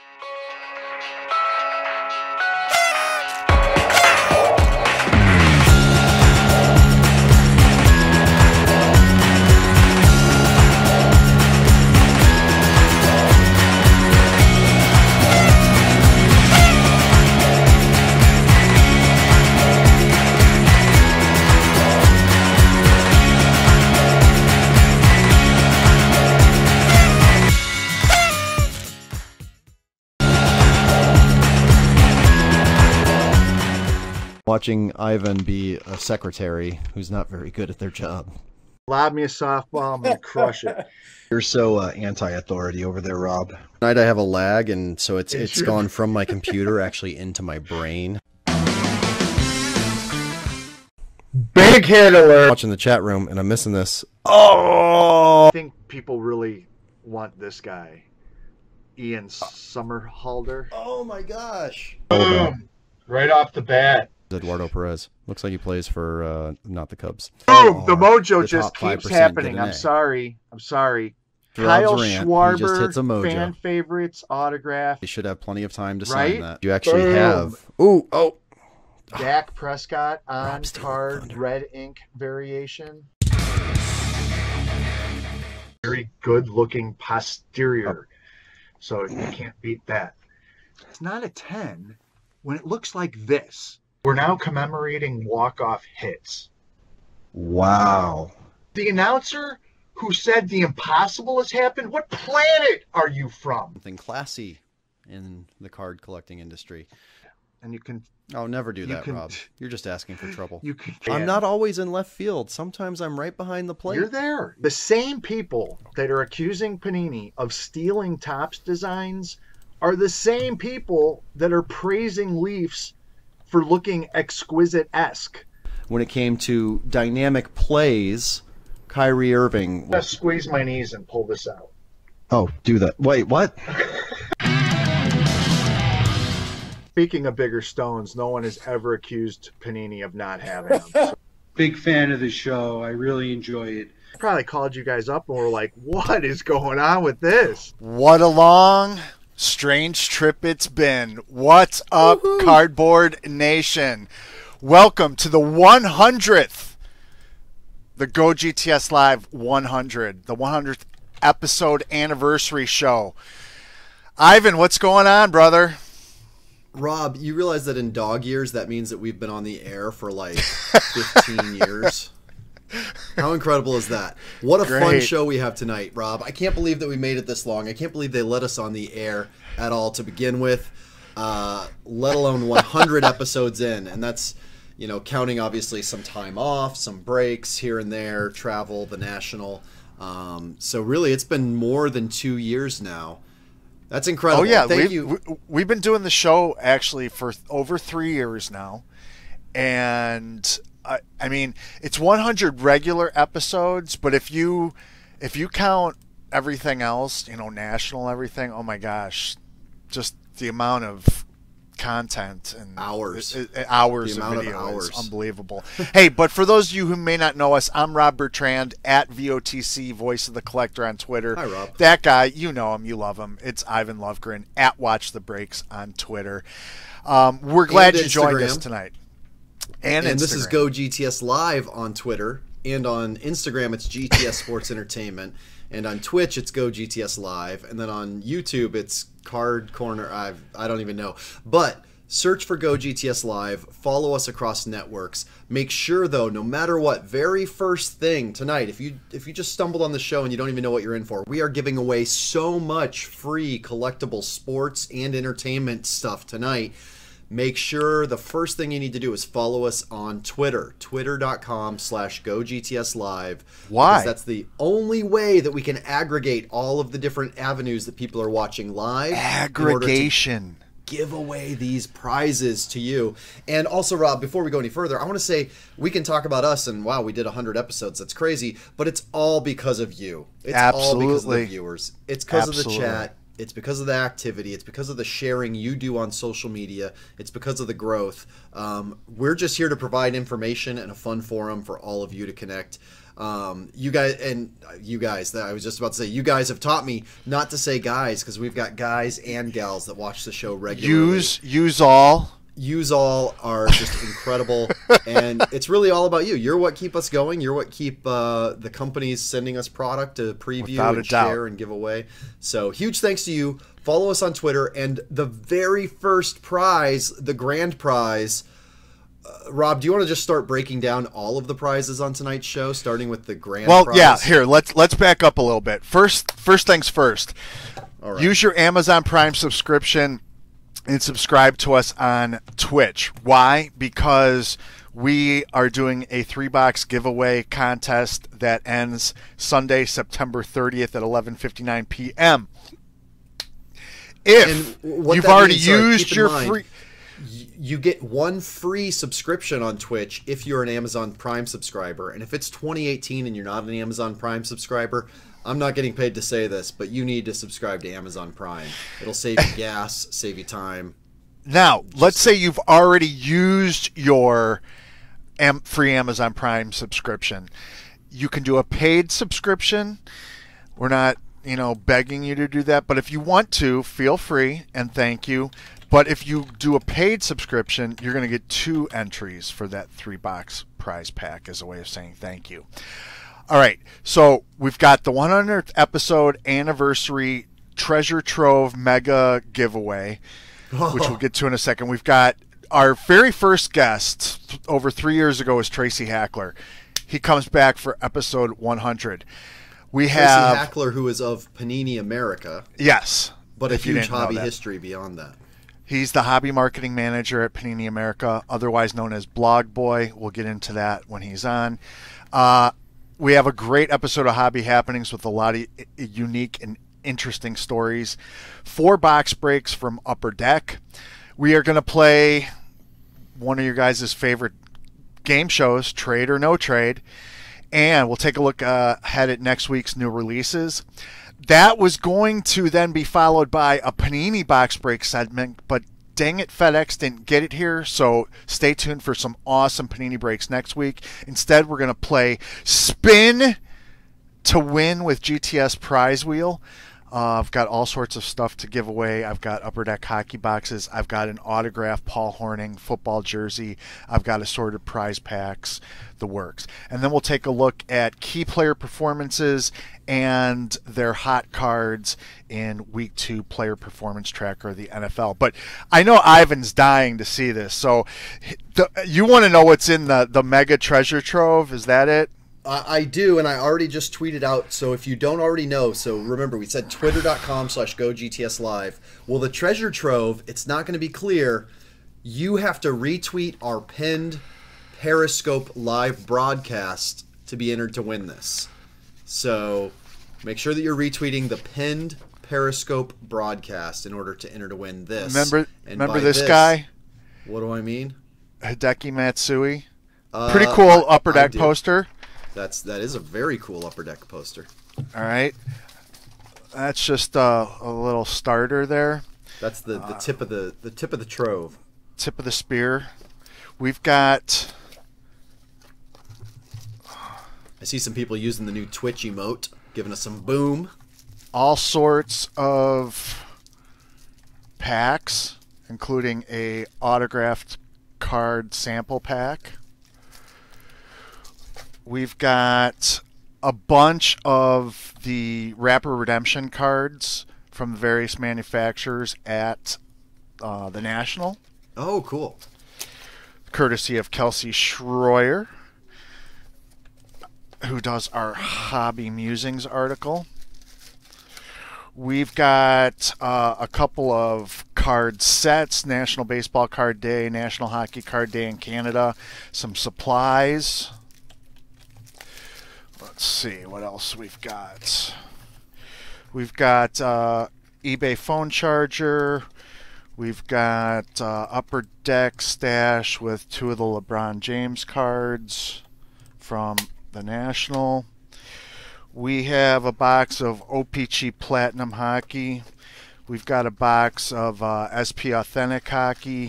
Watching Ivan be a secretary who's not very good at their job. Lob me a softball, I'm going to crush it. You're so anti-authority over there, Rob. Tonight I have a lag, and so it's gone from my computer actually into my brain. Big hit alert! Watching the chat room, and I'm missing this. Oh! I think people really want this guy. Ian Somerhalder. Oh my gosh! Boom! Right off the bat. Eduardo Perez. Looks like he plays for not the Cubs. Boom! The mojo just keeps happening. I'm sorry. Kyle Schwarber, just hits a mojo. Fan favorites, autograph. You should have plenty of time to sign that. You actually have. Dak Prescott on card, red ink variation. Very good looking posterior. So you can't beat that. It's not a 10 when it looks like this. We're now commemorating walk-off hits. Wow. The announcer who said the impossible has happened, what planet are you from? Something classy in the card collecting industry. And you can... Oh, never do that, Rob. You're just asking for trouble. You can. I'm not always in left field. Sometimes I'm right behind the plate. You're there. The same people that are accusing Panini of stealing Topps designs are the same people that are praising Leafs for looking exquisite-esque. When it came to dynamic plays, Kyrie Irving... Let's squeeze my knees and pull this out. Oh, do that. Wait, what? Speaking of bigger stones, no one has ever accused Panini of not having them. So. Big fan of the show. I really enjoy it. Probably called you guys up and were like, what is going on with this? What a long, strange trip it's been. What's up, Cardboard Nation? Welcome to the 100th, the GoGTS Live 100, the 100th episode anniversary show. Ivan, what's going on, brother? Rob, you realize that in dog years, that means that we've been on the air for like 15 years? How incredible is that? What a fun show we have tonight, Rob. I can't believe that we made it this long. I can't believe they let us on the air at all to begin with, let alone 100 episodes in. And that's, you know, counting obviously some time off, some breaks here and there, travel, the national. So really, it's been more than 2 years now. That's incredible. Oh, yeah. Thank you. We've been doing the show actually for over 3 years now. And I mean, it's 100 regular episodes, but if you count everything else, you know, national everything, oh my gosh, just the amount of content and hours of video is unbelievable. Hey, but for those of you who may not know us, I'm Rob Bertrand at VOTC, Voice of the Collector on Twitter. Hi, Rob. That guy, you know him, you love him. It's Ivan Lovegren at Watch the Breaks on Twitter. We're glad you joined us tonight. And this is GoGTS Live on Twitter, and on Instagram it's GTS Sports Entertainment, and on Twitch it's GoGTS Live, and then on YouTube it's Card Corner. I don't even know, but search for GoGTS Live. Follow us across networks. Make sure though, no matter what, very first thing tonight, if you just stumbled on the show and you don't even know what you're in for, we are giving away so much free collectible sports and entertainment stuff tonight. Make sure the first thing you need to do is follow us on Twitter, twitter.com/GoGTSLive. Why? Because that's the only way that we can aggregate all of the different avenues that people are watching live. Aggregation. Give away these prizes to you. And also, Rob, before we go any further, I want to say we can talk about us and wow, we did 100 episodes. That's crazy, but it's all because of you. It's all because of the viewers. It's because of the chat. It's because of the activity. It's because of the sharing you do on social media. It's because of the growth. We're just here to provide information and a fun forum for all of you to connect. You guys, I was just about to say, you guys have taught me not to say guys, because we've got guys and gals that watch the show regularly. Use all. Use all are just incredible, and it's really all about you. You're what keep us going. You're what keep the companies sending us product to preview and share and give away. So huge thanks to you. Follow us on Twitter, and the very first prize, the grand prize. Rob, do you want to just start breaking down all of the prizes on tonight's show, starting with the grand prize? Well, yeah. Here, let's back up a little bit. First things first. All right. Use your Amazon Prime subscription and subscribe to us on Twitch. Why? Because we are doing a 3-box giveaway contest that ends Sunday, September 30th at 11:59 p.m. If you've already used your free... You get one free subscription on Twitch if you're an Amazon Prime subscriber. And if it's 2018 and you're not an Amazon Prime subscriber, I'm not getting paid to say this, but you need to subscribe to Amazon Prime. It'll save you gas, save you time. Now, let's say you've already used your free Amazon Prime subscription. You can do a paid subscription. We're not, begging you to do that, but if you want to, feel free, and thank you. But if you do a paid subscription, you're going to get 2 entries for that 3-box prize pack as a way of saying thank you. All right, so we've got the 100th episode anniversary treasure trove mega giveaway, which we'll get to in a second. We've got our very first guest over 3 years ago was Tracy Hackler. He comes back for episode 100. We have Tracy Hackler, who is of Panini America. Yes. But a huge hobby history beyond that. He's the hobby marketing manager at Panini America, otherwise known as Blog Boy. We'll get into that when he's on. We have a great episode of Hobby Happenings with a lot of unique and interesting stories. 4 box breaks from Upper Deck. We are going to play one of your guys' favorite game shows, Trade or No Trade. And we'll take a look ahead at next week's new releases. That was going to then be followed by a Panini box break segment, but dang it, FedEx didn't get it here, so stay tuned for some awesome Panini breaks next week. Instead, we're going to play Spin to Win with GTS Prize Wheel. I've got all sorts of stuff to give away. I've got Upper Deck hockey boxes. I've got an autographed Paul Hornung football jersey. I've got assorted prize packs, the works. And then we'll take a look at key player performances and their hot cards in Week 2 Player Performance Tracker of the NFL. But I know Ivan's dying to see this. So you want to know what's in the Mega Treasure Trove? Is that it? I do, and I already just tweeted out, so if you don't already know, so remember, we said twitter.com/GoGTSLive. Well, the treasure trove, it's not going to be clear. You have to retweet our pinned Periscope live broadcast to be entered to win this. So make sure that you're retweeting the pinned Periscope broadcast in order to enter to win this. Remember this guy? What do I mean? Hideki Matsui. Pretty cool Upper Deck poster. That is a very cool Upper Deck poster. All right, that's just a little starter there. That's the tip of the trove. Tip of the spear. We've got. I see some people using the new Twitch emote, giving us some boom. All sorts of packs, including a autographed card sample pack. We've got a bunch of the Rapper Redemption cards from various manufacturers at the National. Oh, cool. Courtesy of Kelsey Schroyer, who does our Hobby Musings article. We've got a couple of card sets, National Baseball Card Day, National Hockey Card Day in Canada, some supplies. Let's see what else we've got. We've got eBay phone charger. We've got Upper Deck stash with 2 of the LeBron James cards from the National. We have a box of O-Pee-Chee Platinum Hockey. We've got a box of SP Authentic Hockey.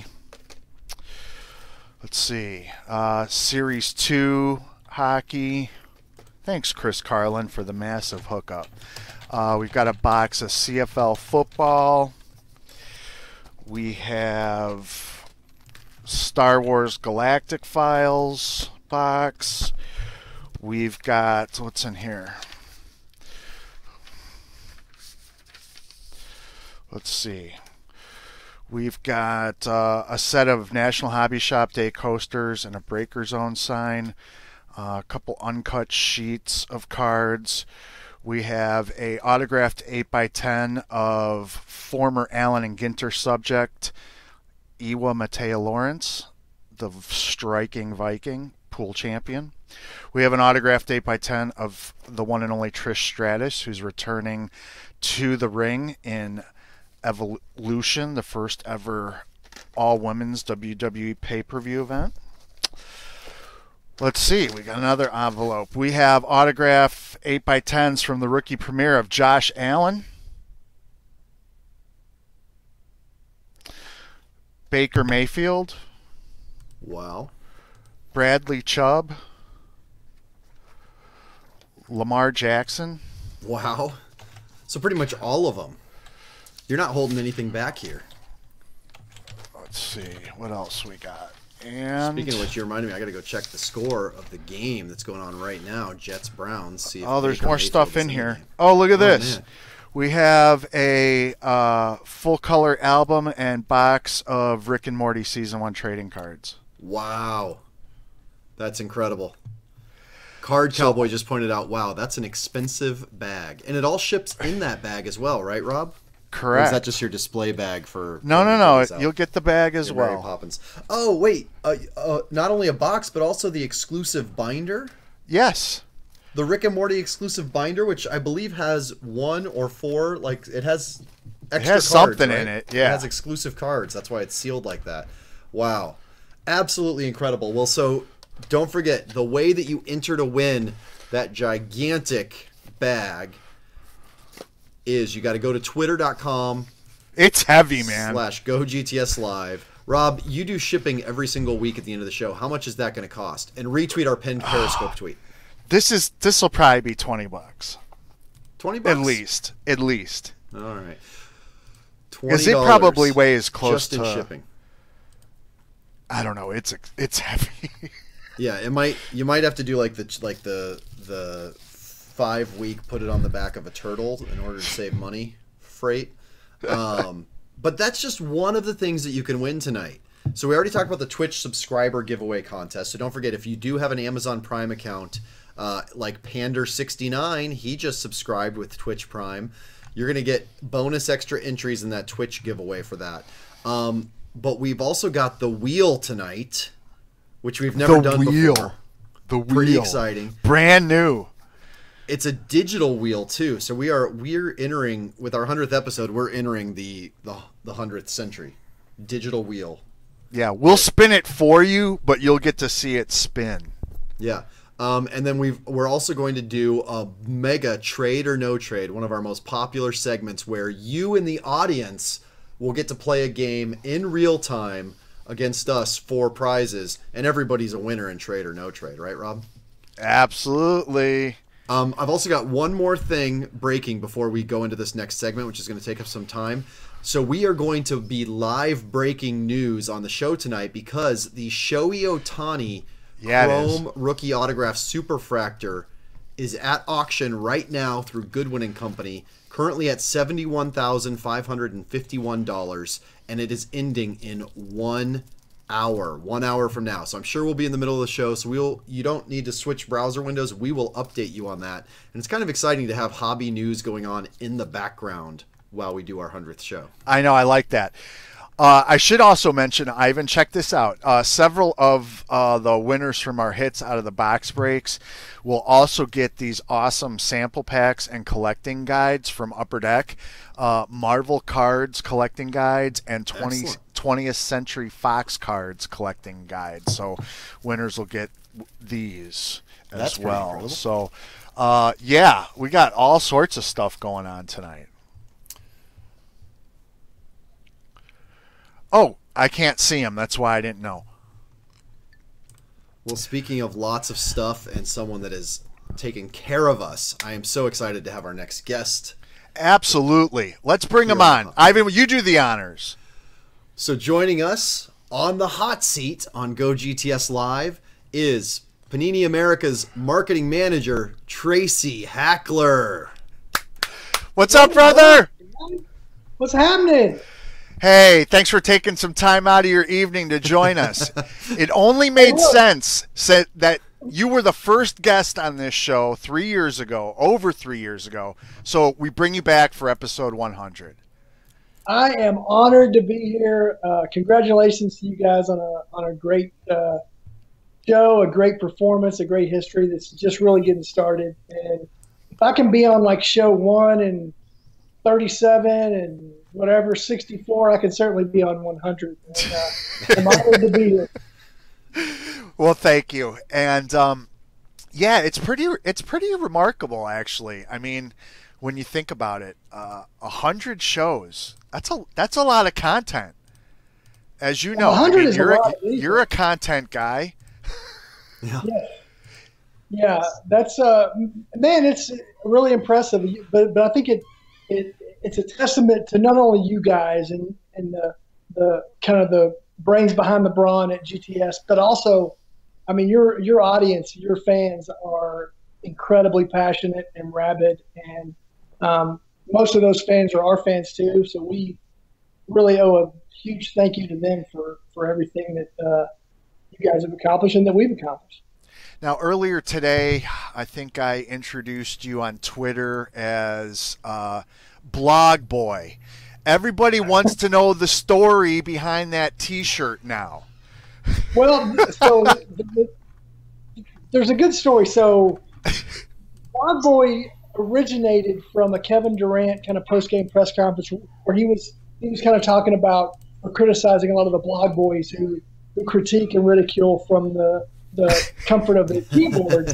Let's see. Series 2 Hockey. Thanks, Chris Carlin, for the massive hookup. We've got a box of CFL football. We have Star Wars Galactic Files box. We've got, what's in here? Let's see. We've got a set of National Hobby Shop Day coasters and a Breaker Zone sign. A couple uncut sheets of cards. We have a autographed 8x10 of former Allen and Ginter subject Iwa Mateo Lawrence, the striking Viking pool champion. We have an autographed 8x10 of the one and only Trish Stratus, who's returning to the ring in Evolution, the first ever all-women's WWE pay-per-view event. Let's see. We got another envelope. We have autograph 8x10s from the rookie premiere of Josh Allen, Baker Mayfield, Wow. Bradley Chubb, Lamar Jackson. Wow. So pretty much all of them. You're not holding anything back here. Let's see. What else we got? And Speaking of which, you reminded me, I got to go check the score of the game that's going on right now. Jets-Browns. See if there's Baker more Mayfield stuff is in the here. game. Oh, look at this. Man. We have a full-color album and box of Rick and Morty Season 1 trading cards. Wow. That's incredible. Card Cowboy just pointed out, wow, that's an expensive bag. And it all ships in that bag as well, right, Rob? Or Correct. is that just your display bag for... No. You'll get the bag as Mary well. Poppins. Oh, wait. Not only a box, but also the exclusive binder? Yes. The Rick and Morty exclusive binder, which I believe has 1 or 4, like, it has extra has cards, something right? in it, yeah. It has exclusive cards. That's why it's sealed like that. Wow. Absolutely incredible. Well, so don't forget, the way that you enter to win that gigantic bag is you got to go to twitter.com It's heavy, man. /GoGTS Live. Rob, you do shipping every single week at the end of the show. How much is that going to cost? And retweet our pinned Periscope tweet. This will probably be $20. 20 bucks? At least. All right. Because it probably weighs close just in to shipping. I don't know. It's heavy. Yeah, it might. You might have to do like the 5-week put it on the back of a turtle in order to save money freight. But that's just one of the things that you can win tonight. So we already talked about the Twitch subscriber giveaway contest. So don't forget, if you do have an Amazon Prime account, like Pander69, he just subscribed with Twitch Prime. You're going to get bonus extra entries in that Twitch giveaway for that. But we've also got the wheel tonight, which we've never done before. The wheel. Pretty exciting. Brand new. It's a digital wheel too. So we're entering with our 100th episode. We're entering the 100th century. Digital wheel. Yeah, we'll spin it for you, but you'll get to see it spin. Yeah. And then we're also going to do a mega trade or no trade, one of our most popular segments where you in the audience will get to play a game in real time against us for prizes, and everybody's a winner in trade or no trade, right, Rob? Absolutely. I've also got one more thing breaking before we go into this next segment, which is going to take up some time. So we are going to be live breaking news on the show tonight because the Shohei Ohtani Chrome Rookie Autograph Superfractor is at auction right now through Goodwin and Company, currently at $71,551, and it is ending in 1 hour. 1 hour from now. So I'm sure we'll be in the middle of the show, so you don't need to switch browser windows. We will update you on that. And it's kind of exciting to have hobby news going on in the background while we do our 100th show. I know, I like that. I should also mention, Ivan, check this out. Several of the winners from our hits out of the box breaks will also get these awesome sample packs and collecting guides from Upper Deck, Marvel cards collecting guides, and 20th Century Fox cards collecting guides. So winners will get these as well. Incredible. So, yeah, we got all sorts of stuff going on tonight. Oh, I can't see him. That's why I didn't know. Well, speaking of lots of stuff and someone that is taking care of us. I am so excited to have our next guest. Absolutely. Let's bring him on. Ivan, you do the honors. So joining us on the hot seat on GoGTS Live is Panini America's marketing manager, Tracy Hackler. What's up, brother? What's happening? Hey, thanks for taking some time out of your evening to join us. It only made sense that you were the first guest on this show 3 years ago, over 3 years ago. So we bring you back for episode 100. I am honored to be here. Congratulations to you guys on a great show, a great performance, a great history that's just really getting started. And if I can be on like show 1 and 37 and whatever 64, I can certainly be on 100. And, I'm honored to be here. Well, thank you. And yeah, it's pretty remarkable, actually. I mean, when you think about it, 100 shows. That's a lot of content. As you know, 100 is a lot. You're a content guy. Yeah, that's man, it's really impressive. But I think it's a testament to not only you guys and the kind of the brains behind the brawn at GTS, but also, I mean, your audience, your fans are incredibly passionate and rabid, and most of those fans are our fans too. So we really owe a huge thank you to them for everything that you guys have accomplished and that we've accomplished. Now, earlier today, I think I introduced you on Twitter as Blog Boy. Everybody wants to know the story behind that T-shirt now. Well, so there's a good story. So Blog Boy originated from a Kevin Durant kind of post-game press conference where he was kind of talking about or criticizing a lot of the blog boys who critique and ridicule from the comfort of the keyboard.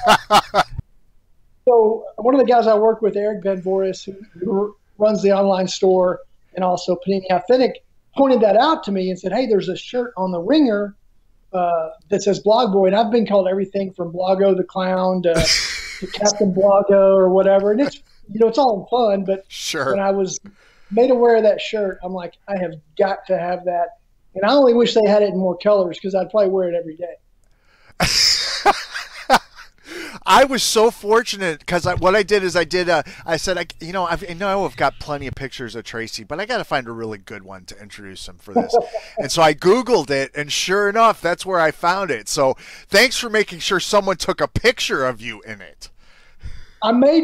So one of the guys I work with, Eric Van Voris, who runs the online store and also Panini Authentic, pointed that out to me and said, hey, there's a shirt on the Ringer that says Blog Boy, and I've been called everything from Bloggo the Clown to Captain Bloggo or whatever. And it's, it's all in fun, but sure. When I was made aware of that shirt, I'm like, I have got to have that. And I only wish they had it in more colors because I'd probably wear it every day. I was so fortunate because what I did is I said, I know I've got plenty of pictures of Tracy, but I got to find a really good one to introduce him for this. And so I Googled it, and sure enough, that's where I found it. So thanks for making sure someone took a picture of you in it. I made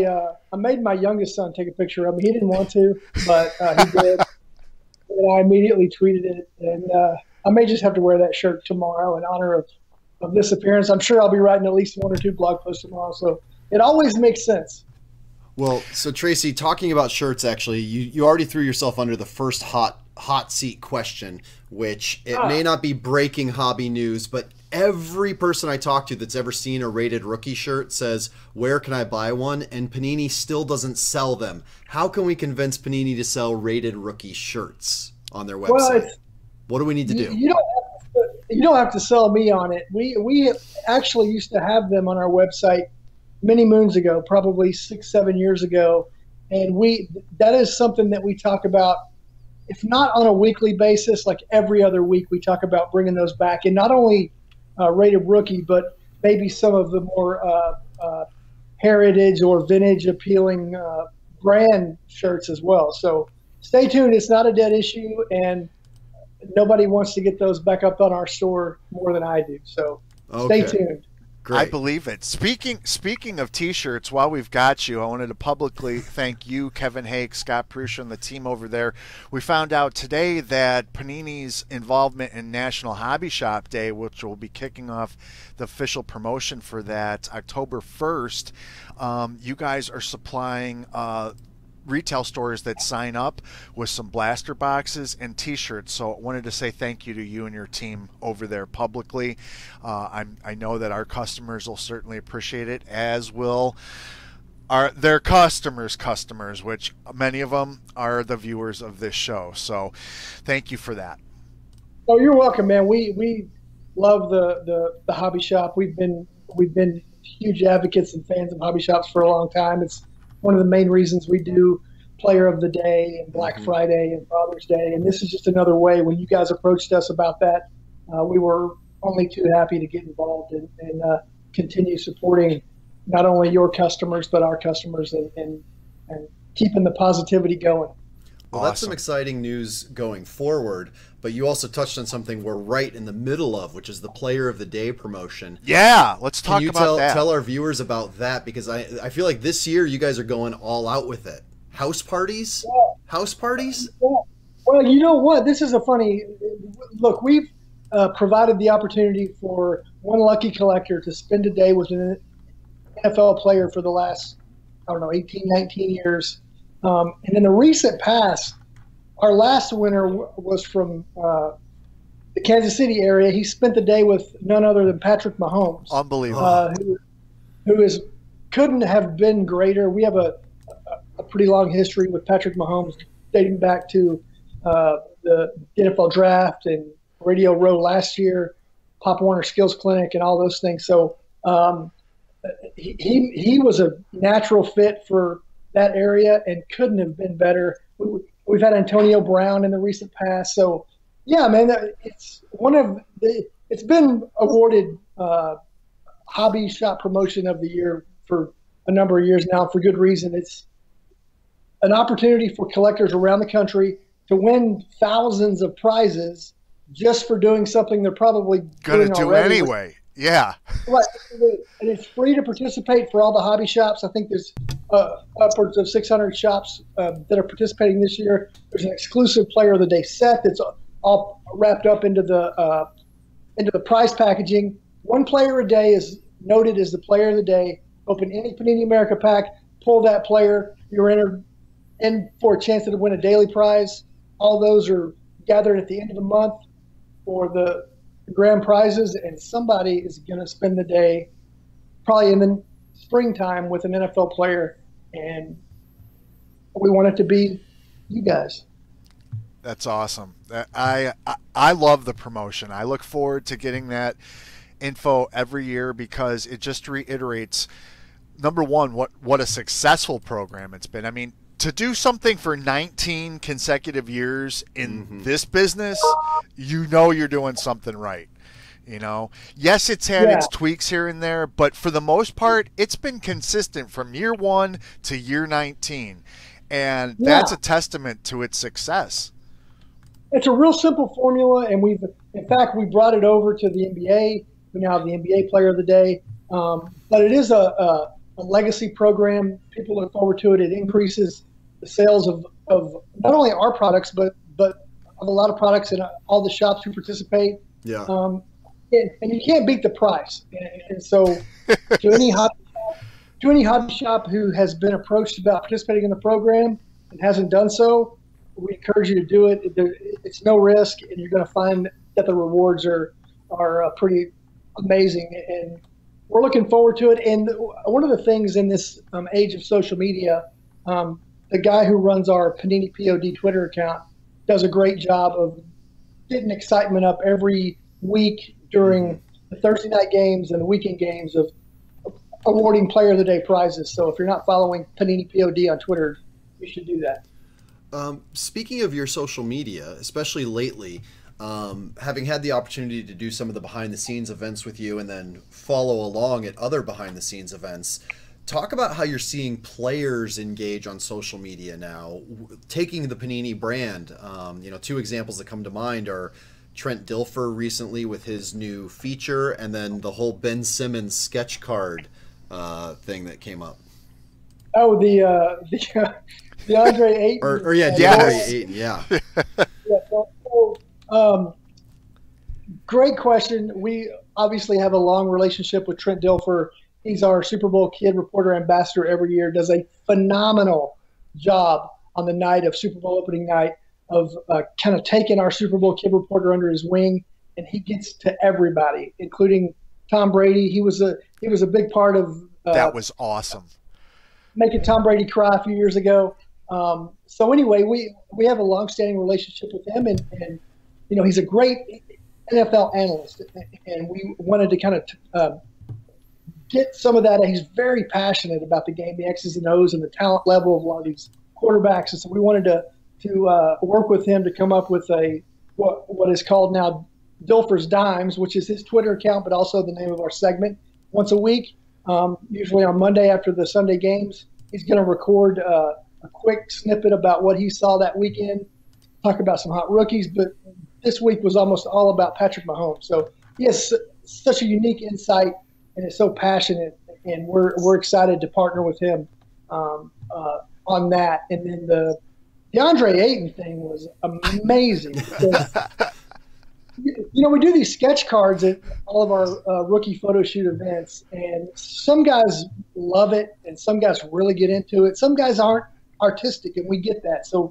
my youngest son take a picture of me. He didn't want to, but he did. And I immediately tweeted it, and I may just have to wear that shirt tomorrow in honor of this appearance. I'm sure I'll be writing at least 1 or 2 blog posts tomorrow, so it always makes sense. Well, so Tracy, talking about shirts, actually, you already threw yourself under the first hot seat question, which it may not be breaking hobby news, but every person I talk to that's ever seen a rated rookie shirt says, where can I buy one? And Panini still doesn't sell them. How can we convince Panini to sell rated rookie shirts on their website? Well, what do we need to do? You don't have to sell me on it. We actually used to have them on our website many moons ago, probably 6-7 years ago, and that is something that we talk about, if not on a weekly basis, like every other week we talk about bringing those back, and not only rated rookie, but maybe some of the more heritage or vintage appealing brand shirts as well. So stay tuned. It's not a dead issue, and nobody wants to get those back up on our store more than I do. So stay tuned. Great. I believe it. Speaking of T-shirts, while we've got you, I wanted to publicly thank you, Kevin Hake, Scott Prusha, and the team over there. We found out today that Panini's involvement in National Hobby Shop Day, which will be kicking off the official promotion for that October 1st, you guys are supplying retail stores that sign up with some blaster boxes and T-shirts. So I wanted to say thank you to you and your team over there publicly. I know that our customers will certainly appreciate it, as will their customers, which many of them are the viewers of this show. So thank you for that. Oh, you're welcome, man. We love the hobby shop. We've been huge advocates and fans of hobby shops for a long time. It's one of the main reasons we do Player of the Day and Black Friday and Father's Day. And this is just another way. When you guys approached us about that, we were only too happy to get involved and continue supporting not only your customers, but our customers and keeping the positivity going. Well, that's some exciting news going forward, but you also touched on something we're right in the middle of, which is the Player of the Day promotion. Yeah, let's talk about that. Tell our viewers about that, because I feel like this year you guys are going all out with it. House parties? Yeah. House parties? Yeah. Well, you know what? This is a funny look. We've provided the opportunity for one lucky collector to spend a day with an NFL player for the last, 18, 19 years. And in the recent past, our last winner was from the Kansas City area. He spent the day with none other than Patrick Mahomes. Unbelievable. Who couldn't have been greater. We have a pretty long history with Patrick Mahomes dating back to the NFL draft and Radio Row last year, Pop Warner Skills Clinic, and all those things. So he was a natural fit for that area and couldn't have been better. We've had Antonio Brown in the recent past. So, yeah, man, it's it's been awarded Hobby Shop Promotion of the Year for a number of years now for good reason. It's an opportunity for collectors around the country to win thousands of prizes just for doing something they're probably going to do anyway. Yeah. Right. And it's free to participate for all the hobby shops. I think there's upwards of 600 shops that are participating this year. There's an exclusive Player of the Day set that's all wrapped up into the prize packaging. One player a day is noted as the Player of the Day. Open any Panini America pack, pull that player. You're entered in for a chance to win a daily prize. All those are gathered at the end of the month for the grand prizes, and somebody is going to spend the day probably in the springtime with an NFL player, and we want it to be you guys. That's awesome. I love the promotion. I look forward to getting that info every year because it just reiterates, number one, what a successful program it's been. I mean, to do something for 19 consecutive years in this business, you know you're doing something right. Yes, it's had its tweaks here and there, but for the most part, it's been consistent from year 1 to year 19. And that's a testament to its success. It's a real simple formula, and we brought it over to the NBA. We now have the NBA Player of the Day. But it is a legacy program. People look forward to it. It increases the sales of not only our products, but of a lot of products in all the shops who participate. Yeah. And you can't beat the price. And so to any hobby shop who has been approached about participating in the program and hasn't done so, we encourage you to do it. It's no risk, and you're going to find that the rewards are pretty amazing. And we're looking forward to it. And one of the things in this age of social media, the guy who runs our Panini POD Twitter account does a great job of getting excitement up every week during the Thursday night games and the weekend games of awarding Player of the Day prizes. So if you're not following Panini POD on Twitter, you should do that. Speaking of your social media, especially lately, having had the opportunity to do some of the behind-the-scenes events with you and then follow along at other behind-the-scenes events, talk about how you're seeing players engage on social media now, taking the Panini brand. Two examples that come to mind are Trent Dilfer recently with his new feature, and then the whole Ben Simmons sketch card thing that came up. Oh, the Andre Ayton. DeAndre Ayton, yeah. Great question. We obviously have a long relationship with Trent Dilfer. He's our Super Bowl Kid Reporter Ambassador every year, does a phenomenal job on the night of Super Bowl opening night of kind of taking our Super Bowl Kid Reporter under his wing, and he gets to everybody, including Tom Brady. He was a big part of that was awesome. Making Tom Brady cry a few years ago. So anyway, we have a long-standing relationship with him, and he's a great NFL analyst, and we wanted to kind of get some of that. He's very passionate about the game, the X's and O's, and the talent level of a lot of these quarterbacks. And so we wanted to work with him to come up with what is called now Dilfer's Dimes, which is his Twitter account, but also the name of our segment. Once a week, usually on Monday after the Sunday games, he's going to record a quick snippet about what he saw that weekend, talk about some hot rookies. But this week was almost all about Patrick Mahomes. So he has such a unique insight and is so passionate, and we're excited to partner with him on that. And then the DeAndre Ayton thing was amazing. Because, we do these sketch cards at all of our rookie photo shoot events, and some guys love it, and some guys really get into it. Some guys aren't artistic, and we get that. So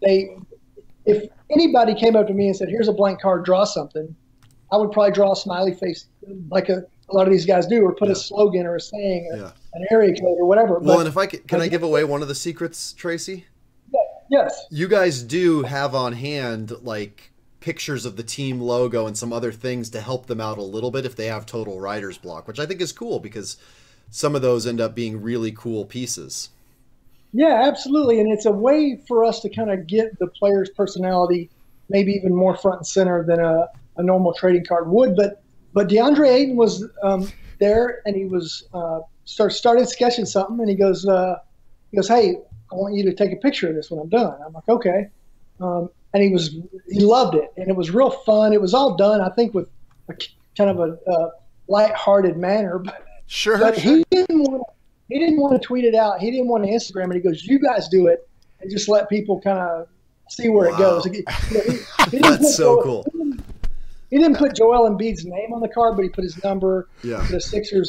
if anybody came up to me and said, "Here's a blank card, draw something," I would probably draw a smiley face like a lot of these guys do, or put a slogan or a saying, or an area code or whatever. Well, and if can I give away one of the secrets, Tracy? Yes. You guys do have on hand like pictures of the team logo and some other things to help them out a little bit if they have total writer's block, which I think is cool because some of those end up being really cool pieces. Yeah, absolutely. And it's a way for us to kind of get the player's personality maybe even more front and center than a normal trading card would. But DeAndre Ayton was there, and he was started sketching something, and he goes, "Hey, I want you to take a picture of this when I'm done." I'm like, "Okay." And he loved it, and it was real fun. It was all done, I think, with kind of a lighthearted manner. But he didn't want to tweet it out. He didn't want to Instagram it. He goes, "You guys do it, and just let people kind of see where it goes." That's so cool. He didn't put Joel Embiid's name on the card, but he put his number, the Sixers,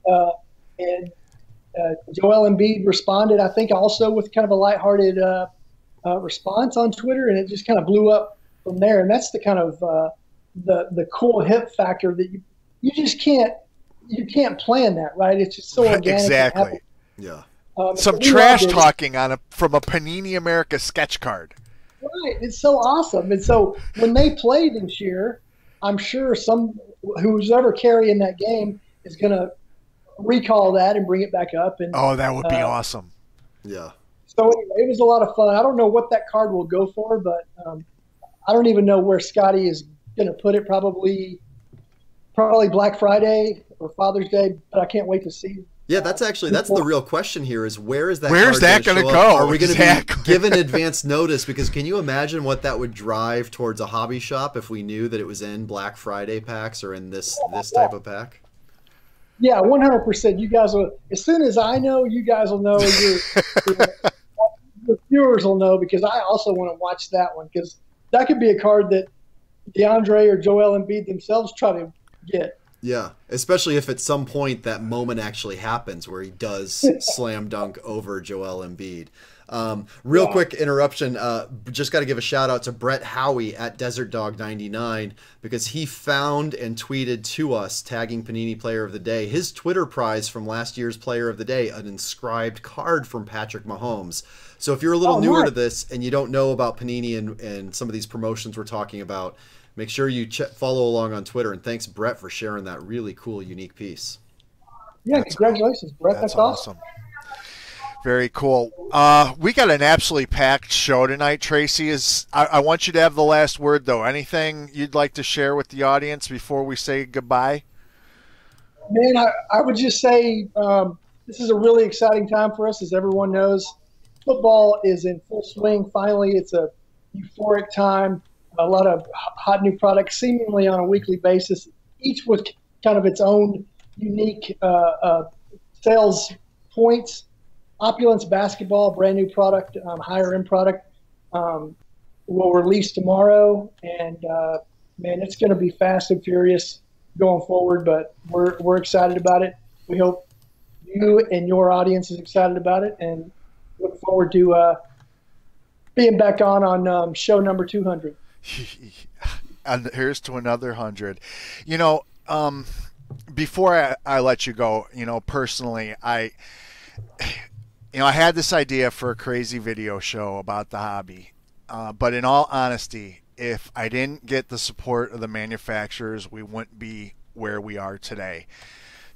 and Joel Embiid responded, I think, also with kind of a lighthearted response on Twitter, and it just kind of blew up from there. And that's the kind of the cool hip factor that you just can't plan that, right? It's just so organic. Exactly. Yeah. Some trash talking from a Panini America sketch card. Right. It's so awesome. And so when they play this year, I'm sure who's ever carrying that game is going to recall that and bring it back up. And that would be awesome. Yeah. So anyway, it was a lot of fun. I don't know what that card will go for, but I don't even know where Scotty is going to put it. Probably Black Friday or Father's Day, but I can't wait to see. Yeah, that's the real question here is where's that going to go? Are we going to be given advance notice? Because can you imagine what that would drive towards a hobby shop if we knew that it was in Black Friday packs or in this type of pack? Yeah, 100%. You guys will, as soon as I know, you guys will know. Your viewers will know, because I also want to watch that one, because that could be a card that DeAndre or Joel Embiid themselves try to get. Yeah, especially if at some point that moment actually happens where he does slam dunk over Joel Embiid. Real quick interruption. Just got to give a shout out to Brett Howie at Desert Dog 99 because he found and tweeted to us, tagging Panini Player of the Day, his Twitter prize from last year's Player of the Day, an inscribed card from Patrick Mahomes. So if you're a little newer to this and you don't know about Panini and some of these promotions we're talking about, make sure you follow along on Twitter. And thanks, Brett, for sharing that really cool, unique piece. Yeah, congratulations, Brett. That's awesome. Very cool. We got an absolutely packed show tonight, Tracy. I want you to have the last word, though. Anything you'd like to share with the audience before we say goodbye? Man, I would just say this is a really exciting time for us. As everyone knows, football is in full swing. Finally, it's a euphoric time. A lot of hot new products seemingly on a weekly basis, each with kind of its own unique sales points. Opulence Basketball, brand new product, higher end product, will release tomorrow. And, man, it's going to be fast and furious going forward, but we're excited about it. We hope you and your audience is excited about it, and look forward to being back on show number 200. And here's to another 100. Before I let you go, personally, I had this idea for a crazy video show about the hobby. But in all honesty, if I didn't get the support of the manufacturers, we wouldn't be where we are today.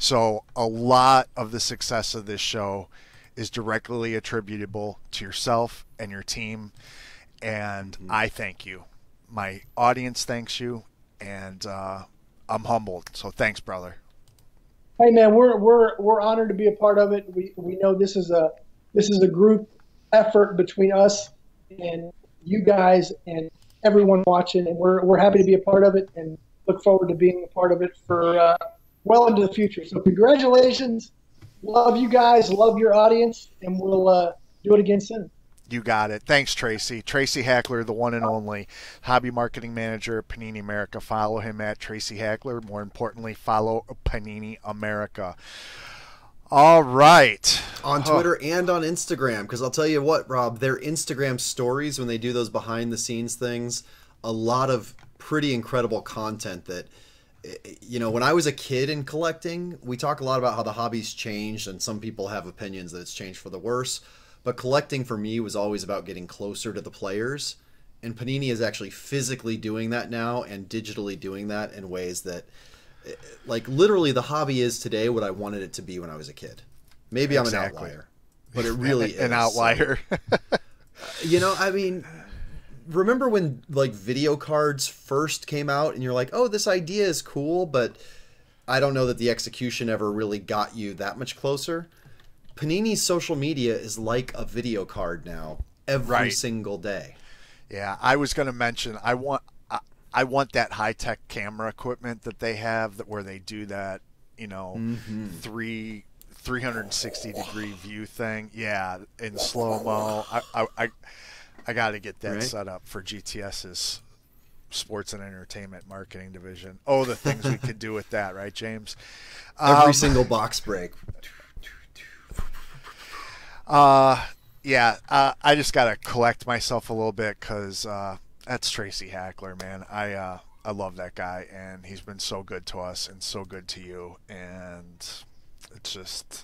So a lot of the success of this show is directly attributable to yourself and your team. And I thank you. My audience thanks you, and I'm humbled. So thanks, brother. Hey man, we're honored to be a part of it. We know this is a group effort between us and you guys and everyone watching, and we're happy to be a part of it and look forward to being a part of it for well into the future. So congratulations. Love you guys, love your audience, and we'll do it again soon. You got it. Thanks, Tracy. Tracy Hackler, the one and only hobby marketing manager at Panini America. Follow him at Tracy Hackler. More importantly, follow Panini America. All right. On Twitter and on Instagram, because I'll tell you what, Rob, their Instagram stories, when they do those behind-the-scenes things, a lot of pretty incredible content that, you know, when I was a kid in collecting, we talk a lot about how the hobby's changed, and some people have opinions that it's changed for the worse. But collecting for me was always about getting closer to the players. And Panini is actually physically doing that now and digitally doing that in ways that, like, literally the hobby is today what I wanted it to be when I was a kid. Maybe I'm an outlier, but it really is. An outlier. You know, I mean, remember when, like, video cards first came out and you're like, oh, this idea is cool, but I don't know that the execution ever really got you that much closer. Panini's social media is like a video card now every single day. Yeah, I was going to mention I want that high-tech camera equipment that they have where they do that, you know, 360-degree view thing. Yeah, in slow-mo. I got to get that set up for GTS's sports and entertainment marketing division. Oh, the things we could do with that, right, James? Every single box break. Yeah, I just got to collect myself a little bit because that's Tracy Hackler, man. I love that guy, and he's been so good to us and so good to you, and it's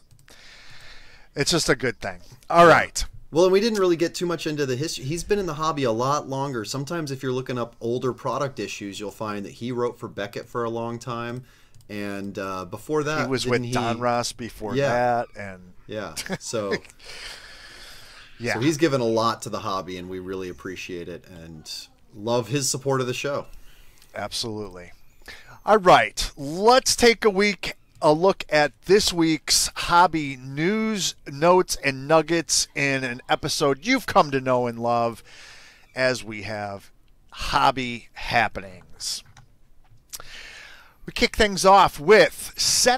just a good thing. All right. Well, and we didn't really get too much into the history. He's been in the hobby a lot longer. Sometimes if you're looking up older product issues, you'll find that he wrote for Beckett for a long time. And before that, he was with Don Ross before that, and so so he's given a lot to the hobby, and we really appreciate it and love his support of the show. Absolutely. All right, let's take a look at this week's hobby news, notes, and nuggets in an episode you've come to know and love, as we have hobby happenings. We kick things off with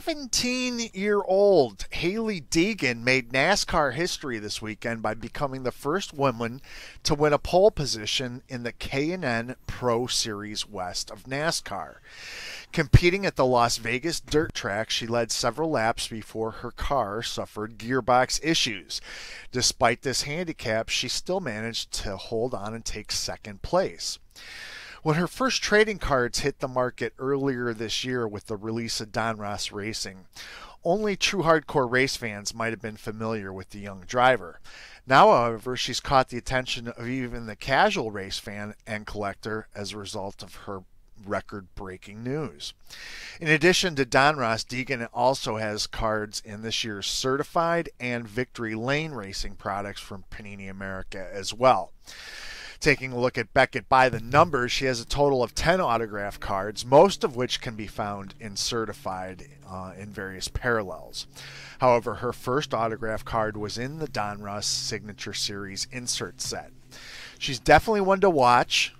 17-year-old Hailie Deegan made NASCAR history this weekend by becoming the first woman to win a pole position in the K&N Pro Series West of NASCAR. Competing at the Las Vegas dirt track, she led several laps before her car suffered gearbox issues. Despite this handicap, she still managed to hold on and take second place. When her first trading cards hit the market earlier this year with the release of Don Ross Racing, only true hardcore race fans might have been familiar with the young driver. Now, however, she's caught the attention of even the casual race fan and collector as a result of her record-breaking news. In addition to Don Ross, Deegan also has cards in this year's Certified and Victory Lane racing products from Panini America as well. Taking a look at Beckett by the numbers, she has a total of 10 autograph cards, most of which can be found in Certified in various parallels. However, her first autograph card was in the Don Ross Signature Series insert set. She's definitely one to watch.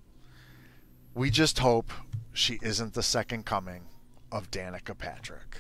We just hope she isn't the second coming of Danica Patrick.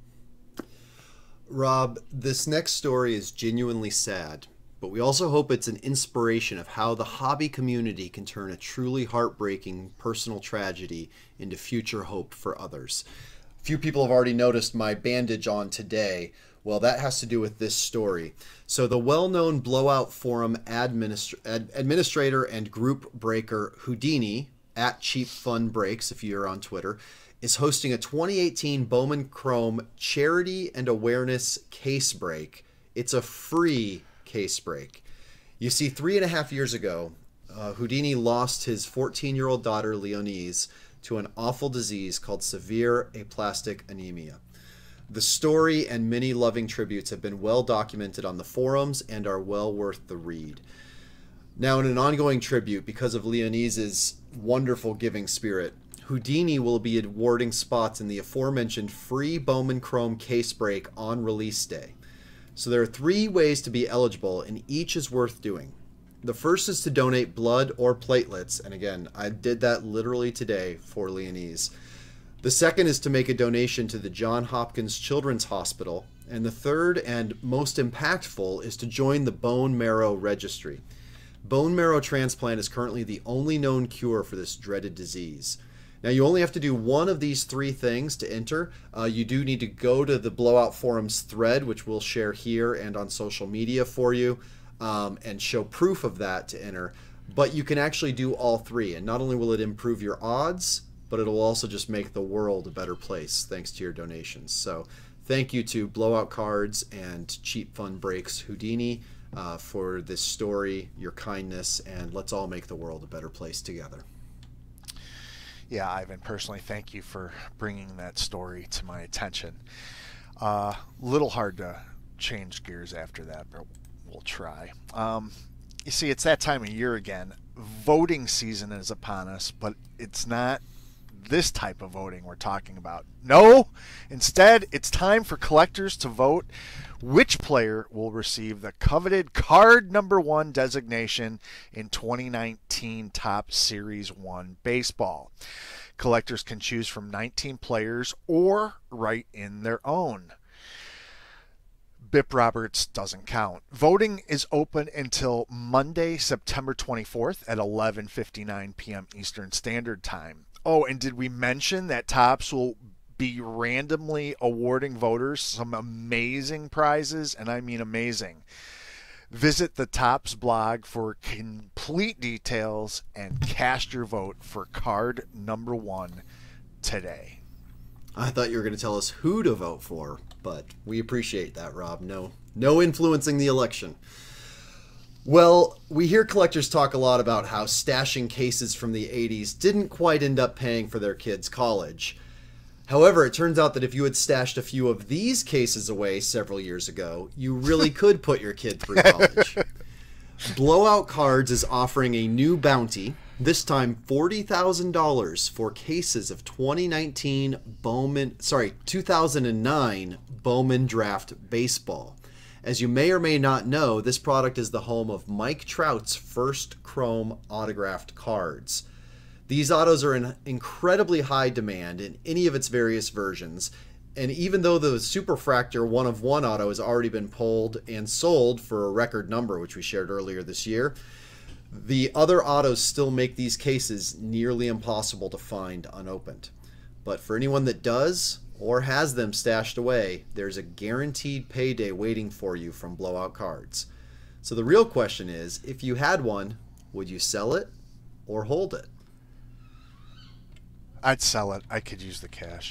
Rob, this next story is genuinely sad, but we also hope it's an inspiration of how the hobby community can turn a truly heartbreaking personal tragedy into future hope for others. A few people have already noticed my bandage on today. Well, that has to do with this story. So the well-known Blowout Forum administrator and group breaker Houdini, at Cheap Fun Breaks if you're on Twitter, is hosting a 2018 Bowman Chrome Charity and Awareness Case Break. It's a free case break. You see, 3.5 years ago, Houdini lost his 14-year-old daughter, Leonise, to an awful disease called severe aplastic anemia. The story and many loving tributes have been well documented on the forums and are well worth the read. Now, in an ongoing tribute, because of Leoniese's wonderful giving spirit, Houdini will be awarding spots in the aforementioned free Bowman Chrome case break on release day. So there are 3 ways to be eligible, and each is worth doing. The first is to donate blood or platelets, and again, I did that literally today for Leonise. The second is to make a donation to the Johns Hopkins Children's Hospital, and the third and most impactful is to join the bone marrow registry. Bone marrow transplant is currently the only known cure for this dreaded disease. Now, you only have to do one of these 3 things to enter. You do need to go to the Blowout Forums thread, which we'll share here and on social media for you, and show proof of that to enter. But you can actually do all 3, and not only will it improve your odds, but it'll also just make the world a better place thanks to your donations. So thank you to Blowout Cards and Cheap Fun Breaks Houdini for this story, your kindness, and let's all make the world a better place together. Yeah, Ivan, personally, thank you for bringing that story to my attention. Little hard to change gears after that, but we'll try. You see, it's that time of year again. Voting season is upon us, but it's not this type of voting we're talking about. No, instead, it's time for collectors to vote which player will receive the coveted card number 1 designation in 2019 Topps Series 1 baseball. Collectors can choose from 19 players or write in their own. Bip Roberts doesn't count. Voting is open until Monday, September 24th at 11:59 p.m. Eastern Standard Time. Oh, and did we mention that Topps will be randomly awarding voters some amazing prizes? And I mean amazing. Visit the Topps blog for complete details and cast your vote for card number 1 today. I thought you were going to tell us who to vote for, but we appreciate that, Rob. No influencing the election. Well, we hear collectors talk a lot about how stashing cases from the 80s didn't quite end up paying for their kids' college. However, it turns out that if you had stashed a few of these cases away several years ago, you really could put your kid through college. Blowout Cards is offering a new bounty, this time $40,000 for cases of 2009 Bowman Draft Baseball. As you may or may not know, this product is the home of Mike Trout's first chrome autographed cards. These autos are in incredibly high demand in any of its various versions, and even though the Superfractor 1-of-1 auto has already been pulled and sold for a record number, which we shared earlier this year, the other autos still make these cases nearly impossible to find unopened. But for anyone that does or has them stashed away, there's a guaranteed payday waiting for you from Blowout Cards. So the real question is, if you had one, would you sell it or hold it? I'd sell it. I could use the cash.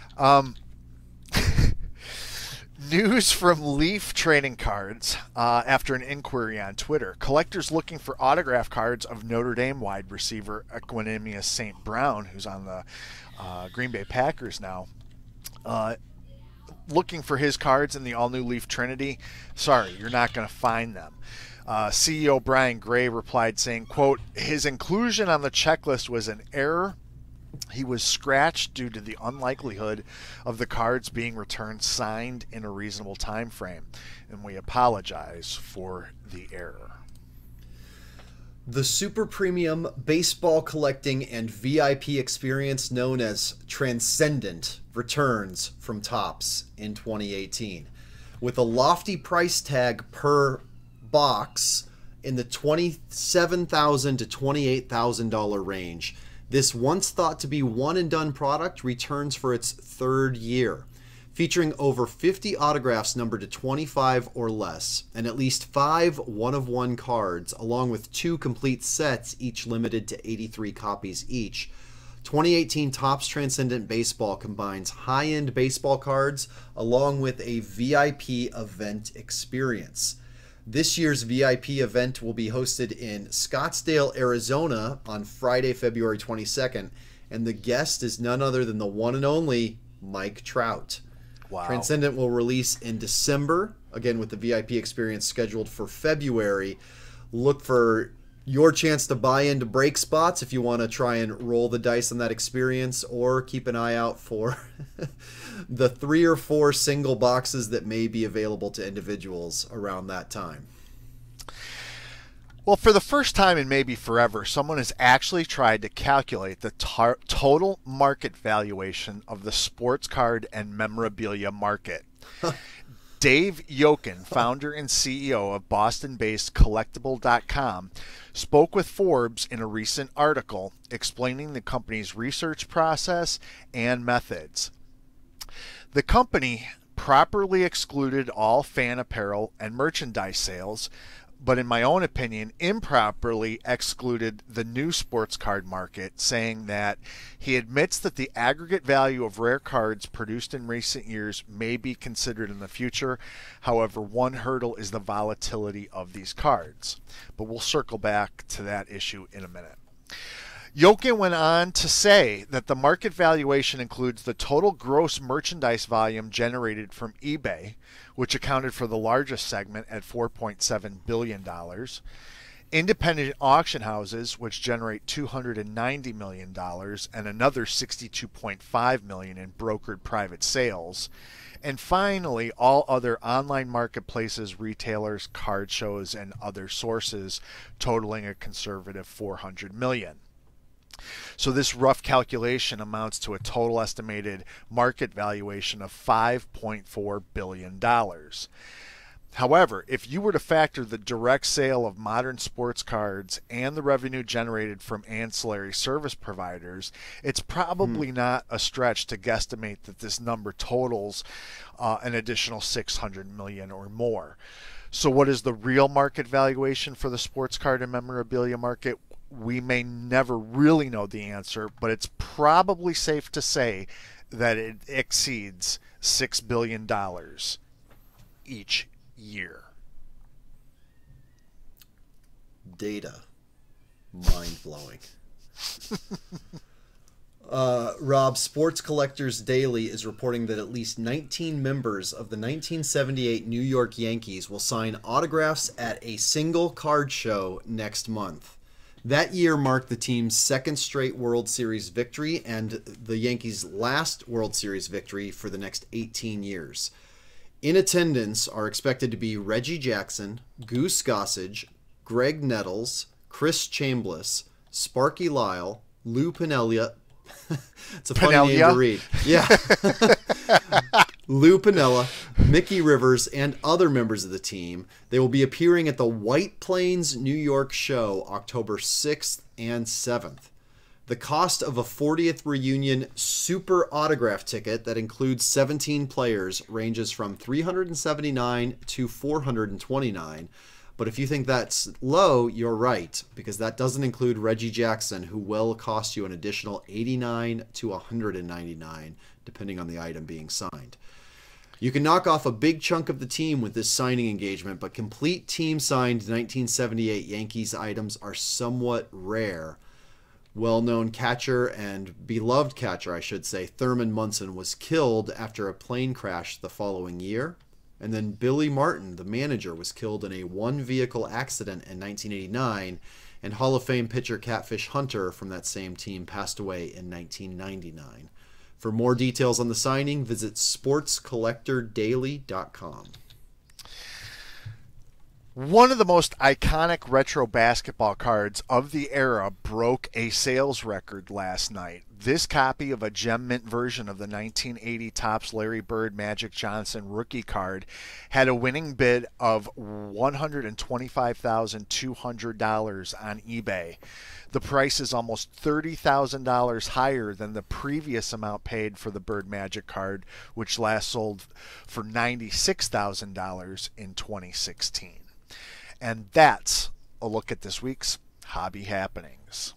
News from Leaf Trading Cards after an inquiry on Twitter. Collectors looking for autograph cards of Notre Dame wide receiver Equanimeous St. Brown, who's on the Green Bay Packers now, looking for his cards in the all-new Leaf Trinity. Sorry, you're not going to find them. CEO Brian Gray replied saying, quote, his inclusion on the checklist was an error. He was scratched due to the unlikelihood of the cards being returned signed in a reasonable time frame, and we apologize for the error. The super premium baseball collecting and VIP experience known as Transcendent returns from Topps in 2018 with a lofty price tag per box in the $27,000 to $28,000 range. This once thought to be one-and-done product returns for its 3rd year, featuring over 50 autographs numbered to 25 or less, and at least 5 1-of-1 cards, along with 2 complete sets, each limited to 83 copies each. 2018 Topps Transcendent Baseball combines high-end baseball cards along with a VIP event experience. This year's VIP event will be hosted in Scottsdale, Arizona on Friday, February 22nd, and the guest is none other than the one and only Mike Trout. Wow. Transcendent will release in December, again with the VIP experience scheduled for February. Look for your chance to buy into break spots if you want to try and roll the dice on that experience, or keep an eye out for the 3 or 4 single boxes that may be available to individuals around that time. Well, for the first time in maybe forever, someone has actually tried to calculate the total market valuation of the sports card and memorabilia market. Dave Yokin, founder and CEO of Boston-based Collectible.com, spoke with Forbes in a recent article explaining the company's research process and methods. The company properly excluded all fan apparel and merchandise sales, but in my own opinion, improperly excluded the new sports card market, saying that he admits that the aggregate value of rare cards produced in recent years may be considered in the future. However, one hurdle is the volatility of these cards. But we'll circle back to that issue in a minute. Yokin went on to say that the market valuation includes the total gross merchandise volume generated from eBay, which accounted for the largest segment at $4.7 billion, independent auction houses, which generate $290 million, and another $62.5 million in brokered private sales, and finally, all other online marketplaces, retailers, card shows, and other sources, totaling a conservative $400 million. So this rough calculation amounts to a total estimated market valuation of $5.4 billion. However, if you were to factor the direct sale of modern sports cards and the revenue generated from ancillary service providers, it's probably not a stretch to guesstimate that this number totals an additional $600 million or more. So what is the real market valuation for the sports card and memorabilia market? We may never really know the answer, but it's probably safe to say that it exceeds $6 billion each year. Data. Mind-blowing. Rob, Sports Collectors Daily is reporting that at least 19 members of the 1978 New York Yankees will sign autographs at a single card show next month. That year marked the team's second straight World Series victory and the Yankees' last World Series victory for the next 18 years. In attendance are expected to be Reggie Jackson, Goose Gossage, Greg Nettles, Chris Chambliss, Sparky Lyle, Lou Piniella. It's a funny name to read. Yeah. Lou Piniella, Mickey Rivers, and other members of the team. They will be appearing at the White Plains, New York show October 6th and 7th. The cost of a 40th reunion super autograph ticket that includes 17 players ranges from $379 to $429. But if you think that's low, you're right, because that doesn't include Reggie Jackson, who will cost you an additional $89 to $199, depending on the item being signed. You can knock off a big chunk of the team with this signing engagement, but complete team-signed 1978 Yankees items are somewhat rare. Well-known catcher and beloved catcher, I should say, Thurman Munson was killed after a plane crash the following year. And then Billy Martin, the manager, was killed in a one-vehicle accident in 1989, and Hall of Fame pitcher Catfish Hunter from that same team passed away in 1999. For more details on the signing, visit sportscollectordaily.com. One of the most iconic retro basketball cards of the era broke a sales record last night. This copy of a gem mint version of the 1980 Topps Larry Bird Magic Johnson rookie card had a winning bid of $125,200 on eBay. The price is almost $30,000 higher than the previous amount paid for the Bird Magic card, which last sold for $96,000 in 2016. And that's a look at this week's hobby happenings.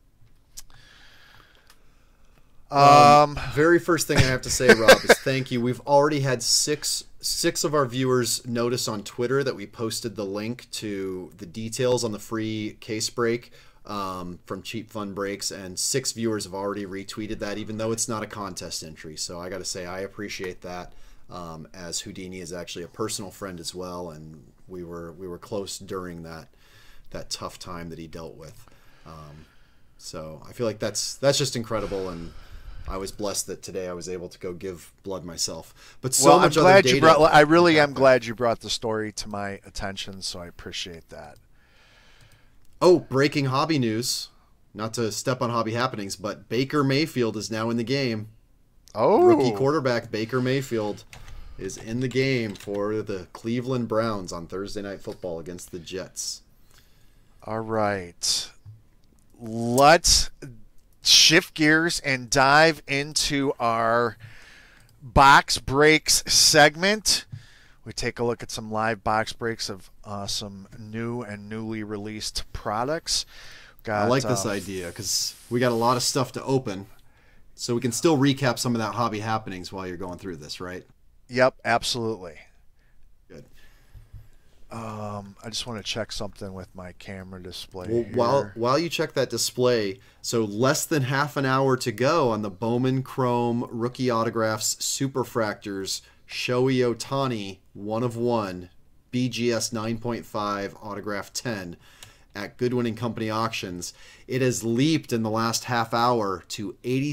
Very first thing I have to say, Rob, is thank you. We've already had six of our viewers notice on Twitter that we posted the link to the details on the free case break from Cheap Fun Breaks, and 6 viewers have already retweeted that, even though it's not a contest entry. So I got to say, I appreciate that. as Houdini is actually a personal friend as well, and we were close during that tough time that he dealt with. So I feel like that's just incredible, and I was blessed that today I was able to go give blood myself. But so much other data. I really am glad you brought the story to my attention, so I appreciate that. Oh, breaking hobby news. Not to step on hobby happenings, but Baker Mayfield is now in the game. Oh. Rookie quarterback Baker Mayfield is in the game for the Cleveland Browns on Thursday Night Football against the Jets. All right. Let's shift gears and dive into our box breaks segment. We take a look at some live box breaks of some new and newly released products. I like this idea because we got a lot of stuff to open, so we can still recap some of that hobby happenings while you're going through this, right? Yep, absolutely. Good. I just want to check something with my camera display. Well, here. while you check that display, so less than half an hour to go on the Bowman Chrome Rookie Autographs Superfractors Shohei Ohtani 1/1 BGS 9.5 Autograph 10 at Goodwin and Company auctions. It has leaped in the last half hour to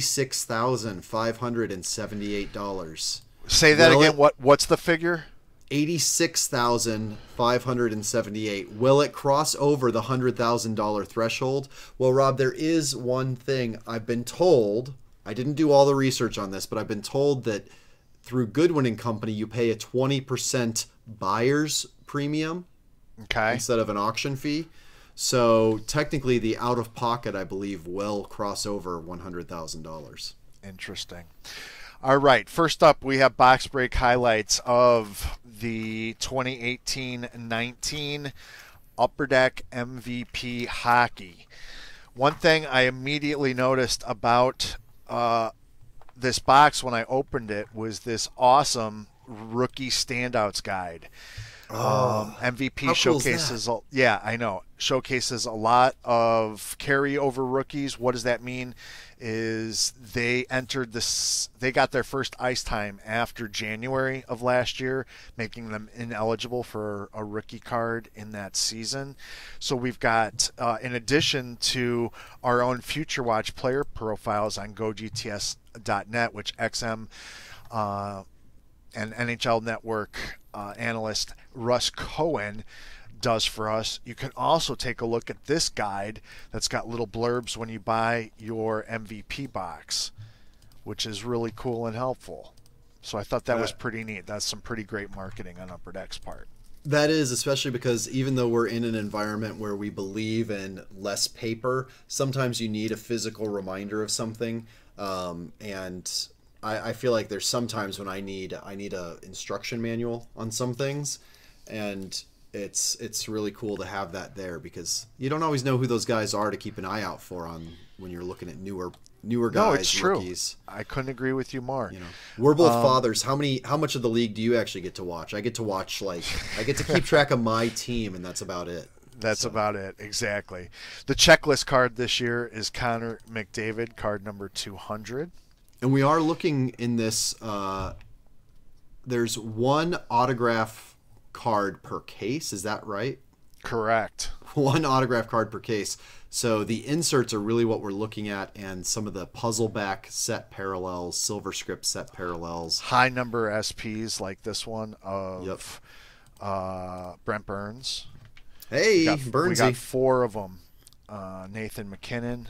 $86,578. Say that again. What's the figure? $86,578. Will it cross over the $100,000 threshold? Well, Rob, there is one thing I've been told. I didn't do all the research on this, but I've been told that through Goodwin and Company, you pay a 20% buyer's premium instead of an auction fee. So technically, the out-of-pocket, I believe, will cross over $100,000. Interesting. All right. First up, we have box break highlights of the 2018-19 Upper Deck MVP Hockey. One thing I immediately noticed about this box when I opened it was this awesome rookie standouts guide. MVP showcases, I know, showcases a lot of carryover rookies. What does that mean? Is they got their first ice time after January of last year, making them ineligible for a rookie card in that season. So we've got, in addition to our own Future Watch player profiles on GoGTS.net, which XM and NHL Network analyst Russ Cohen does for us. You can also take a look at this guide that's got little blurbs when you buy your MVP box, which is really cool and helpful. So I thought that was pretty neat. That's some pretty great marketing on Upper Deck's part. That is, especially because even though we're in an environment where we believe in less paper, sometimes you need a physical reminder of something. And I feel like there's sometimes when I need a instruction manual on some things, and it's really cool to have that there because you don't always know who those guys are to keep an eye out for when you're looking at newer guys. No, it's true. Rookies. I couldn't agree with you more. You know, we're both fathers. How much of the league do you actually get to watch? I get to watch I get to keep track of my team, and that's about it. That's about it, exactly. The checklist card this year is Connor McDavid, card number 200. And we are looking in this, there's one autograph card per case. Is that right? Correct. One autograph card per case. So the inserts are really what we're looking at, and some of the puzzle back set parallels, silver script set parallels. High number SPs like this one of Brent Burns. Hey, Burnsy. We got 4 of them. Nathan McKinnon,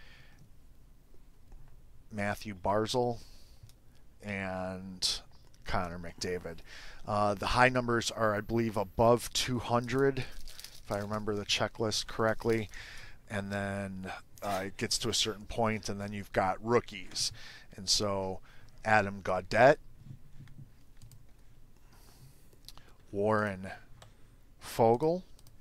Matthew Barzal, and Connor McDavid. The high numbers are, I believe, above 200, if I remember the checklist correctly. And then it gets to a certain point, and then you've got rookies. And so Adam Gaudette, Warren Fogle,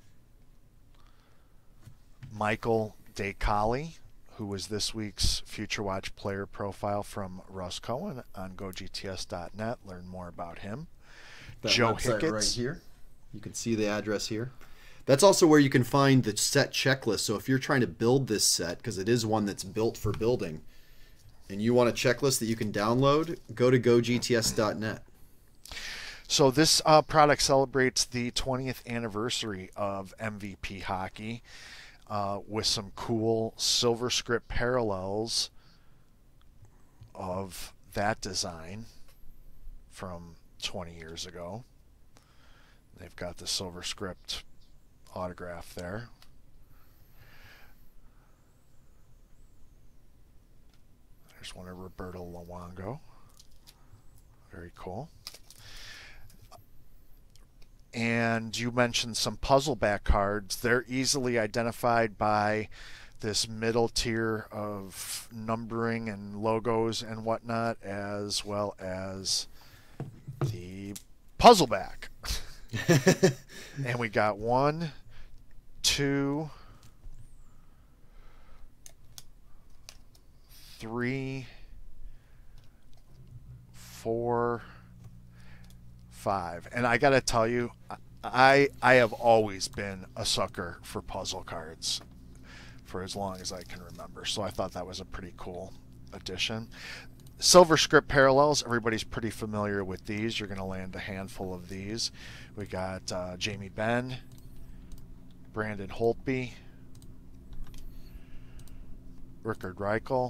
Michael DeCali, who was this week's Future Watch player profile from Russ Cohen on GoGTS.net. Learn more about him. That Joe website Hicketts. right here. You can see the address here. That's also where you can find the set checklist. So if you're trying to build this set, because it is one that's built for building, and you want a checklist that you can download, go to GoGTS.net. So this product celebrates the 20th anniversary of MVP Hockey with some cool silver script parallels of that design from 20 years ago. They've got the silver script autograph there. There's one of Roberto Luongo. Very cool. And you mentioned some puzzle back cards. They're easily identified by this middle tier of numbering and logos and whatnot, as well as the puzzle back. And we got 1, 2, 3, 4, 5. And I gotta tell you, I have always been a sucker for puzzle cards for as long as I can remember. So I thought that was a pretty cool addition. Silver script parallels, everybody's pretty familiar with these. You're going to land a handful of these. We got Jamie Benn, Brandon Holtby, Rickard Reichel,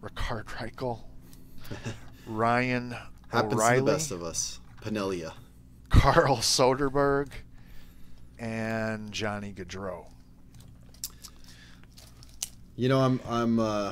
Ryan Happens O'Reilly, to the best of us. Panelia. Carl Soderberg, and Johnny Gaudreau. You know, I'm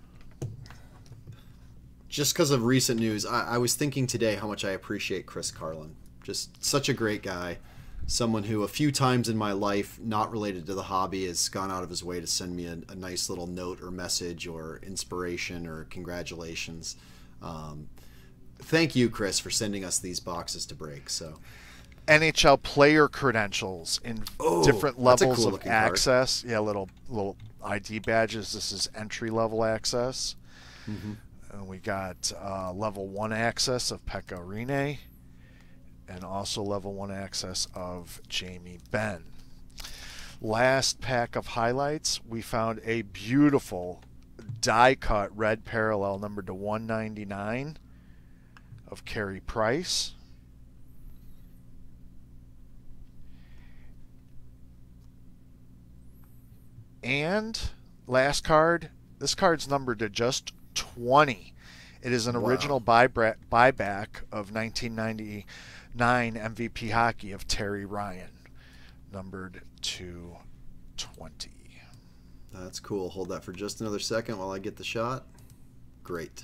just because of recent news, I was thinking today how much I appreciate Chris Carlin. Just such a great guy. Someone who a few times in my life, not related to the hobby, has gone out of his way to send me a nice little note or message or inspiration or congratulations. Thank you, Chris, for sending us these boxes to break. So, NHL player credentials in different levels cool of access. Card. Yeah, little ID badges. This is entry level access. Mm-hmm. And we got level 1 access of Pekka Rinne, and also level 1 access of Jamie Benn. Last pack of highlights, we found a beautiful die cut red parallel numbered to 199 of Carey Price. And last card, this card's numbered to just 20. It is an original buyback of 1999 MVP Hockey of Terry Ryan, numbered to 20. That's cool. Hold that for just another second while I get the shot. Great.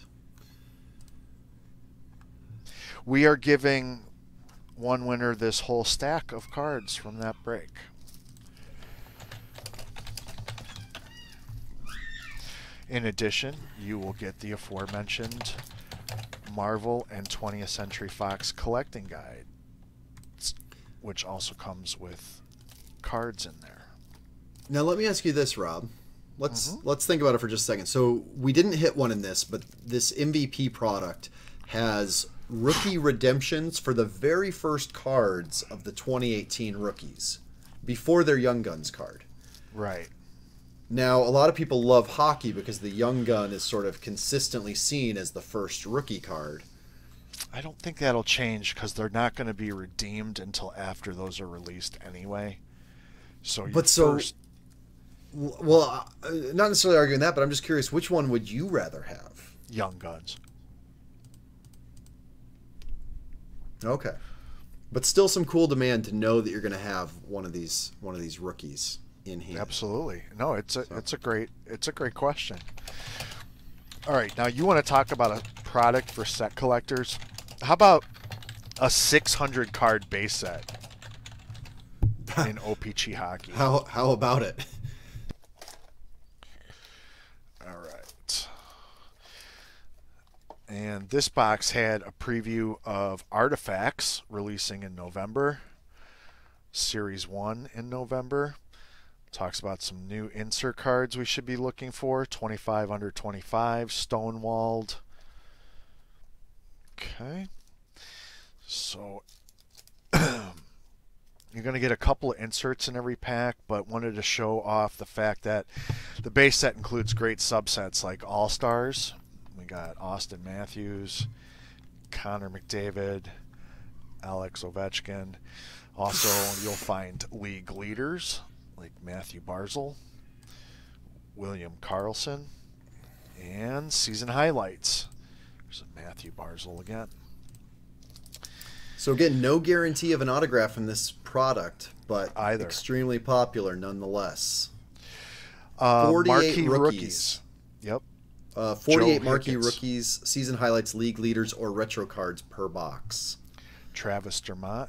We are giving one winner this whole stack of cards from that break. In addition, you will get the aforementioned Marvel and 20th Century Fox collecting guide, which also comes with cards in there. Now let me ask you this, Rob. Let's think about it for just a second. So we didn't hit one in this, but this MVP product has rookie redemptions for the very first cards of the 2018 rookies before their Young Guns card. Right. Now, a lot of people love hockey because the Young Gun is sort of consistently seen as the first rookie card. I don't think that'll change because they're not going to be redeemed until after those are released anyway. So, well, not necessarily arguing that, but I'm just curious, which one would you rather have? Young Guns. Okay, but still some cool demand to know that you're going to have one of these rookies in hand. Absolutely. No, it's a great question. All right, now you want to talk about a product for set collectors? How about a 600 card base set in O-Pee-Chee Hockey? How about it? All right. And this box had a preview of Artifacts releasing in November, Series 1 in November. Talks about some new insert cards we should be looking for. 25 under 25, Stonewalled. Okay. So you're going to get a couple of inserts in every pack, but wanted to show off the fact that the base set includes great subsets like All-Stars. We got Austin Matthews, Connor McDavid, Alex Ovechkin. Also, you'll find league leaders like Matthew Barzal, William Karlsson, and season highlights. There's a Matthew Barzal again. So again, no guarantee of an autograph in this product, but Either. extremely popular nonetheless. Marquee rookies. Yep. 48 Joe marquee Higgins. rookies, season highlights, league leaders, or retro cards per box. Travis Dermott.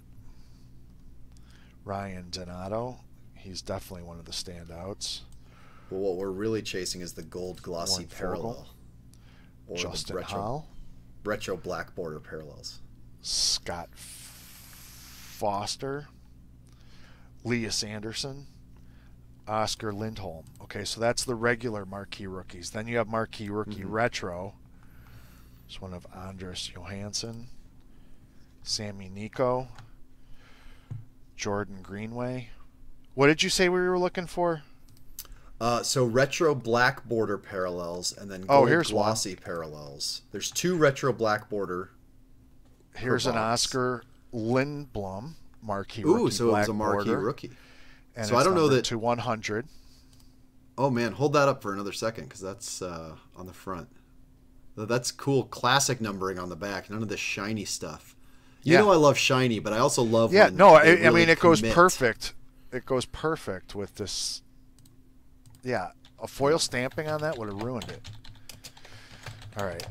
Ryan Donato. He's definitely one of the standouts. But what we're really chasing is the gold glossy Warren Fogle. parallel. Or Justin the Hall. retro black border parallels. Scott Foster. Lias Anderson. Oscar Lindholm. Okay, so that's the regular marquee rookies. Then you have marquee rookie retro. It's one of Andres Johansson, Sammy Nico, Jordan Greenway. What did you say we were looking for? So retro black border parallels and then gold here's glossy parallels. There's 2 retro black border. Here's an box. Oscar Lindblom marquee Ooh, rookie so it black was a marquee border, rookie. and So it's I don't know numbered that to 100. Oh man, hold that up for another second because that's on the front. That's cool classic numbering on the back. None of this shiny stuff. You know I love shiny, but I also love Yeah, when no, they I really mean it goes commit. perfect. It goes perfect with this. Yeah, a foil stamping on that would have ruined it. All right.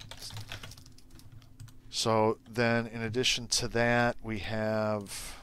So then, in addition to that, we have.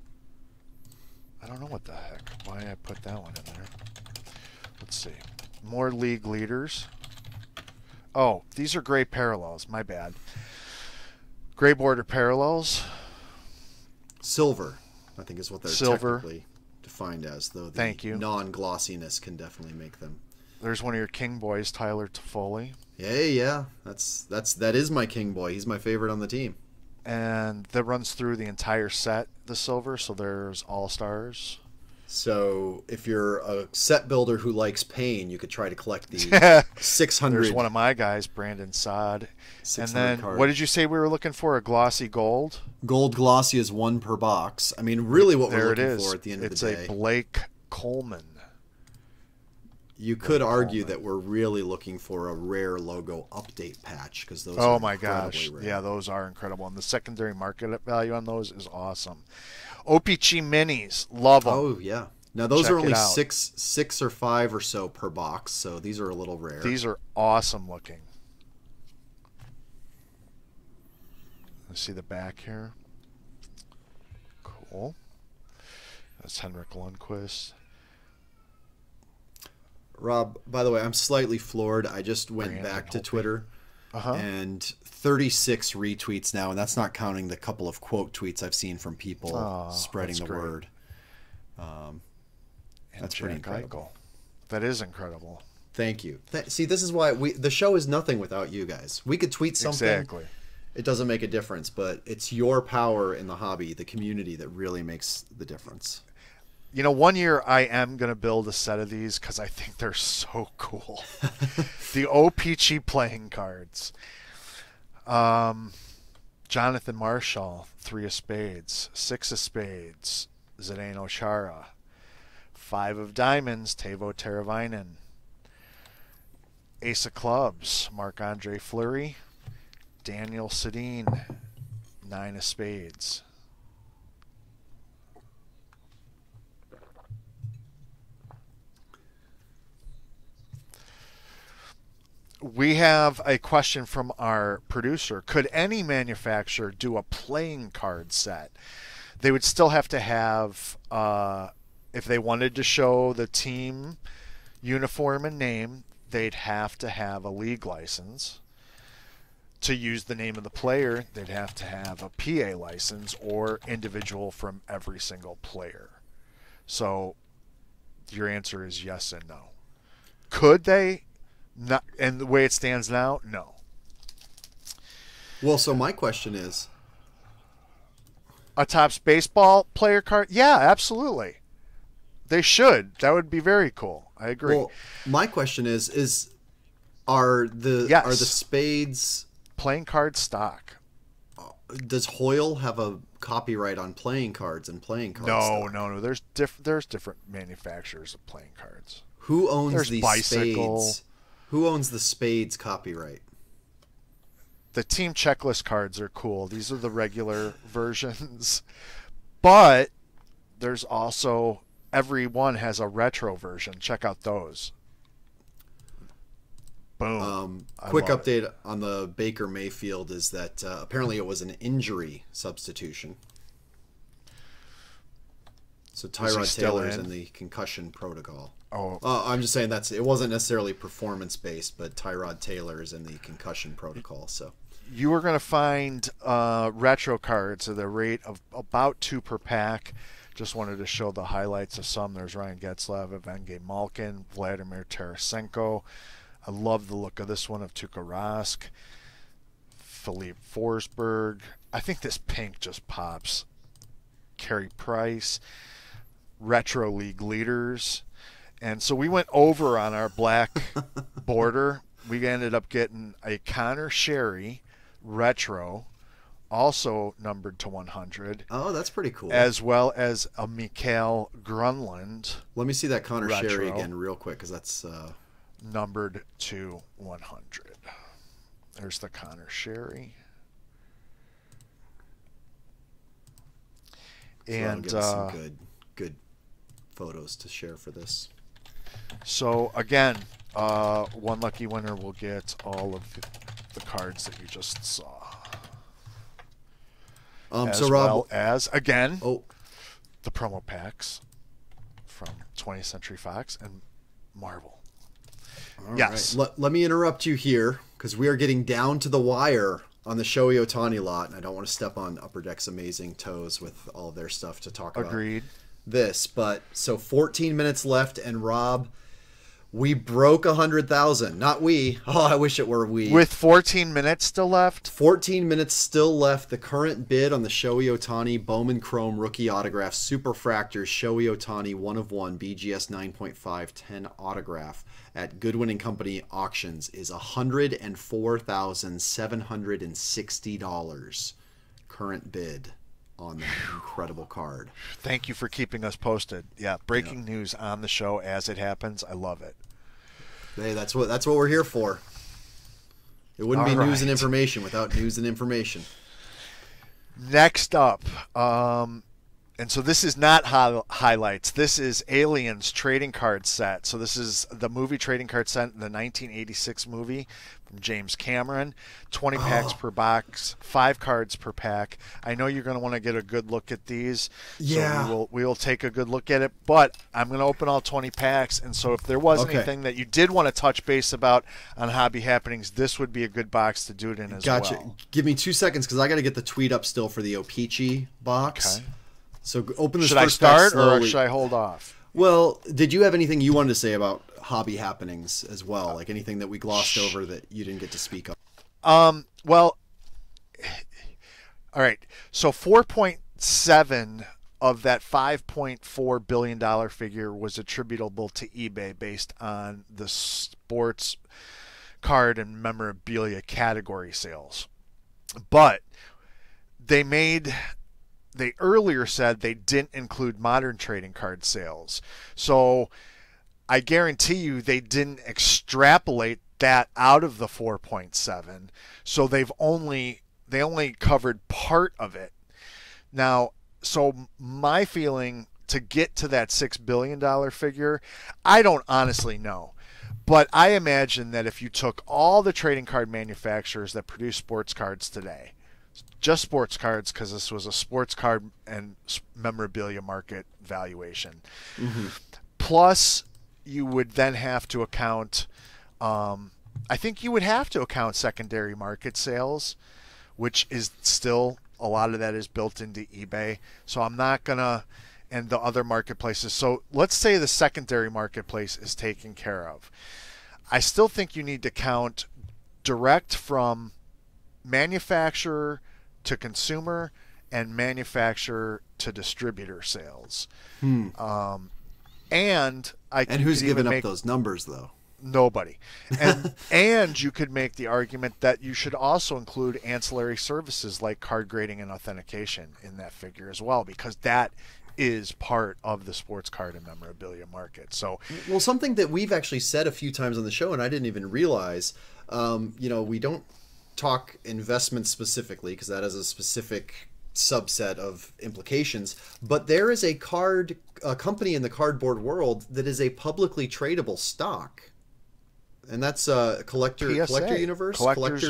I don't know what the heck. Why I put that one in there. Let's see. More league leaders. Oh, these are gray parallels. My bad. Gray border parallels. Silver, I think is what they're Silver. technically defined as, though the Thank you. non-glossiness can definitely make them. There's one of your King boys, Tyler Toffoli. Yeah. That is my king boy. He's my favorite on the team. And that runs through the entire set, the silver. So there's all-stars. So if you're a set builder who likes pain, you could try to collect the 600. There's one of my guys, Brandon Sod. And 600 then, card. what did you say we were looking for? A glossy gold? Gold glossy is 1 per box. I mean, really what There we're it looking is. for at the end It's of the day. a Blake Coleman. You could argue that we're really looking for a rare logo update patch because those Oh are my incredibly gosh. rare. Yeah, those are incredible. And the secondary market value on those is awesome. O-Pee-Chee minis. Love them. Oh yeah. Now those Check are only it out. six or 5 or so per box, so these are a little rare. These are awesome looking. Let's see the back here. Cool. That's Henrik Lundqvist. Rob, by the way, I'm slightly floored. I just went Brandon back to Holtby. Twitter and 36 retweets now, and that's not counting the couple of quote tweets I've seen from people spreading that's the great. word. And That's pretty Jack incredible. Eichel. That is incredible. Thank you. See, this is why the show is nothing without you guys. We could tweet something. Exactly. It doesn't make a difference, but it's your power in the hobby, the community, that really makes the difference. You know, one year I am going to build a set of these because I think they're so cool. The O-Pee-Chee playing cards. Jonathan Marshall, 3 of spades. 6 of spades, Zdeno Chara. 5 of diamonds, Teuvo Teravainen. Ace of clubs, Marc-Andre Fleury. Daniel Sedin, 9 of spades. We have a question from our producer. Could any manufacturer do a playing card set? They would still have to have, if they wanted to show the team uniform and name, they'd have to have a league license. To use the name of the player, they'd have to have a PA license or individual from every single player. So your answer is yes and no. Could they? Not, and the way it stands now, no. Well, so my question is, A Topps baseball player card? Yeah, absolutely. They should. That would be very cool. I agree. well, my question is are the Yes. are the spades Playing card stock. does Hoyle have a copyright on playing cards and playing cards? No. There's different manufacturers of playing cards. Who owns There's the Bicycle. Spades? Who owns the Spades copyright? The team checklist cards are cool. These are the regular versions. But there's also, every one has a retro version. Check out those. Boom. Quick update on the Baker Mayfield is that apparently it was an injury substitution. So Tyrod Taylor's in the concussion protocol. Oh, I'm just saying it wasn't necessarily performance based, but Tyrod Taylor is in the concussion protocol. So you are going to find retro cards at the rate of about 2 per pack. Just wanted to show the highlights of some. There's Ryan Getzlav, Evgeny Malkin, Vladimir Tarasenko. I love the look of this one of Tuukka Rask, Philippe Forsberg. I think this pink just pops. Carey Price, Retro League leaders. And so we went over on our black border. We ended up getting a Connor Sherry Retro, also numbered to 100. Oh, that's pretty cool. As well as a Mikael Grunland. Let me see that Connor Retro. Sherry again real quick, because that's... numbered to 100. There's the Connor Sherry. And some good photos to share for this. So again, one lucky winner will get all of the cards that you just saw. As so Rob, well as again, the promo packs from 20th Century Fox and Marvel. All yes. Right. Let me interrupt you here, because we are getting down to the wire on the Shohei Ohtani lot, and I don't want to step on Upper Deck's amazing toes with all of their stuff to talk about. Agreed. This, but so 14 minutes left, and Rob, we broke 100,000. Not we. Oh, I wish it were we. With 14 minutes still left? 14 minutes still left. The current bid on the Shohei Ohtani Bowman Chrome Rookie Autograph Superfractors Shohei Ohtani 1 of 1 BGS 9.5 10 autograph at Goodwin and Company auctions is $104,760. Current bid on that incredible card. Thank you for keeping us posted. Yeah, breaking news on the show as it happens. I love it. Hey, that's what we're here for. It wouldn't be news and information without news and information. Next up, and so this is not highlights. This is Aliens trading card set. So this is the movie trading card set, the 1986 movie from James Cameron. 20 packs per box, 5 cards per pack. I know you're going to want to get a good look at these. Yeah. So we will take a good look at it. But I'm going to open all 20 packs. And so if there was anything that you did want to touch base about on Hobby Happenings, this would be a good box to do it in as well. Gotcha. Give me 2 seconds, because I got to get the tweet up still for the O-Pee-Chee box. Okay. So open this Should I first pack start or slowly. should I hold off? Well, did you have anything you wanted to say about Hobby Happenings as well? Like anything that we glossed over that you didn't get to speak of? Well, all right. So 4.7 of that $5.4 billion figure was attributable to eBay based on the sports card and memorabilia category sales. But they earlier said they didn't include modern trading card sales. So I guarantee you they didn't extrapolate that out of the 4.7. So they only covered part of it. Now, so my feeling to get to that $6 billion figure, I don't honestly know. But I imagine that if you took all the trading card manufacturers that produce sports cards today, just sports cards, because this was a sports card and memorabilia market valuation. Mm-hmm. Plus, you would then have to account, I think you would have to account secondary market sales, which is still, a lot of that is built into eBay. So I'm not going to, and the other marketplaces. So let's say the secondary marketplace is taken care of. I still think you need to count direct from manufacturer to consumer and manufacturer to distributor sales. And who's giving up those numbers though? Nobody. And you could make the argument that you should also include ancillary services like card grading and authentication in that figure as well, because that is part of the sports card and memorabilia market. So, well, something that we've actually said a few times on the show, and I didn't even realize, we don't talk investment specifically because that is a specific subset of implications, but there is a company in the cardboard world that is a publicly tradable stock, and that's Collectors Universe.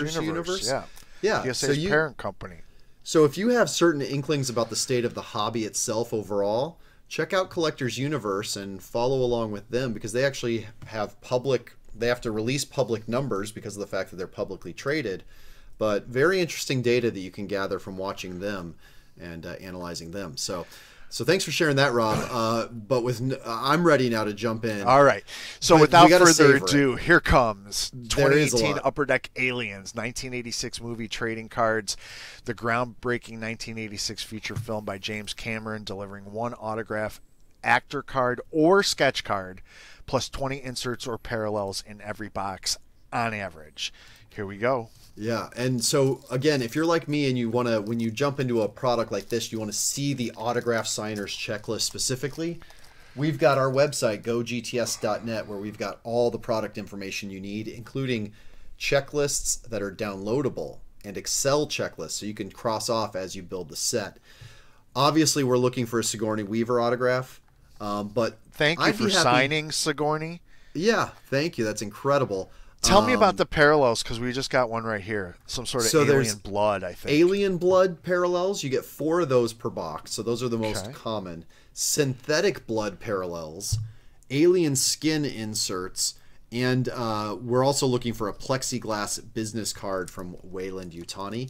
Yeah. PSA's parent company. So if you have certain inklings about the state of the hobby itself overall, check out Collectors Universe and follow along with them, because they actually have they have to release public numbers because of the fact that they're publicly traded, but very interesting data that you can gather from watching them and analyzing them. So thanks for sharing that, Rob. But I'm ready now to jump in. All right. So But without we gotta further savor it. ado, here comes There is a 2018 lot. Upper Deck Aliens, 1986 movie trading cards, the groundbreaking 1986 feature film by James Cameron, delivering one autograph, actor card, or sketch card, plus 20 inserts or parallels in every box on average. Here we go. Yeah, and so again, if you're like me and you want to, when you jump into a product like this, you want to see the autograph signers checklist specifically, we've got our website, GoGTS.net, where we've got all the product information you need, including checklists that are downloadable and Excel checklists so you can cross off as you build the set. Obviously, we're looking for a Sigourney Weaver autograph, but Thank you I'd for be happy- signing, Sigourney. Yeah, thank you. That's incredible. Tell me about the parallels, because we just got one right here. Some sort of So there's alien blood, I think. Alien blood parallels, you get 4 of those per box, so those are the most common. Synthetic blood parallels, alien skin inserts, and we're also looking for a plexiglass business card from Wayland Yutani.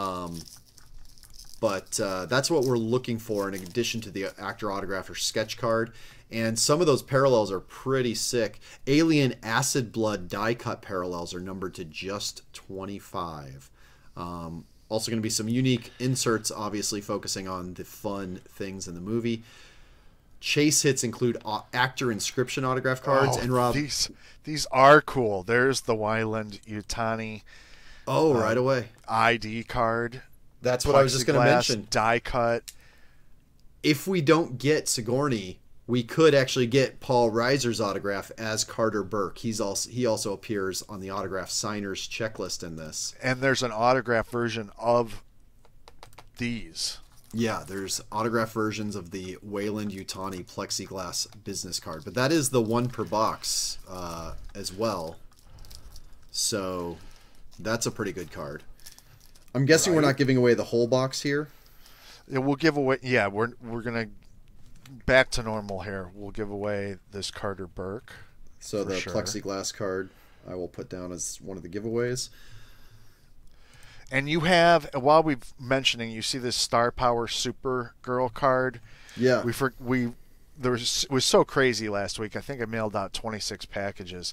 But that's what we're looking for in addition to the actor autograph or sketch card. And some of those parallels are pretty sick. Alien acid blood die cut parallels are numbered to just 25. Also going to be some unique inserts, obviously focusing on the fun things in the movie. Chase hits include actor inscription autograph cards. Oh, and Rob, these are cool. There's the Wayland Yutani right away. ID card. That's what I was just going to Plexiglass, mention. Die cut. If we don't get Sigourney, we could actually get Paul Reiser's autograph as Carter Burke. He also appears on the autograph signers checklist in this. And there's an autograph version of these. Yeah, there's autograph versions of the Wayland Yutani plexiglass business card, but that is the 1 per box as well. So that's a pretty good card. I'm guessing we're not giving away the whole box here. Yeah, we'll give away. Yeah, we're gonna back to normal here. We'll give away this Carter Burke. So the sure. plexiglass card I will put down as one of the giveaways. And you have, while we've mentioning, you see this Star Power Supergirl card. Yeah. It was so crazy last week. I think I mailed out 26 packages.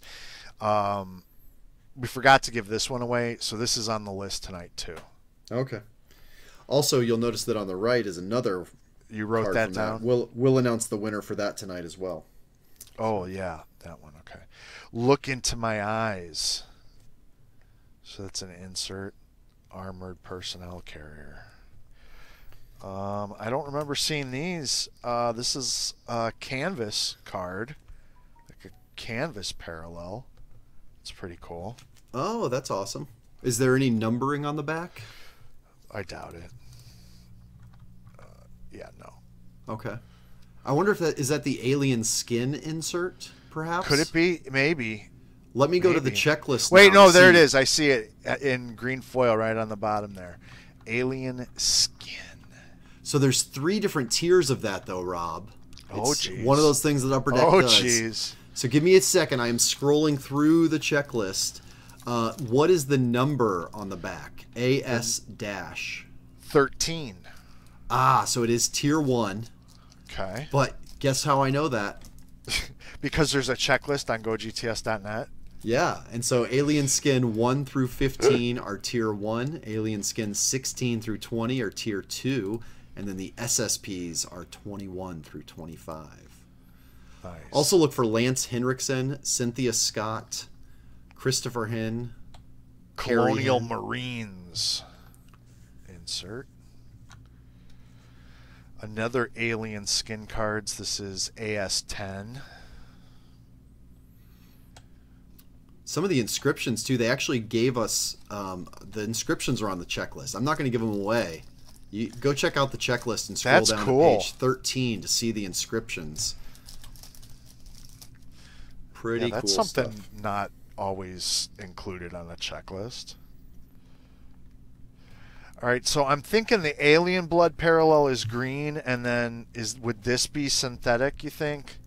We forgot to give this one away, so this is on the list tonight too. Okay. Also, you'll notice that on the right is another. You wrote card that from down? We'll announce the winner for that tonight as well. Oh, yeah, that one. Okay. Look into my eyes. So that's an insert. Armored personnel carrier. I don't remember seeing these. This is a canvas card. Like a canvas parallel. It's pretty cool. Oh, that's awesome. Is there any numbering on the back? I doubt it. Yeah, no. Okay. I wonder if is that the alien skin insert, perhaps? Could it be? Maybe. Let me go to the Maybe. checklist. Wait, now no, and there see. it is. I see it in green foil right on the bottom there. Alien skin. So there's 3 different tiers of that, though, Rob. Oh, It's jeez. one of those things that Upper Deck Oh, does. jeez. So give me a second. I am scrolling through the checklist. What is the number on the back? AS dash. 13. So it is tier 1. Okay. But guess how I know that? Because there's a checklist on GoGTS.net. Yeah, and so alien skin 1 through 15 are tier 1, alien skin 16 through 20 are tier 2, and then the SSPs are 21 through 25. Nice. Also look for Lance Henriksen, Cynthia Scott, Christopher Hinn, Colonial Harry Hinn. Marines. Insert. Another alien skin cards. This is AS10. Some of the inscriptions too. They actually gave us the inscriptions are on the checklist. I'm not going to give them away. You go check out the checklist and scroll That's down cool. to page 13 to see the inscriptions. Pretty That's cool something stuff. not always included on a checklist. All right, so I'm thinking the alien blood parallel is green, and then would this be synthetic, you think?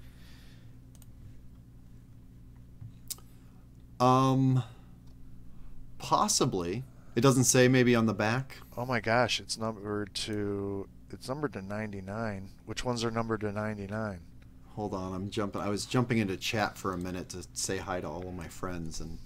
Possibly. It doesn't say maybe on the back. Oh my gosh, it's numbered to 99. Which ones are numbered to 99? Hold on, I'm jumping. I was jumping into chat for a minute to say hi to all of my friends, and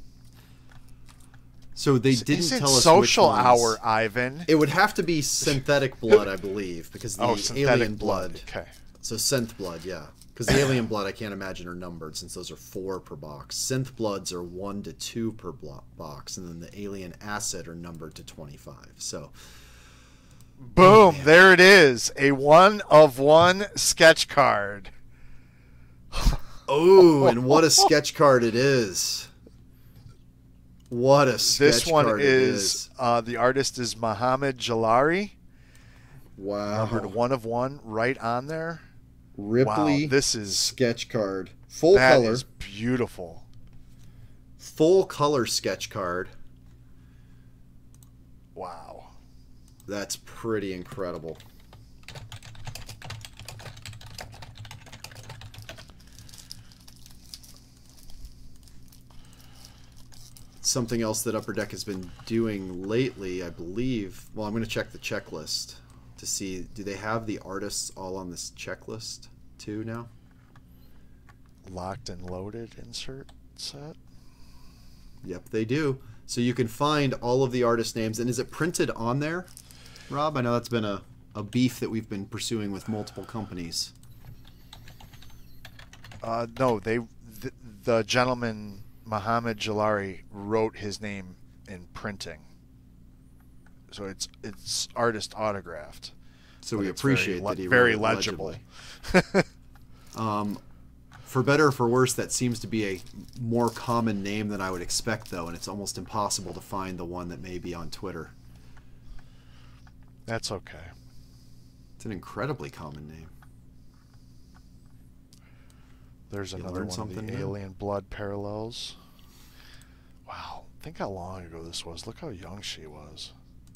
so they didn't Is it tell us social which ones. hour, Ivan? It would have to be synthetic blood, I believe, because the synthetic alien blood. Okay. So synth blood, yeah. Because the alien blood, I can't imagine, are numbered since those are 4 per box. Synth bloods are 1 to 2 per box, and then the alien acid are numbered to 25. So, Boom! There it is, a 1-of-1 sketch card. oh, and what a sketch card it is! What a sketch This one card it is! The artist is Mohammed Jalari. Wow, Numbered 1-of-1, right on there. Ripley. Wow, this is sketch card, full that color, is beautiful. full color sketch card. Wow, That's pretty incredible. Something else that Upper Deck has been doing lately, I believe. Well, I'm going to check the checklist to see, do they have the artists all on this checklist too now? locked and loaded insert set. Yep, they do. So you can find all of the artist names. And is it printed on there, Rob? I know that's been a beef that we've been pursuing with multiple companies. No, the gentleman Mohammed Jalari wrote his name in printing, so it's artist autographed. So but we it's appreciate that he very wrote it legible. For better or for worse, that seems to be a more common name than I would expect, though, and it's almost impossible to find the one that may be on Twitter. That's okay. It's an incredibly common name. There's You another learned one of something the new. alien blood parallels. Wow, think how long ago this was. Look how young she was.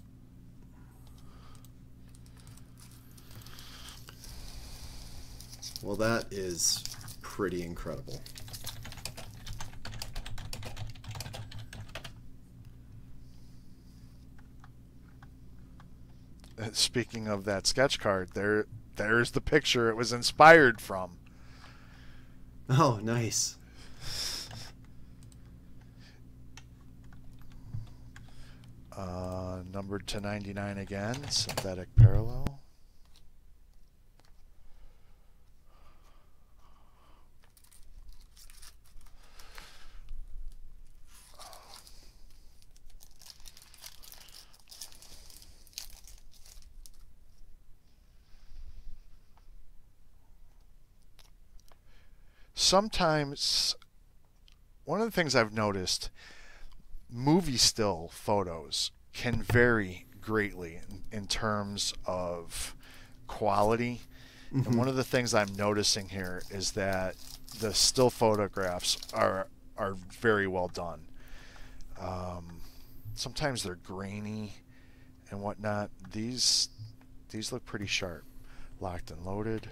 Well, that is pretty incredible. Speaking of that sketch card, there's the picture it was inspired from. Oh, nice. Numbered to 99 again, synthetic parallel. Sometimes, one of the things I've noticed, movie still photos can vary greatly in terms of quality. And one of the things I'm noticing here is that the still photographs are very well done. Sometimes they're grainy and whatnot. These look pretty sharp. Locked and loaded.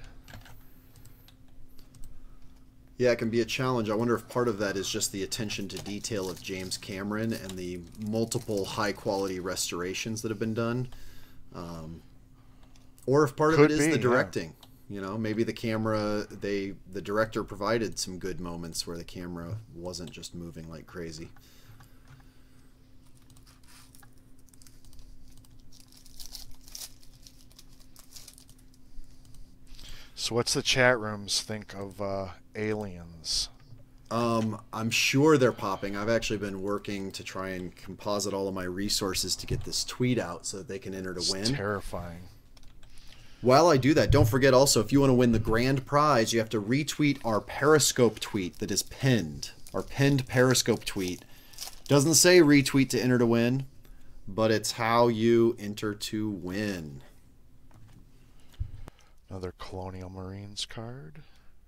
Yeah, it can be a challenge. I wonder if part of that is just the attention to detail of James Cameron and the multiple high-quality restorations that have been done. Or if part of Could it is be, the yeah. directing. You know, maybe the camera, the director provided some good moments where the camera wasn't just moving like crazy. So what's the chat rooms think of aliens? I'm sure they're popping. I've actually been working to try and composite all of my resources to get this tweet out so that they can enter to win. It's terrifying. While I do that, don't forget also, if you want to win the grand prize, you have to retweet our Periscope tweet that is pinned. Our pinned Periscope tweet. Doesn't say retweet to enter to win, but it's how you enter to win. Another Colonial Marines card.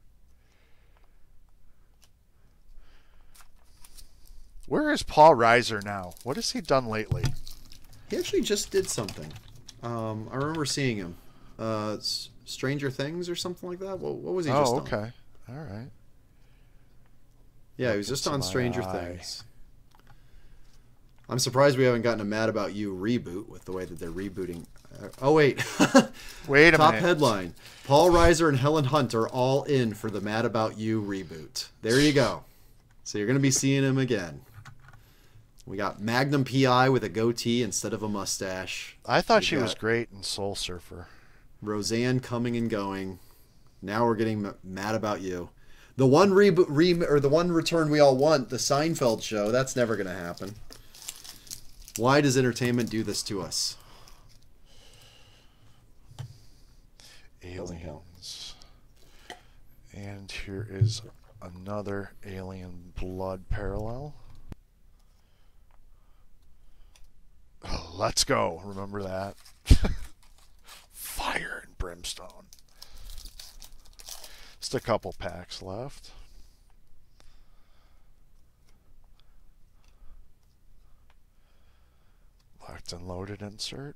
Where is Paul Reiser now? What has he done lately? He actually just did something. I remember seeing him. Stranger Things or something like that? What was he just on? Oh, okay. All right. Yeah, he was just on Stranger Things. I'm surprised we haven't gotten a Mad About You reboot with the way that they're rebooting. Oh, wait. Wait a Top minute. headline. Paul Reiser and Helen Hunt are all in for the Mad About You reboot. There you go. So you're going to be seeing him again. We got Magnum P.I. with a goatee instead of a mustache. I thought she was great in Soul Surfer. Roseanne coming and going. Now we're getting Mad About You. The one the one return we all want, the Seinfeld show, that's never going to happen. Why does entertainment do this to us? Aliens. And here is another Alien Blood parallel. Oh, let's go. Remember that? Fire and brimstone. Just a couple packs left. Locked and loaded insert.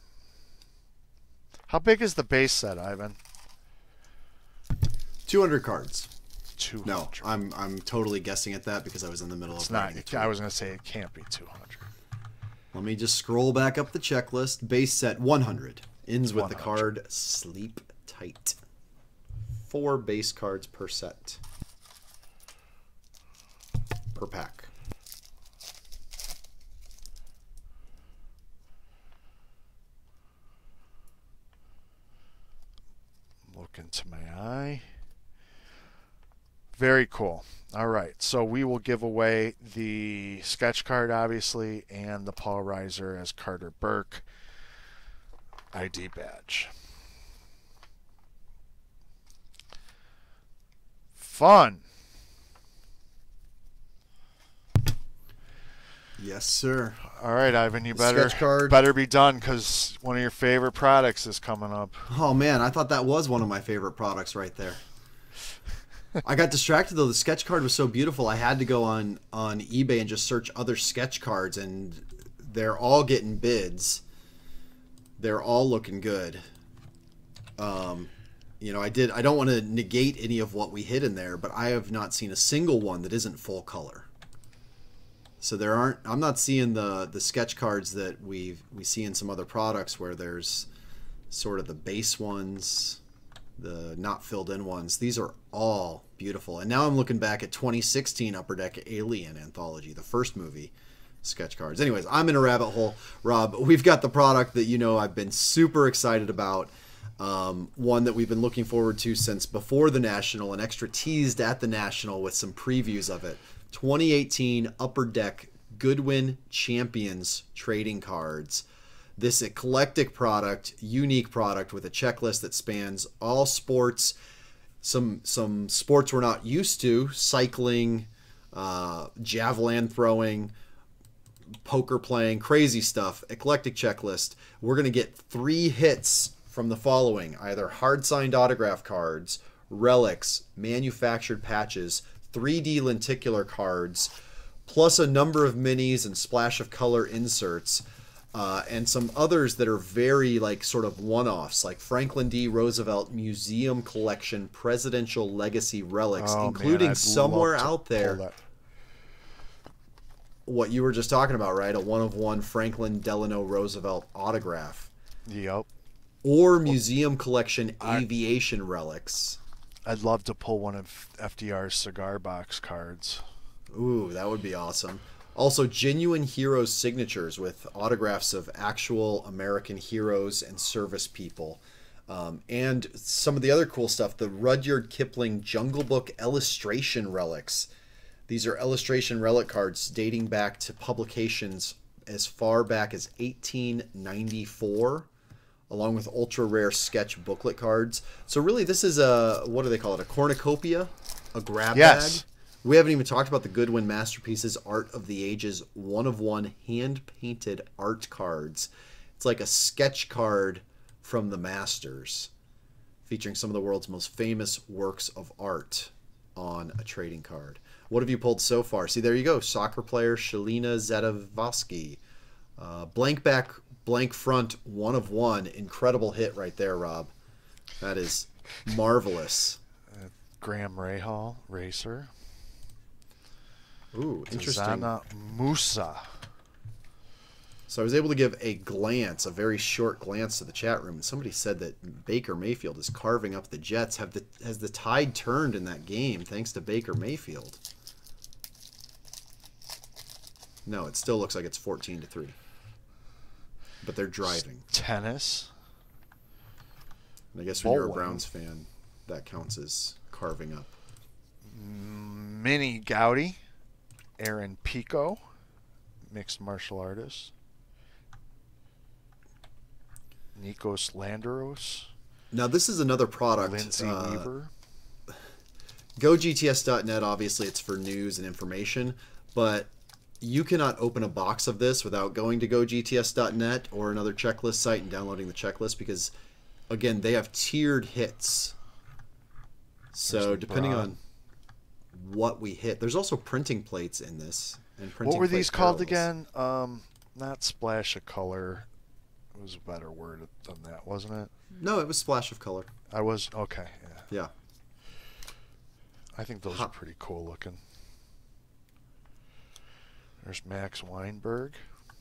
How big is the base set, Ivan? 200 cards. 200. No, I'm totally guessing at that because I was in the middle of It's not. writing I was going to say it can't be 200. Let me just scroll back up the checklist. Base set 100. Ends with 100. the card Sleep Tight. 4 base cards per set. Per pack. Look into my eye. Very cool. All right, so we will give away the sketch card, obviously, and the Paul Reiser as Carter Burke ID badge. Fun. Yes, sir. All right, Ivan, you Sketch card. better be done because one of your favorite products is coming up. Oh, man, I thought that was one of my favorite products right there. I got distracted, though. The sketch card was so beautiful, I had to go on eBay and just search other sketch cards, and they're all getting bids. They're all looking good. You know, I don't want to negate any of what we hit in there, but I have not seen a single one that isn't full color. So I'm not seeing the sketch cards that we see in some other products where there's sort of the base ones, the not filled in ones. These are all beautiful. And now I'm looking back at 2016 Upper Deck Alien Anthology, the first movie sketch cards. Anyways, I'm in a rabbit hole. Rob, we've got the product that I've been super excited about. One that we've been looking forward to since before the National, and extra teased at the National with some previews of it. 2018 Upper Deck Goodwin Champions trading cards. This eclectic product, unique product with a checklist that spans all sports, some sports we're not used to, cycling, javelin throwing, poker playing, crazy stuff, eclectic checklist. We're going to get 3 hits from the following: either hard signed autograph cards, relics, manufactured patches, 3D lenticular cards, plus a number of minis and splash of color inserts, and some others that are very sort of one-offs, like Franklin D. Roosevelt Museum Collection Presidential Legacy Relics, including somewhere out there what you were just talking about, right? A 1-of-1 Franklin Delano Roosevelt autograph. Yep. Or Museum Collection Aviation Relics. I'd love to pull one of FDR's cigar box cards. Ooh, that would be awesome. Also, genuine heroes signatures with autographs of actual American heroes and service people. And some of the other cool stuff, the Rudyard Kipling Jungle Book illustration relics. These are illustration relic cards dating back to publications as far back as 1894, along with ultra rare sketch booklet cards. So really this is a, what do they call it, a cornucopia, a grab Yes. bag. We haven't even talked about the Goodwin Masterpieces Art of the Ages 1-of-1 hand-painted art cards. It's like a sketch card from the masters, featuring some of the world's most famous works of art on a trading card. What have you pulled so far? See, there you go. Soccer player Shalina Zadovsky. Blank back, blank front, 1-of-1. Incredible hit right there, Rob. That is marvelous. Graham Rahal, racer. Ooh, interesting. Zana Musa. So I was able to give a glance, a very short glance to the chat room, and somebody said that Baker Mayfield is carving up the Jets. Has the tide turned in that game thanks to Baker Mayfield? No, it still looks like it's 14-3. But they're driving. Tennis. And I guess when you're a Bowling. Browns fan, that counts as carving up. Minnie Gowdy. Aaron Pico. Mixed martial artist. Nikos Landeros. Now, this is another product. Lindsay Weaver. GoGTS.net, obviously, it's for news and information, but you cannot open a box of this without going to GoGTS.net or another checklist site and downloading the checklist because, again, they have tiered hits. So depending on what we hit, there's also printing plates in this. And printing What were plate these called parallels. again? Not splash of color. It was a better word than that, wasn't it? No, it was Splash of Color. I was okay. Yeah. Yeah. I think those are pretty cool looking. There's Max Weinberg.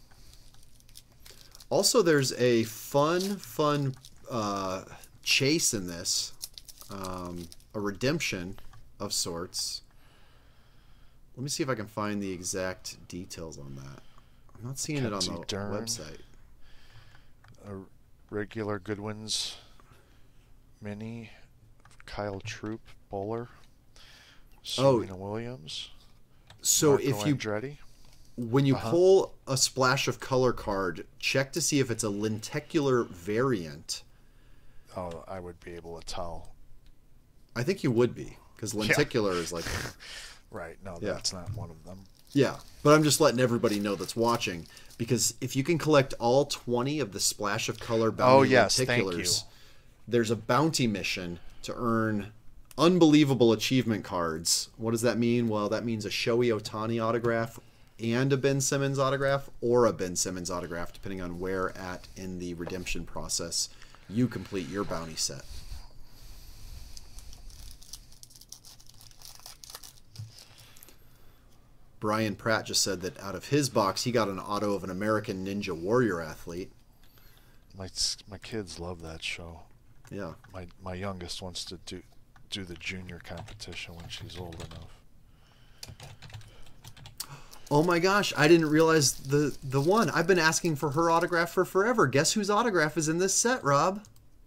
Also, there's a fun chase in this, a redemption of sorts. Let me see if I can find the exact details on that. I'm not seeing it on Kenzie the Dern. website. A regular Goodwin's mini. Kyle Troop bowler. Serena Williams. So Marco if you Andretti. when you pull a Splash of Color card, check to see if it's a lenticular variant. Oh, I would be able to tell. I think you would be, because lenticular is like... Right, no, Yeah. that's not one of them. Yeah, but I'm just letting everybody know that's watching, because if you can collect all 20 of the Splash of Color bounty thank you. lenticulars, there's a bounty mission to earn unbelievable achievement cards. What does that mean? Well, that means a Shohei Ohtani autograph and a Ben Simmons autograph, or a Ben Simmons autograph, depending on where at in the redemption process you complete your bounty set. Brian Pratt just said that out of his box, he got an auto of an American Ninja Warrior athlete. My kids love that show. Yeah. My youngest wants to do the junior competition when she's old enough. Oh my gosh, I didn't realize the one. I've been asking for her autograph for forever. Guess whose autograph is in this set, Rob?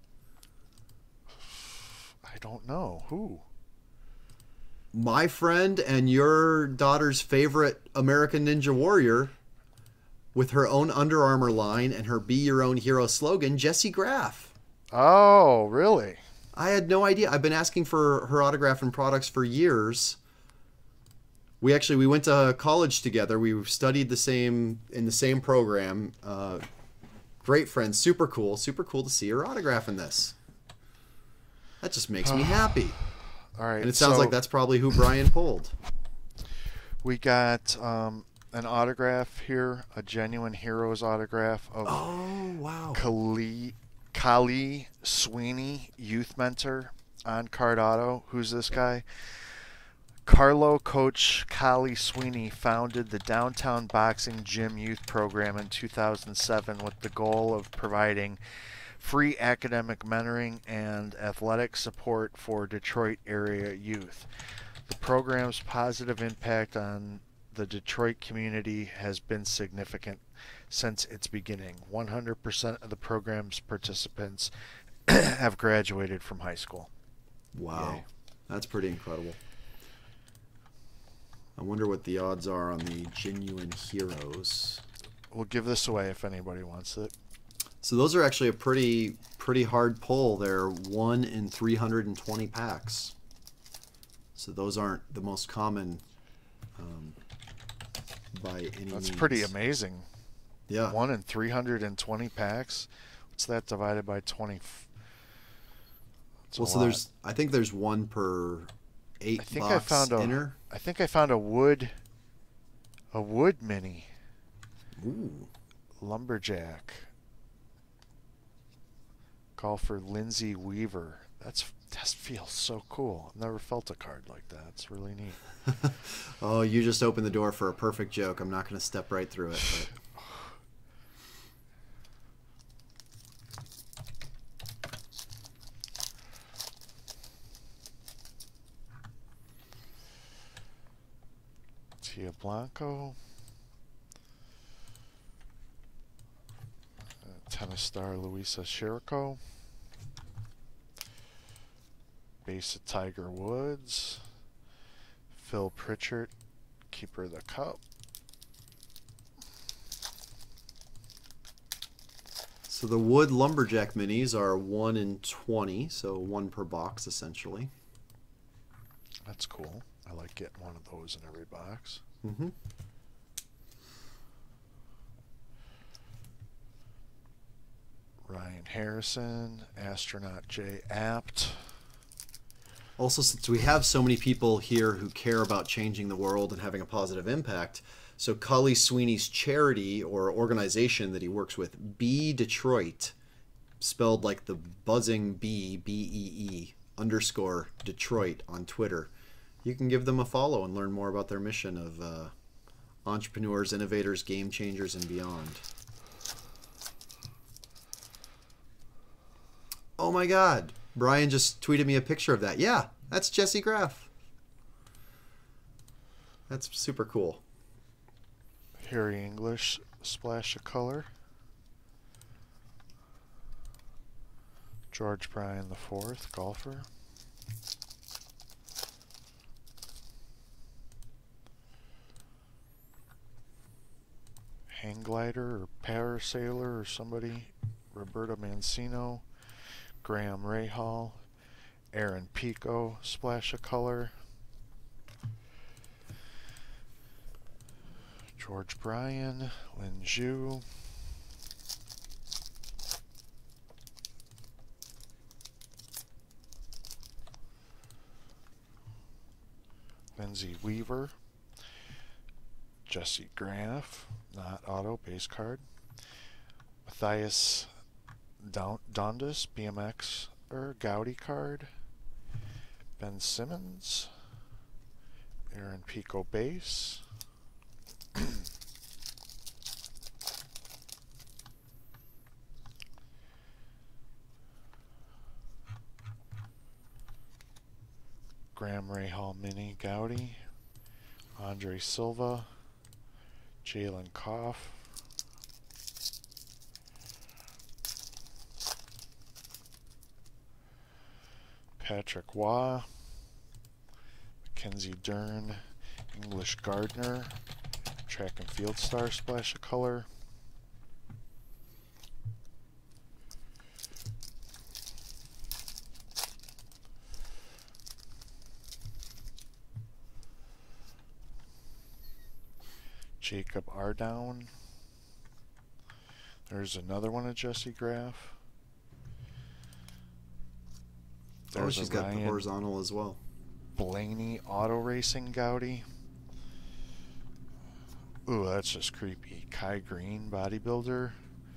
I don't know. Who? My friend and your daughter's favorite American Ninja Warrior, with her own Under Armour line and her Be Your Own Hero slogan, Jessie Graff. Oh, really? I had no idea. I've been asking for her autograph and products for years. We went to college together. We studied in the same program. Great friends, super cool to see her autograph in this. That just makes me happy. All right. And it sounds like that's probably who Brian pulled. We got an autograph here, a Genuine Heroes autograph of wow. Kali Sweeney, youth mentor on card auto. Who's this guy? Carlo coach Kali Sweeney founded the Downtown Boxing Gym Youth Program in 2007 with the goal of providing free academic mentoring and athletic support for Detroit area youth. The program's positive impact on the Detroit community has been significant since its beginning. 100% of the program's participants have graduated from high school. Wow. Yay. That's pretty incredible. I wonder what the odds are on the genuine heroes. We'll give this away if anybody wants it. So those are actually a pretty hard pull. They're 1 in 320 packs. So those aren't the most common by any means. That's pretty amazing. Yeah. 1 in 320 packs. What's that divided by 20? Well, so there's, I think there's one per 8 box inner. I think I found a wood mini. Ooh. Lumberjack. Golfer Lindsay Weaver. That feels so cool. I've never felt a card like that. It's really neat. Oh, you just opened the door for a perfect joke. I'm not going to step right through it. But. Tia Blanco. Tennis star Luisa Shirko. Base of Tiger Woods. Phil Pritchard, keeper of the cup. So the wood lumberjack minis are 1 in 20, so 1 per box essentially. That's cool. I like getting one of those in every box. Mm-hmm. Ryan Harrison, Astronaut J. Apt. Also, since we have so many people here who care about changing the world and having a positive impact, so Cully Sweeney's charity or organization that he works with, Bee Detroit, spelled like the buzzing bee, B-E-E, _ Detroit on Twitter. You can give them a follow and learn more about their mission of entrepreneurs, innovators, game changers, and beyond. Oh my God. Brian just tweeted me a picture of that. Yeah, that's Jesse Graff. That's super cool. Harry English, splash of color. George Bryan IV, golfer. Hang glider or parasailer or somebody. Roberto Mancino. Graham Rahal, Aaron Pico, splash of color. George Bryan, Lin Zhu. Lindsay Weaver, Jesse Graff, not auto, base card. Matthias Dundas, BMX or Gaudy card. Ben Simmons, Aaron Pico base. Graham Rahal mini Gaudy. Andre Silva, Jalen Koff. Patrick Waugh, Mackenzie Dern, English Gardner, track and field star, splash of color. Jacob Ardown. There's another one of Jesse Graff. Oh, she's got the horizontal as well. Blaney Auto Racing Gaudy. Ooh, that's just creepy. Kai Green bodybuilder.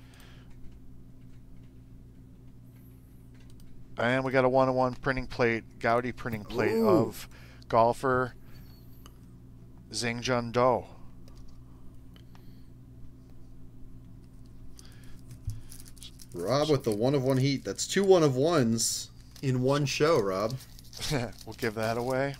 And we got a 1-on-1 printing plate, Gaudy printing plate. Ooh. Of golfer Xingjun Do. Rob with the 1-of-1 heat. That's 2 1-of-1s in one show, Rob. We'll give that away.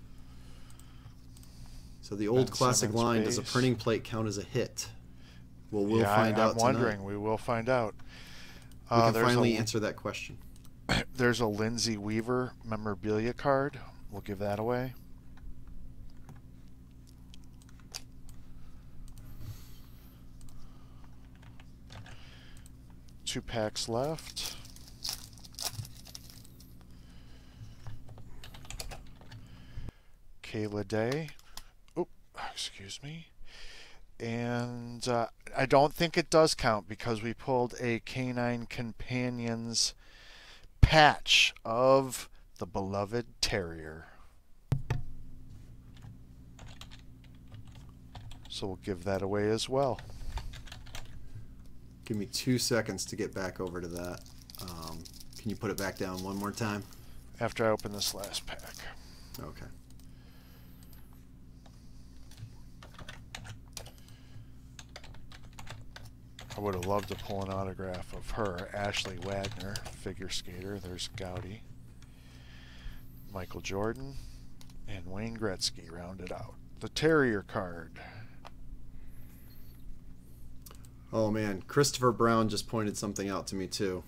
So the old classic line, does a printing plate count as a hit? Well, we'll find out I'm wondering. tonight. We will find out. We can finally answer that question. There's a Lindsay Weaver memorabilia card. We'll give that away. Two packs left. Kayla Day. Oh, excuse me. And I don't think it does count because we pulled a Canine Companions patch of the beloved terrier. So we'll give that away as well. Give me 2 seconds to get back over to that. Can you put it back down one more time? After I open this last pack. Okay. I would have loved to pull an autograph of her, Ashley Wagner, figure skater. There's Gowdy. Michael Jordan and Wayne Gretzky rounded out. The Terrier card. Oh man, Christopher Brown just pointed something out to me too.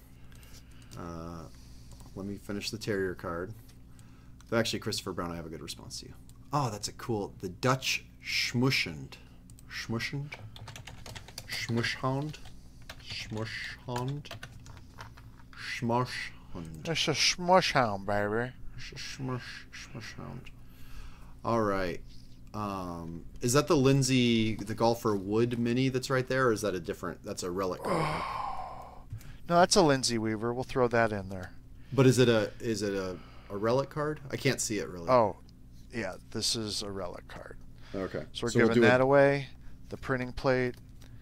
Let me finish the Terrier card. Actually, Christopher Brown, I have a good response to you. Oh, that's a cool, the Dutch Schmushend. Schmushend? Schmushhound? Schmushhound? Schmushhound. It's a Schmushhound, baby. Schmushhound. All right. Is that the Lindsay, the golfer Wood mini that's right there, or is that a different? That's a relic card. No, that's a Lindsay Weaver. We'll throw that in there. But is it a relic card? I can't see it really. Oh, yeah. This is a relic card. Okay. So we're giving that away. The printing plate.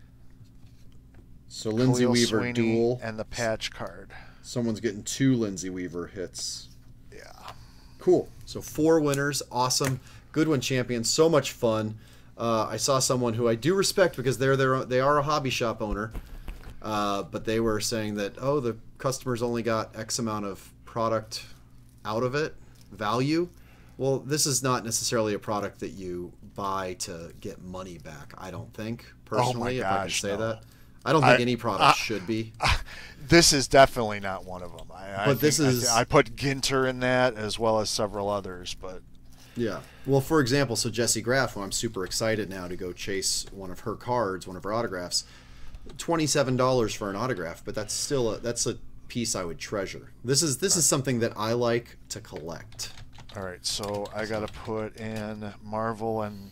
So Lindsay Khalil Weaver Sweeney, duel and the patch card. Someone's getting 2 Lindsay Weaver hits. Yeah. Cool. So 4 winners. Awesome. Goodwin champion. So much fun. I saw someone who I do respect because they are a hobby shop owner. But they were saying that, oh, the customers only got X amount of product out of it, value. Well, this is not necessarily a product that you buy to get money back, I don't think, personally, if I can say that. I don't think any product should be. This is definitely not one of them. I put Ginter in that as well as several others, but yeah. Well, for example, so Jessie Graff, who I'm super excited now to go chase one of her cards, one of her autographs, $27 for an autograph, but that's still that's a piece I would treasure. This is something that I like to collect. All right, so I got to put in Marvel and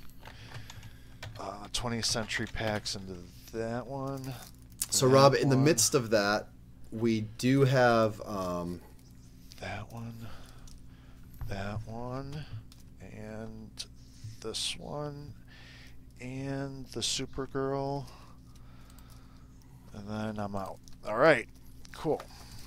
20th Century packs into that one. So Rob, in the midst of that, we do have that one, and this one, and the Supergirl, and then I'm out. All right, cool.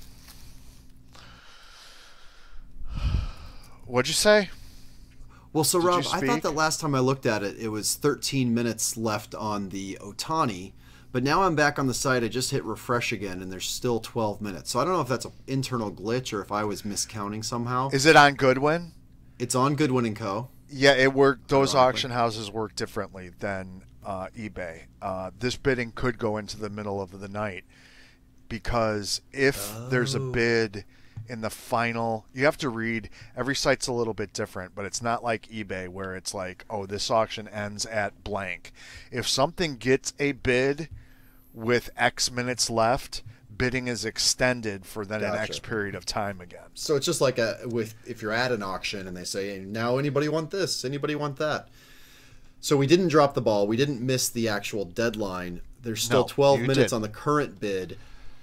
What'd you say? Well, so Rob, I thought that last time I looked at it, it was 13 minutes left on the Ohtani, but now I'm back on the site. I just hit refresh again, and there's still 12 minutes. So I don't know if that's an internal glitch or if I was miscounting somehow. Is it on Goodwin? It's on Goodwin & Co. Yeah, it worked. Those auction houses work differently than eBay. This bidding could go into the middle of the night because if there's a bid in the final, you have to read, every site's a little bit different, but it's not like eBay where it's like, oh, this auction ends at blank. If something gets a bid with X minutes left, bidding is extended for then an X period of time again. So it's just like if you're at an auction and they say, now anybody want this, anybody want that. So we didn't drop the ball. We didn't miss the actual deadline. There's still 12 minutes on the current bid.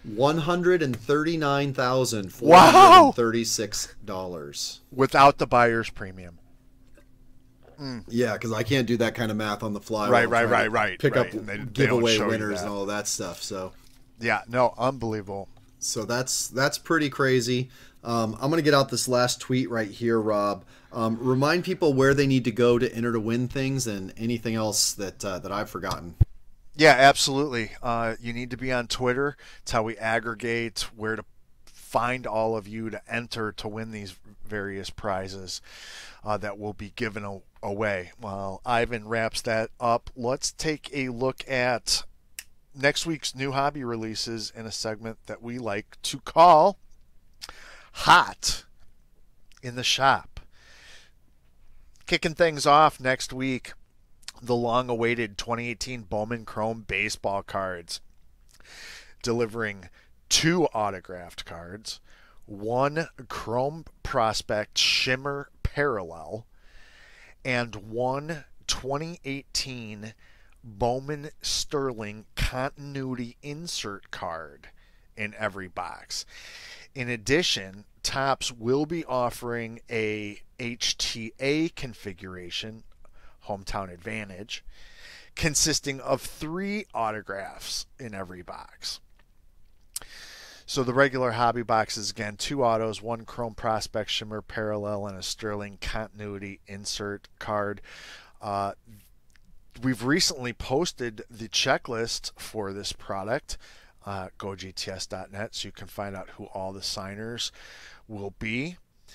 $139,436 without the buyer's premium. Yeah, because I can't do that kind of math on the fly. Right. Pick up giveaway winners and all that stuff. So yeah, no, unbelievable. So that's pretty crazy. I'm gonna get out this last tweet right here, Rob. Remind people where they need to go to enter to win things and anything else that I've forgotten. Yeah, absolutely. You need to be on Twitter. It's how we aggregate where to find all of you to enter to win these various prizes that will be given away. While Ivan wraps that up, let's take a look at next week's new hobby releases in a segment that we like to call Hot in the Shop. Kicking things off next week, the long-awaited 2018 Bowman Chrome baseball cards, delivering 2 autographed cards, 1 Chrome Prospect Shimmer Parallel, and 1 2018 Bowman Sterling Continuity Insert card in every box. In addition, Topps will be offering a HTA configuration, Hometown Advantage, consisting of 3 autographs in every box. So the regular hobby box is, again, 2 autos, 1 Chrome Prospect Shimmer Parallel, and a Sterling Continuity Insert card. We've recently posted the checklist for this product, GoGTS.net, so you can find out who all the signers will be.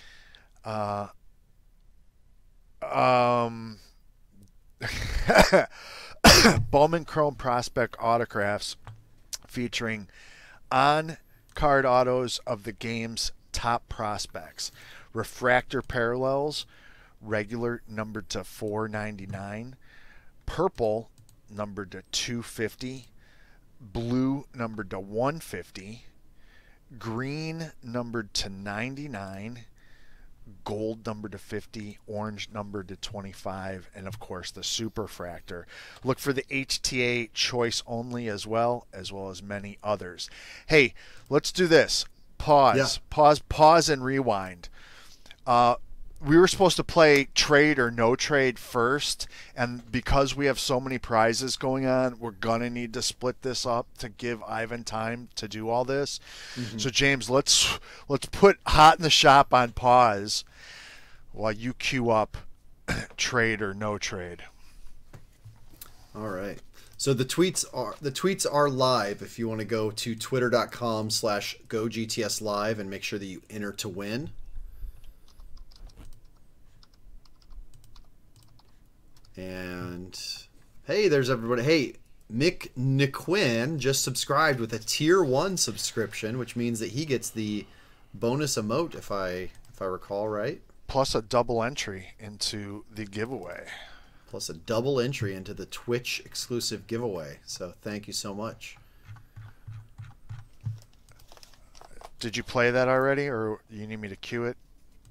Bowman Chrome Prospect autographs featuring on-card autos of the game's top prospects. Refractor parallels, regular numbered to 499. Purple numbered to 250. Blue numbered to 150. Green numbered to 99. Gold numbered to 50, orange numbered to 25, and of course the Superfractor. Look for the HTA choice only as well as many others. Hey, let's do this. Pause and rewind. We were supposed to play trade or no trade first, and because we have so many prizes going on, we're gonna need to split this up to give Ivan time to do all this. Mm-hmm. So James, let's put Hot in the Shop on pause while you queue up trade or no trade. All right. So the tweets are live. If you want to go to twitter.com/GoGTSLive and make sure that you enter to win. And hey, there's everybody. Hey, Mick Niquin just subscribed with a tier 1 subscription, which means that he gets the bonus emote, if I recall right. Plus a double entry into the giveaway. Plus a double entry into the Twitch exclusive giveaway. So thank you so much. Did you play that already, or you need me to cue it?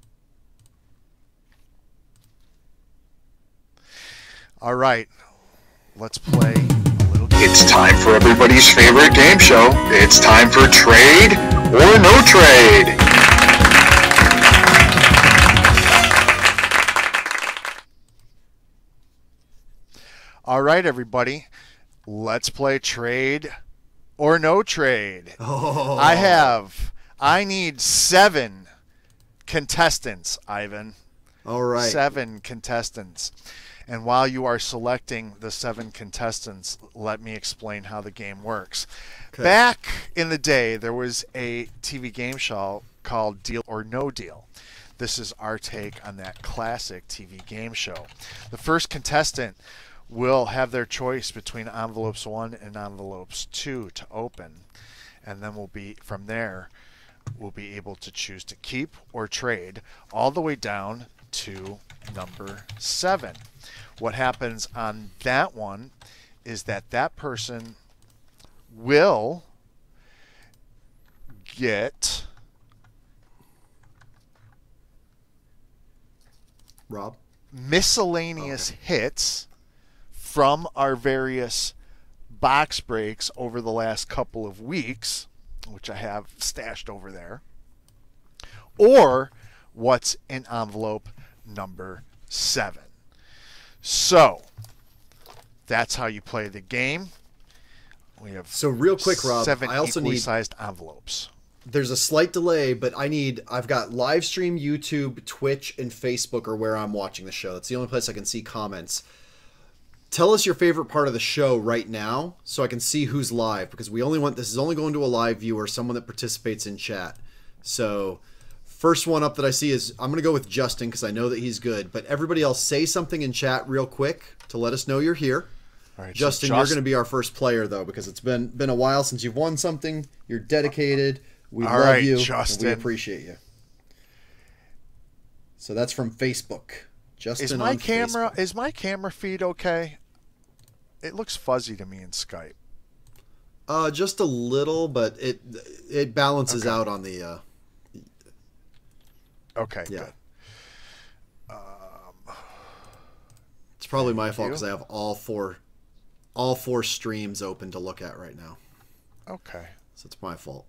All right, let's play a little game. It's time for everybody's favorite game show. It's time for Trade or No Trade. All right, everybody, let's play Trade or No Trade. Oh. I need 7 contestants, Ivan. All right. 7 contestants. And while you are selecting the 7 contestants, let me explain how the game works. Okay. Back in the day, there was a TV game show called Deal or No Deal. This is our take on that classic TV game show. The first contestant will have their choice between envelopes 1 and envelopes 2 to open. And then from there, we'll be able to choose to keep or trade all the way down to number 7. What happens on that one is that person will get miscellaneous hits from our various box breaks over the last couple of weeks, which I have stashed over there, or what's in envelope number 7. So that's how you play the game. We have real quick, Rob, 7 I also equally sized envelopes. There's a slight delay, but I've got live stream, YouTube, Twitch, and Facebook are where I'm watching the show. That's the only place I can see comments. Tell us your favorite part of the show right now so I can see who's live, because this is only going to a live viewer, someone that participates in chat. So first one up that I see is, I'm going to go with Justin because I know that he's good. But everybody else, say something in chat real quick to let us know you're here. All right, Justin, you're going to be our first player though, because it's been a while since you've won something. You're dedicated. We love you. Justin. And we appreciate you. So that's from Facebook. Justin, is my on camera Facebook. is my camera feed okay? It looks fuzzy to me in Skype. Just a little, but it balances out on the. Okay, Yeah. good. It's probably my fault because I have all four streams open to look at right now. Okay. So it's my fault.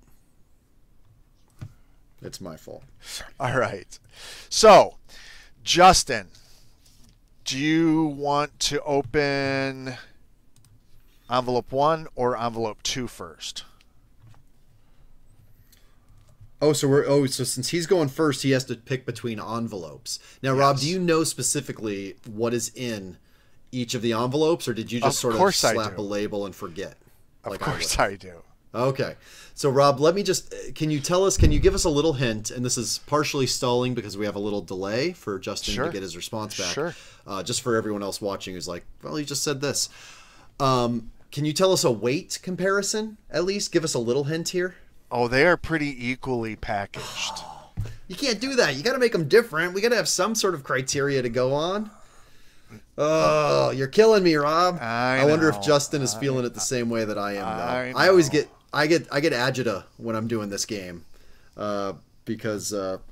It's my fault. All right. So, Justin, do you want to open envelope 1 or envelope 2 first? So since he's going first, he has to pick between envelopes. Now, Yes. Rob, do you know specifically what is in each of the envelopes, or did you just sort of slap a label and forget? Of course I do. Okay. So, Rob, can you give us a little hint? And this is partially stalling because we have a little delay for Justin to get his response back. Sure. Just for everyone else watching who's like, well, he just said this. Can you tell us a weight comparison, at least? Give us a little hint here. Oh, they are pretty equally packaged. You can't do that. You got to make them different. We got to have some sort of criteria to go on. Oh, you're killing me, Rob. I wonder if Justin is feeling it the same way that I am, though. I always get agita when I'm doing this game, because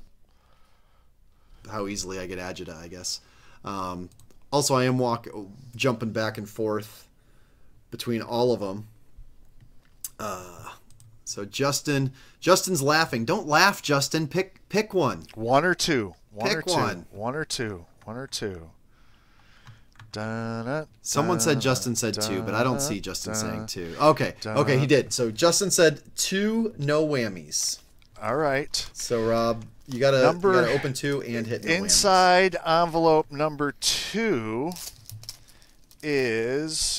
how easily I get agita, I guess. Also, I am jumping back and forth between all of them. So Justin's laughing. Don't laugh, Justin. Pick one. One or two. Pick one. One or two. Someone said Justin said 2, but I don't see Justin saying 2. Okay, he did. So Justin said 2 no whammies. All right. So Rob, you gotta open 2 and hit no inside whammies. Envelope number 2 is.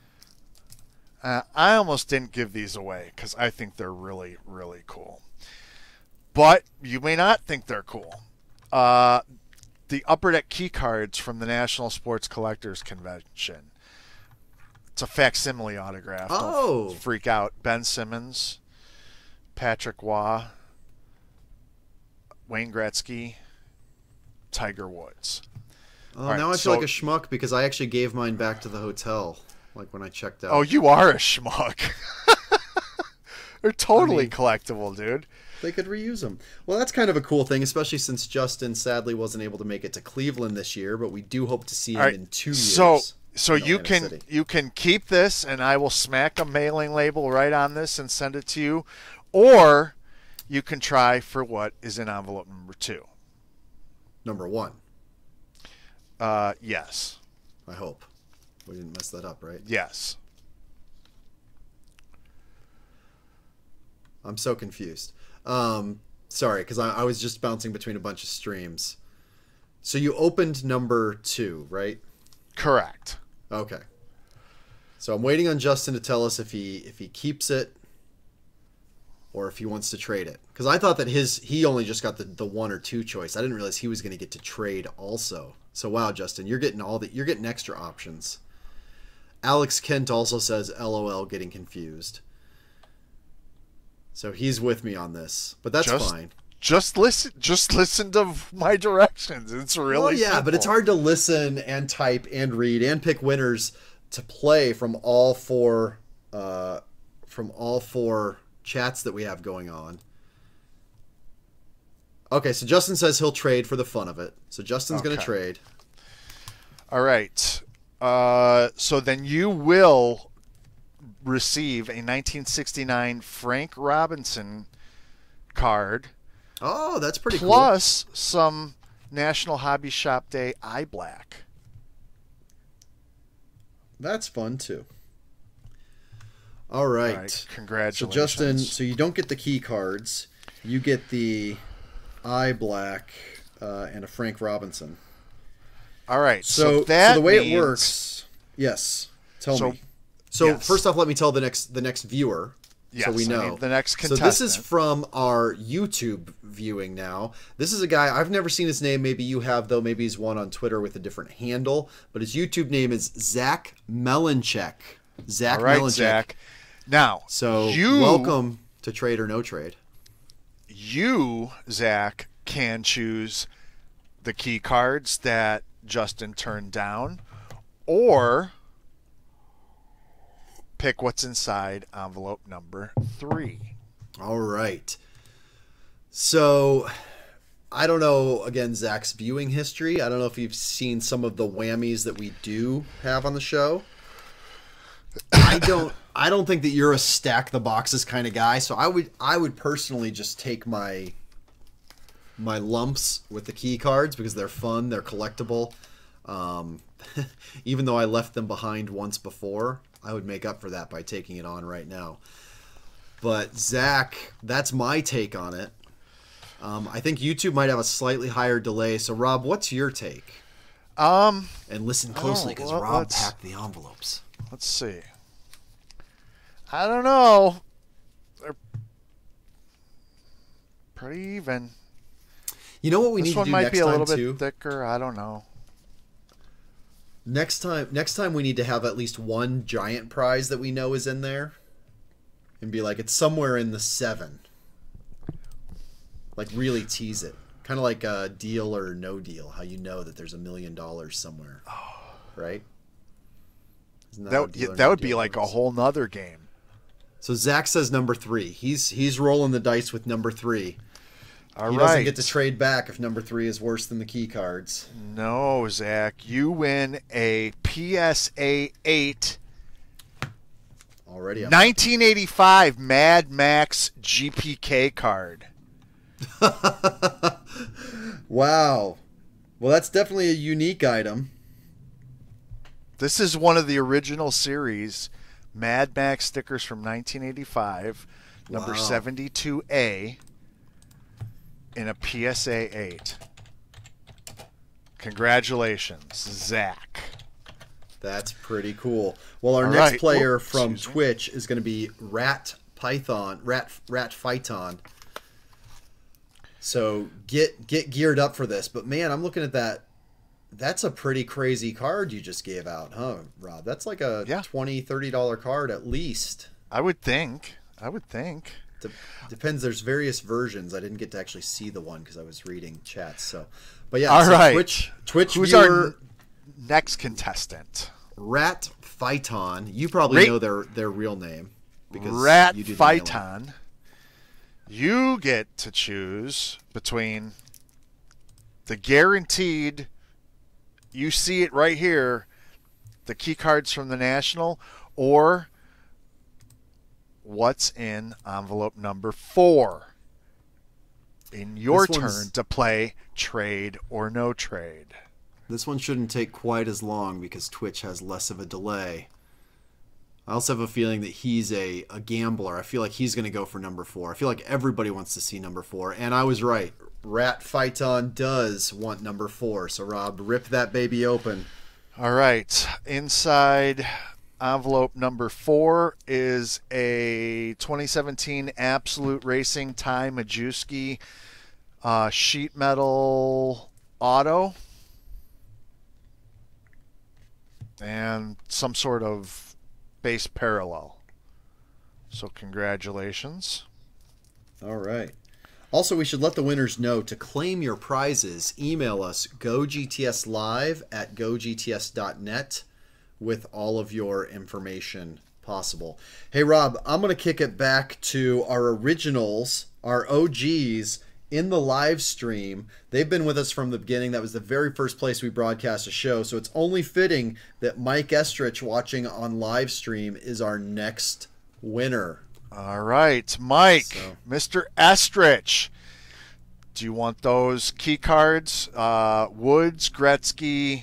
I almost didn't give these away because I think they're really, really cool. But you may not think they're cool. The Upper Deck key cards from the National Sports Collectors Convention. It's a facsimile autograph. Oh. Don't freak out. Ben Simmons, Patrick Waugh, Wayne Gretzky, Tiger Woods. Oh, now I feel like a schmuck because I actually gave mine back to the hotel. Like when I checked out. Oh, you are a schmuck. They're totally collectible, dude. They could reuse them. Well, that's kind of a cool thing, especially since Justin sadly wasn't able to make it to Cleveland this year, but we do hope to see him in 2 years. So you can keep this, and I will smack a mailing label right on this and send it to you, or you can try for what is in envelope number 2. Number 1. Yes. I hope. We didn't mess that up, right? Yes. I'm so confused. Sorry, because I was just bouncing between a bunch of streams. So you opened number 2, right? Correct. Okay. So I'm waiting on Justin to tell us if he keeps it or if he wants to trade it. Because I thought that he only just got the 1 or 2 choice. I didn't realize he was going to get to trade also. So wow, Justin, you're getting extra options. Alex Kent also says LOL, getting confused. So he's with me on this, but that's fine. Just listen to my directions. It's really simple. But it's hard to listen and type and read and pick winners to play from all four chats that we have going on. Okay, so Justin says he'll trade for the fun of it. So Justin's going to trade. All right. So then you will receive a 1969 Frank Robinson card. Oh, that's pretty cool. Plus some National Hobby Shop Day eye black. That's fun too. All right. Congratulations. So Justin, you don't get the key cards. You get the eye black and a Frank Robinson. All right. So the way it works, yes. Tell me. So yes. First off, let me tell the next viewer Yes, so we know. I need the next contestant. So this is from our YouTube viewing now. This is a guy, I've never seen his name. Maybe you have, though. Maybe he's one on Twitter with a different handle. But his YouTube name is Zach Melanchek. Zach All right, Melanchek. Zach. Now, so welcome to Trade or No Trade. You, Zach, can choose the key cards that Justin turned down, or pick what's inside envelope number 3. All right. So I don't know, again, Zach's viewing history. I don't know if you've seen some of the whammies that we do have on the show. I don't think that you're a stack the boxes kind of guy, so I would personally just take my lumps with the key cards because they're fun, they're collectible. Even though I left them behind once before, I would make up for that by taking it on right now. But Zach, that's my take on it. I think YouTube might have a slightly higher delay. So Rob, what's your take? And listen closely because Rob packed the envelopes. Let's see. I don't know. They're pretty even. You know what we need to do next time, too? This one might be a little bit thicker. I don't know. Next time we need to have at least one giant prize that we know is in there. And be like, it's somewhere in the 7. Like, really tease it. Kind of like a Deal or No Deal. How you know that there's $1 million somewhere. Right? That would be like a whole nother game. So Zach says number 3. He's rolling the dice with number 3. He doesn't get to trade back if number 3 is worse than the key cards. No, Zach. You win a PSA 8 already. 1985 Mad Max GPK card. Wow. Well, that's definitely a unique item. This is one of the original series Mad Max stickers from 1985, number 72A, in a PSA 8. Congratulations, Zach. That's pretty cool. Well, our next player from Twitch is going to be Rat Phyton. So get geared up for this. But man, I'm looking at that. That's a pretty crazy card you just gave out, huh, Rob? That's like a $20, $30 card at least. I would think. Depends. There's various versions. I didn't get to actually see the one because I was reading chats. So, but yeah. All right. Twitch Who's viewer, our next contestant? Rat Phyton. You probably know their real name because Rat you do Phyton. You get to choose between the guaranteed. You see it right here, the key cards from the National, or what's in envelope number 4. In your turn to play Trade or No Trade. This one shouldn't take quite as long because Twitch has less of a delay. I also have a feeling that he's a gambler. I feel like he's going to go for number 4. I feel like everybody wants to see number 4. And I was right. Rat Phyton does want number 4. So, Rob, rip that baby open. All right. Inside envelope number 4 is a 2017 Absolute Racing Ty Majewski sheet metal auto. And some sort of base parallel. So congratulations. All right. Also, we should let the winners know to claim your prizes. Email us gogtslive@gogts.net with all of your information possible. Hey, Rob, I'm going to kick it back to our originals, our OGs in the live stream. They've been with us from the beginning. That was the very first place we broadcast a show. So it's only fitting that Mike Estrich, watching on live stream, is our next winner. All right, Mike, Mr. Estrich, do you want those key cards? Woods, Gretzky,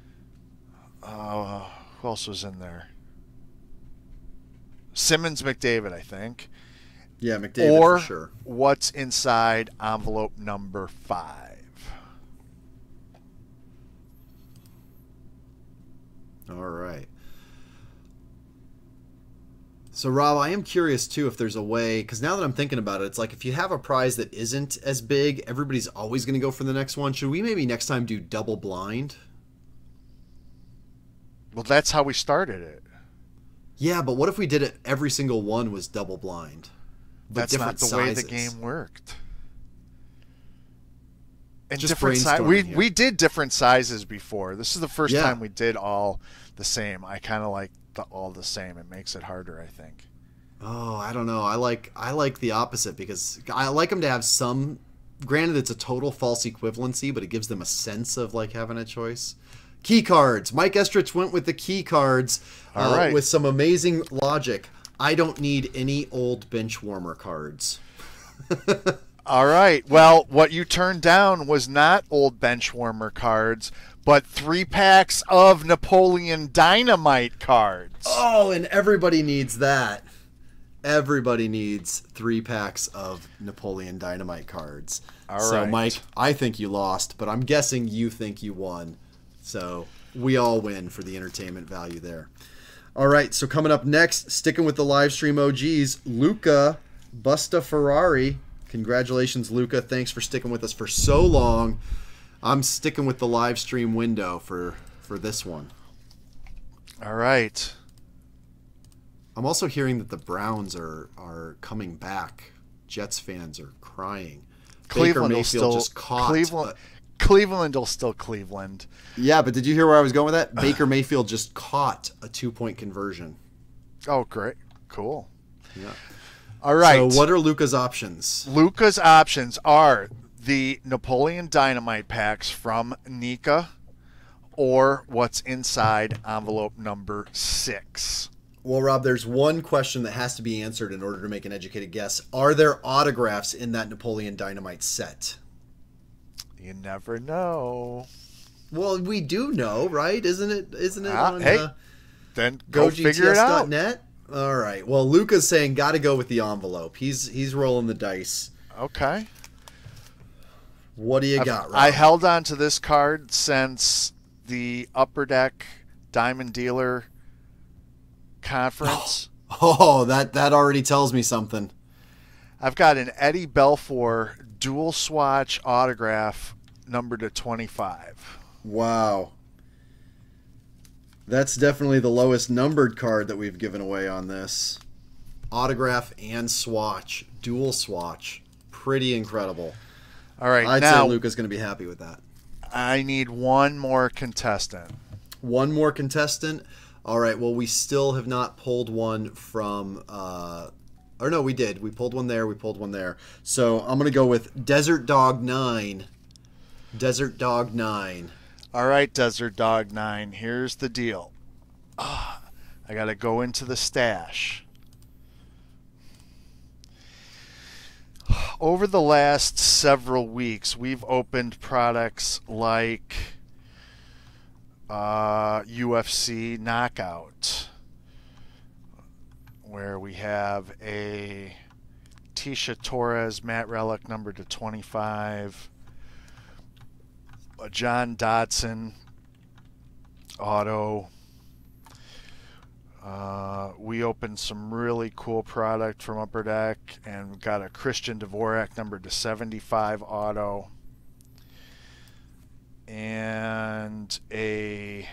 who else was in there? Simmons, McDavid, I think. Yeah, McDavid for sure. Or what's inside envelope number 5? All right. So, Rob, I am curious, too, if there's a way, because now that I'm thinking about it, it's like if you have a prize that isn't as big, everybody's always going to go for the next one. Should we maybe next time do double blind? Well, that's how we started it. Yeah, but what if we did it, every single one was double blind? But That's not the way the game worked. And different we did different sizes before. This is the first time we did all the same. I kind of like all the same. It makes it harder, I think. Oh, I don't know. I like the opposite because I like them to have some. Granted, it's a total false equivalency, but it gives them a sense of like having a choice. Key cards. Mike Estrich went with the key cards with some amazing logic. I don't need any old bench warmer cards. All right. Well, what you turned down was not old bench warmer cards, but 3 packs of Napoleon Dynamite cards. Oh, and everybody needs that. Everybody needs 3 packs of Napoleon Dynamite cards. All so, right. Mike, I think you lost, but I'm guessing you think you won. So we all win for the entertainment value there. All right, so coming up next, sticking with the live stream OGs, Luca Busta Ferrari. Congratulations, Luca. Thanks for sticking with us for so long. I'm sticking with the live stream window for this one. All right. I'm also hearing that the Browns are coming back. Jets fans are crying. Cleveland Baker Mayfield just caught. Cleveland will still Cleveland. Yeah, but did you hear where I was going with that? Baker Mayfield just caught a 2-point conversion. Oh, great. Cool. Yeah. All right. So what are Luca's options? Luca's options are the Napoleon Dynamite packs from Nika or what's inside envelope number 6. Well, Rob, there's one question that has to be answered in order to make an educated guess. Are there autographs in that Napoleon Dynamite set? You never know. Well, we do know, right? Isn't it on then go figure it out. GoGTS.net? All right. Well, Luca's saying got to go with the envelope. He's rolling the dice. Okay. What do you got, Rob? I held on to this card since the Upper Deck Diamond Dealer Conference. Oh, that already tells me something. I've got an Eddie Belfour dual swatch autograph numbered to 25. Wow. That's definitely the lowest numbered card that we've given away on this. Autograph and swatch. Dual swatch. Pretty incredible. All right, I'd now say Luca's going to be happy with that. I need one more contestant. One more contestant? All right, well, we still have not pulled one from... or no, we did. We pulled one there. We pulled one there. So I'm going to go with Desert Dog 9. Desert Dog 9. All right, Desert Dog 9. Here's the deal. I got to go into the stash. Over the last several weeks, we've opened products like UFC Knockout, where we have a Tisha Torres Matt Relic numbered to 25, a John Dodson auto. We opened some really cool product from Upper Deck and got a Christian Dvorak numbered to 75 auto and a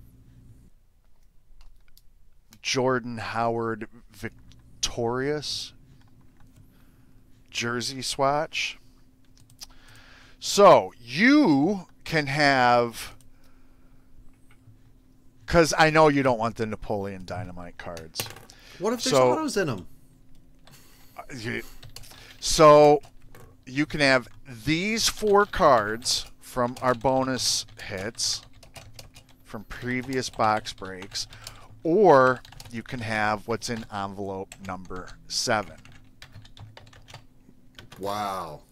Jordan Howard Victorious jersey swatch. So you can have, because I know you don't want the Napoleon Dynamite cards. What if there's autos in them? So you can have these 4 cards from our bonus hits from previous box breaks, or you can have what's in envelope number 7. Wow.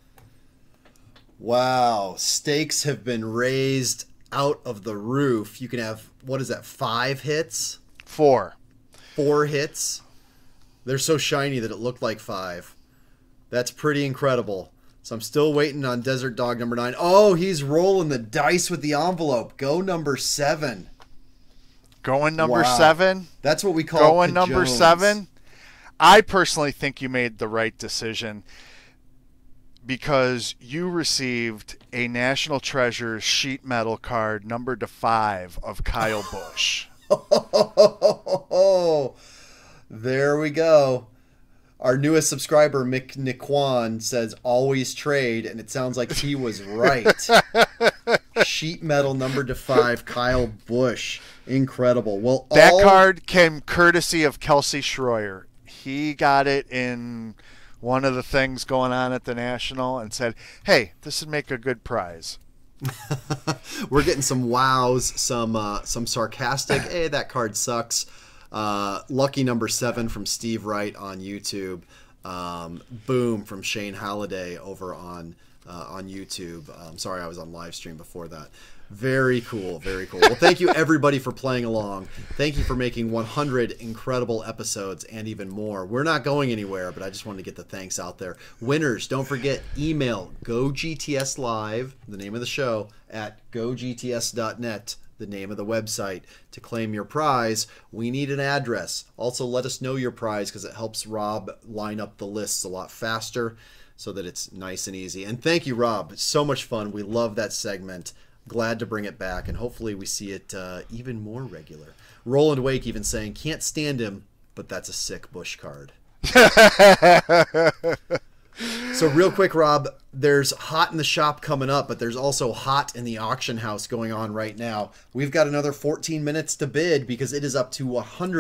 Wow. Stakes have been raised out of the roof. You can have, what is that, 5 hits? 4. 4 hits? They're so shiny that it looked like 5. That's pretty incredible. So I'm still waiting on Desert Dog number 9. Oh, he's rolling the dice with the envelope. Go number 7. Going number Wow. 7. That's what we call Going number Cajones. 7. I personally think you made the right decision because you received a National Treasure sheet metal card numbered to 5 of Kyle Busch. Oh, there we go. Our newest subscriber, Mick Nikwan, says always trade, and it sounds like he was right. Sheet metal number to 5, Kyle Busch. Incredible. Well, That card came courtesy of Kelsey Schroyer. He got it in one of the things going on at the National and said, hey, this would make a good prize. We're getting some wows, some sarcastic, hey, that card sucks. Lucky number 7 from Steve Wright on YouTube. Boom from Shane Halliday over on YouTube. Sorry, I was on live stream before that. Very cool, very cool. Well, thank you everybody for playing along. Thank you for making 100 incredible episodes and even more. We're not going anywhere, but I just wanted to get the thanks out there. Winners, don't forget, email GoGTSLive, the name of the show, at gogts.net, the name of the website, to claim your prize. We need an address. Also, let us know your prize because it helps Rob line up the lists a lot faster so that it's nice and easy. And thank you, Rob. It's so much fun. We love that segment. Glad to bring it back, and hopefully we see it even more regular. Roland Wake even saying, can't stand him, but that's a sick Busch card. So real quick, Rob, there's Hot in the Shop coming up, but there's also Hot in the Auction House going on right now. We've got another 14 minutes to bid because it is up to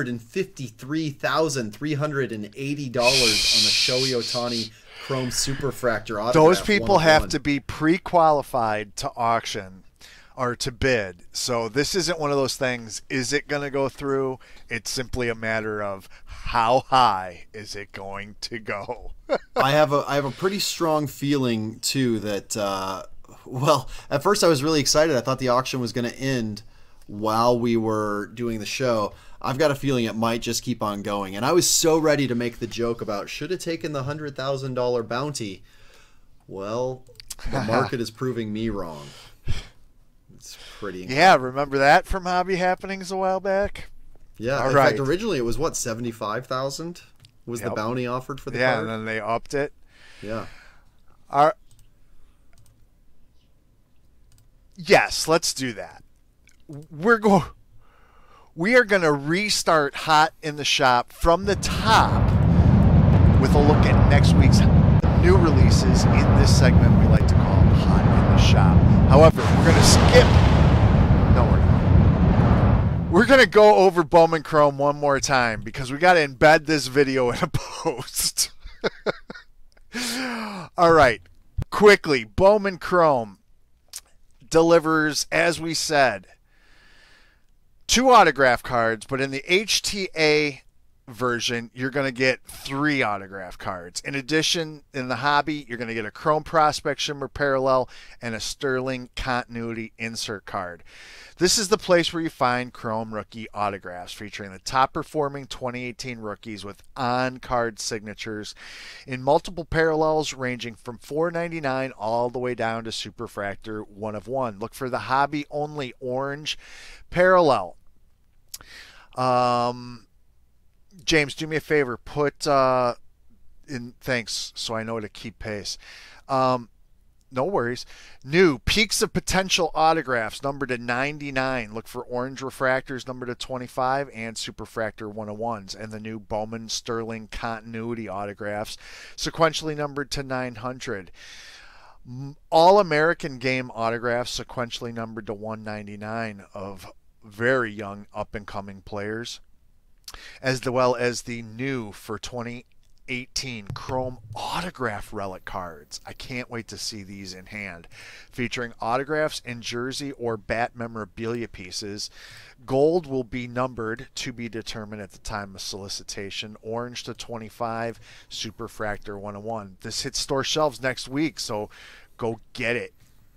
$153,380 on the Shohei Ohtani Chrome Superfractor autograph. Those people 101. have to be pre-qualified to auction or to bid. So this isn't one of those things, is it going to go through? It's simply a matter of how high is it going to go? I have a pretty strong feeling too that well, at first I was really excited. I thought the auction was going to end while we were doing the show. I've got a feeling it might just keep on going. And I was so ready to make the joke about should have taken the $100,000 bounty. Well, the market is proving me wrong. It's pretty incredible. Yeah, remember that from Hobby Happenings a while back? Yeah, All in right. fact, originally it was what, 75,000 was the Yep. bounty offered for the Yeah, card? and then they upped it. Yeah. Yes, let's do that. We are going to restart Hot in the Shop from the top with a look at next week's new releases in this segment we like to call Hot in the Shop. However, we're going to skip. No, we're not. We're going to go over Bowman Chrome one more time because we got to embed this video in a post. All right. Quickly, Bowman Chrome delivers, as we said, 2 autograph cards, but in the HTA version, you're going to get 3 autograph cards. In addition, in the hobby, you're going to get a Chrome Prospect Shimmer Parallel and a Sterling Continuity insert card. This is the place where you find Chrome rookie autographs featuring the top performing 2018 rookies with on-card signatures in multiple parallels ranging from $4.99 all the way down to Superfractor 1 of 1. Look for the hobby only orange parallel. James, do me a favor. Put in thanks so I know to keep pace. No worries. New Peaks of Potential autographs numbered to 99. Look for orange refractors numbered to 25 and Superfractor 101s. And the new Bowman Sterling Continuity autographs sequentially numbered to 900. All-American Game autographs sequentially numbered to 199 of very young up-and-coming players, as well as the new for 2018 Chrome autograph relic cards. I can't wait to see these in hand, featuring autographs and jersey or bat memorabilia pieces. Gold will be numbered to be determined at the time of solicitation. Orange to 25, Superfractor 101. This hits store shelves next week, so go get it.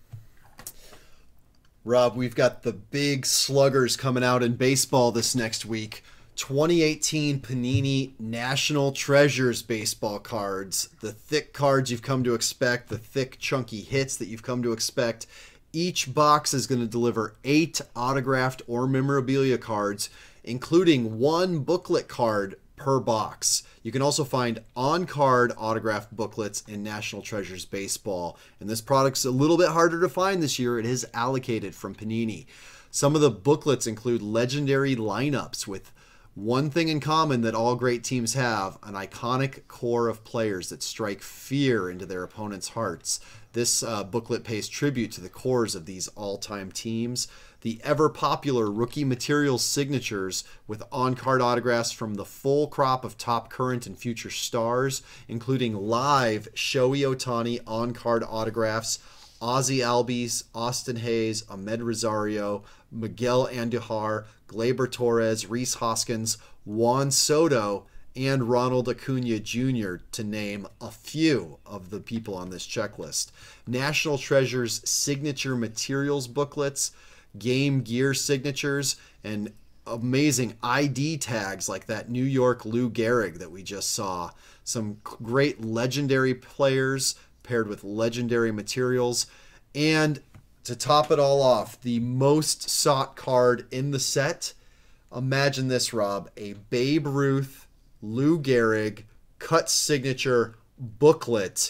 Rob, we've got the big sluggers coming out in baseball this next week. 2018 Panini National Treasures baseball cards. The thick cards you've come to expect, the thick chunky hits that you've come to expect Each box is going to deliver 8 autographed or memorabilia cards, including 1 booklet card per box. You can also find on-card autographed booklets in National Treasures Baseball. And this product's a little bit harder to find this year. It is allocated from Panini. Some of the booklets include legendary lineups with one thing in common that all great teams have: an iconic core of players that strike fear into their opponents' hearts. This booklet pays tribute to the cores of these all-time teams. The ever-popular rookie materials signatures with on-card autographs from the full crop of top current and future stars, including live Shohei Ohtani on-card autographs, Ozzie Albies, Austin Hayes, Ahmed Rosario, Miguel Andujar, Gleyber Torres, Rhys Hoskins, Juan Soto, and Ronald Acuna Jr., to name a few of the people on this checklist. National Treasures signature materials booklets, game gear signatures, and amazing ID tags like that New York Lou Gehrig that we just saw. Some great legendary players paired with legendary materials. And to top it all off, the most sought card in the set. Imagine this, Rob. A Babe Ruth, Lou Gehrig, cut signature booklet.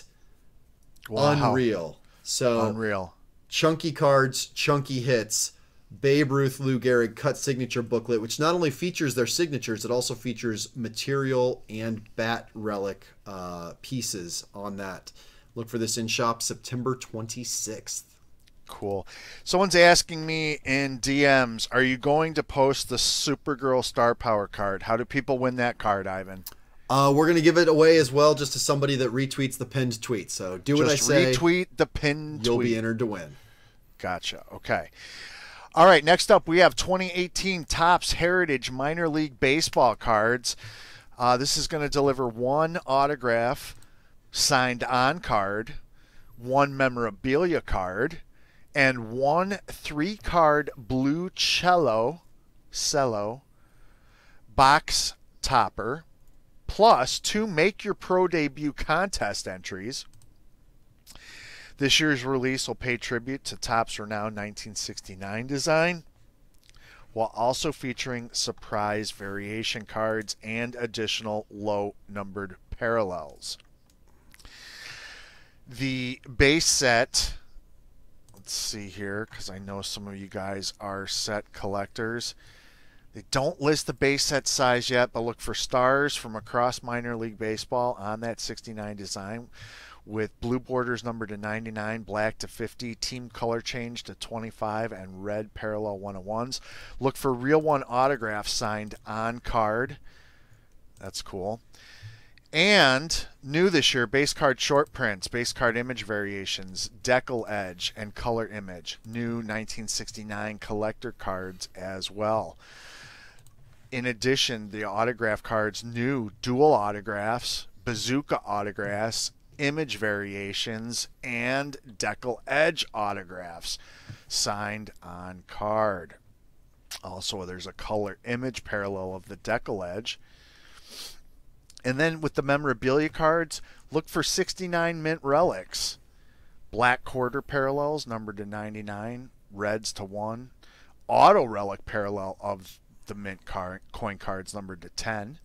Wow. Unreal. So unreal. Chunky cards, chunky hits. Babe Ruth, Lou Gehrig cut signature booklet, which not only features their signatures, it also features material and bat relic pieces on that. Look for this in shop September 26th. Cool. Someone's asking me in DMs, are you going to post the Supergirl Star Power card? How do people win that card, Ivan? We're going to give it away as well, just to somebody that retweets the pinned tweet. So do what I say. Retweet the pinned tweet. You'll be entered to win. Gotcha. Okay. All right. Next up, we have 2018 Topps Heritage Minor League Baseball cards. This is going to deliver 1 autograph signed on card, 1 memorabilia card, and 1 3-card blue cello box topper, plus 2 Make Your Pro Debut contest entries. This year's release will pay tribute to Topps' renowned 1969 design, while also featuring surprise variation cards and additional low-numbered parallels. The base set, let's see here, because I know some of you guys are set collectors. They don't list the base set size yet, but look for stars from across minor league baseball on that 69 design, with blue borders numbered to 99, black to 50, team color change to 25, and red parallel 101s. Look for real one autographs signed on card. That's cool. And new this year, base card short prints, base card image variations, decal edge, and color image. New 1969 collector cards as well. In addition, the autograph cards, new dual autographs, bazooka autographs, image variations, and decal edge autographs signed on card. Also, there's a color image parallel of the decal edge. And then with the memorabilia cards, look for 69 mint relics. Black quarter parallels numbered to 99, reds to 1. Auto relic parallel of the mint coin cards numbered to 10.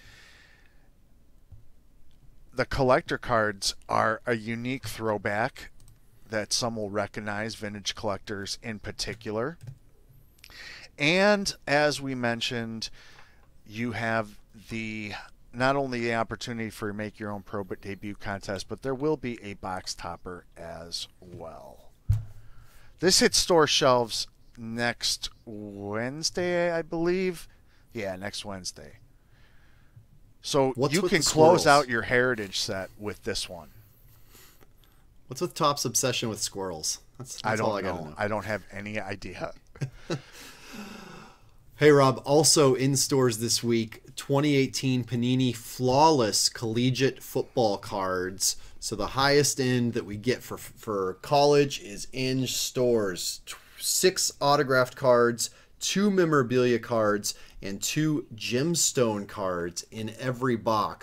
The collector cards are a unique throwback that some will recognize, vintage collectors in particular. And as we mentioned, you have not only the opportunity for Make Your Own Pro Debut contest, but there will be a box topper as well. This hits store shelves next Wednesday, I believe. Yeah, next Wednesday. So you can close out your heritage set with this one. What's with Topps' obsession with squirrels? That's all I gotta know. I don't have any idea. Hey, Rob, also in stores this week, 2018 Panini Flawless Collegiate Football cards. So the highest end that we get for college is in stores. 6 autographed cards, 2 memorabilia cards, and 2 gemstone cards in every box.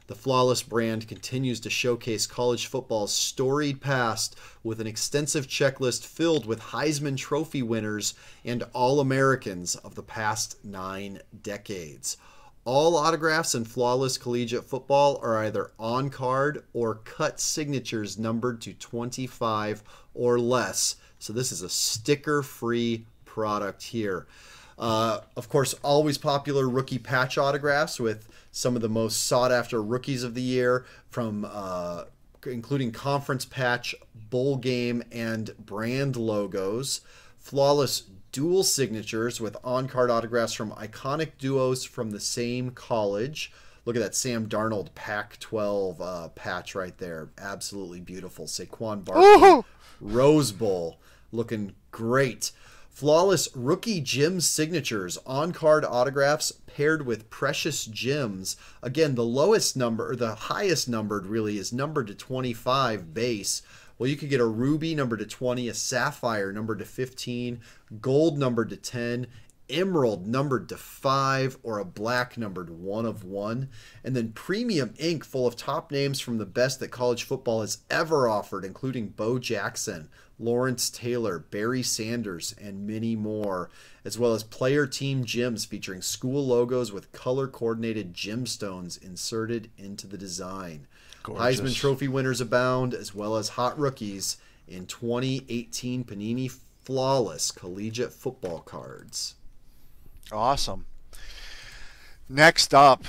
The Flawless brand continues to showcase college football's storied past with an extensive checklist filled with Heisman Trophy winners and All-Americans of the past 9 decades. All autographs in Flawless Collegiate Football are either on card or cut signatures numbered to 25 or less. So this is a sticker-free product here. Of course, always popular rookie patch autographs with some of the most sought-after rookies of the year, from including conference patch, bowl game, and brand logos. Flawless dual signatures with on-card autographs from iconic duos from the same college. Look at that Sam Darnold Pac-12 patch right there. Absolutely beautiful. Saquon Barkley, Rose Bowl, looking great. Flawless rookie gem signatures, on-card autographs paired with precious gems. Again, the lowest number, or the highest numbered really, is numbered to 25 base. Well, you could get a ruby numbered to 20, a sapphire numbered to 15, gold numbered to 10, emerald numbered to 5, or a black numbered 1 of 1. And then premium ink full of top names from the best that college football has ever offered, including Bo Jackson, Lawrence Taylor, Barry Sanders, and many more, as well as player team gems featuring school logos with color-coordinated gemstones inserted into the design. Gorgeous. Heisman Trophy winners abound, as well as hot rookies in 2018 Panini Flawless Collegiate Football cards. Awesome. Next up,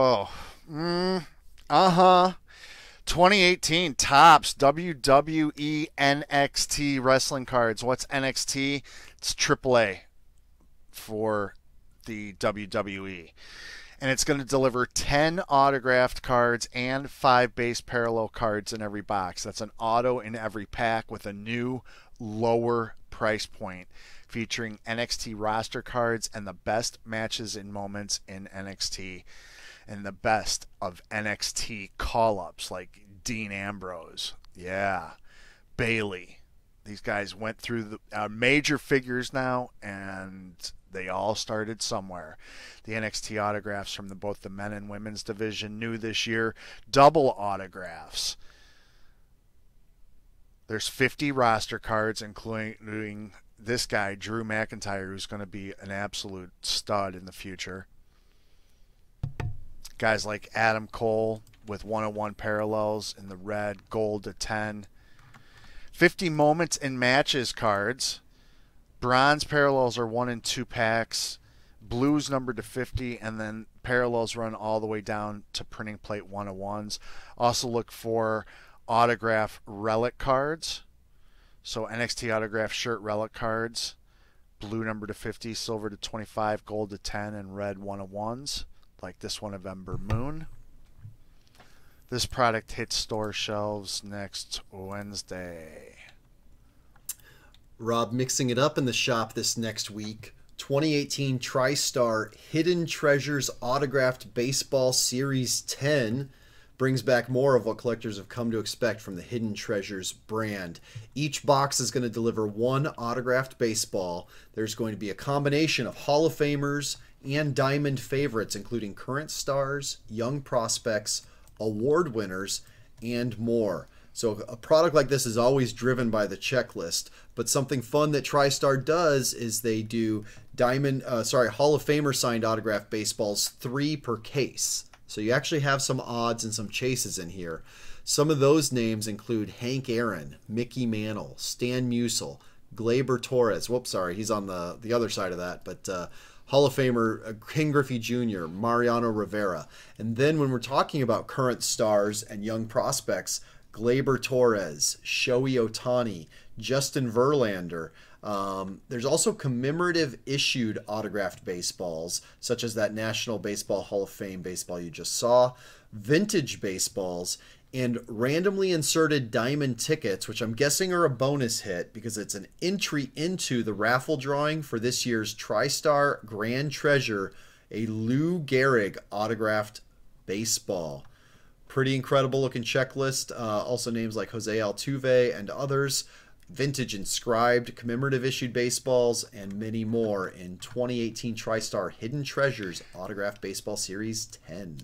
2018 Topps WWE NXT wrestling cards. What's NXT? It's AAA for the WWE. And it's going to deliver 10 autographed cards and 5 base parallel cards in every box. That's an auto in every pack with a new lower price point, featuring NXT roster cards and the best matches and moments in NXT, and the best of NXT call-ups like Dean Ambrose, Bailey. These guys went through the major figures now, and they all started somewhere. The NXT autographs from both the men and women's division, new this year, double autographs. There's 50 roster cards, including this guy, Drew McIntyre, who's going to be an absolute stud in the future. Guys like Adam Cole with 101 parallels in the red, gold to 10. 50 moments in matches cards. Bronze parallels are 1 and 2 packs. Blues numbered to 50, and then parallels run all the way down to printing plate 101s. Also look for autograph relic cards. So NXT autograph shirt relic cards. Blue number to 50, silver to 25, gold to 10, and red 101s. Like this one of Ember Moon. This product hits store shelves next Wednesday. Rob, mixing it up in the shop this next week. 2018 TriStar Hidden Treasures Autographed Baseball Series 10 brings back more of what collectors have come to expect from the Hidden Treasures brand. Each box is going to deliver 1 autographed baseball. There's going to be a combination of Hall of Famers and Diamond favorites, including current stars, young prospects, award winners, and more. So a product like this is always driven by the checklist, but something fun that TriStar does is they do Hall of Famer signed autographed baseballs 3 per case. So you actually have some odds and some chases in here. Some of those names include Hank Aaron, Mickey Mantle, Stan Musial, Gleyber Torres. Whoops, sorry, he's on the other side of that, but Hall of Famer King Griffey Jr., Mariano Rivera. And then when we're talking about current stars and young prospects, Gleyber Torres, Shohei Ohtani, Justin Verlander. There's also commemorative issued autographed baseballs, such as that National Baseball Hall of Fame baseball you just saw, vintage baseballs, and randomly inserted diamond tickets, which I'm guessing are a bonus hit because it's an entry into the raffle drawing for this year's TriStar Grand Treasure, a Lou Gehrig autographed baseball. Pretty incredible looking checklist. Also names like Jose Altuve and others. Vintage inscribed, commemorative issued baseballs, and many more in 2018 TriStar Hidden Treasures Autographed Baseball Series 10.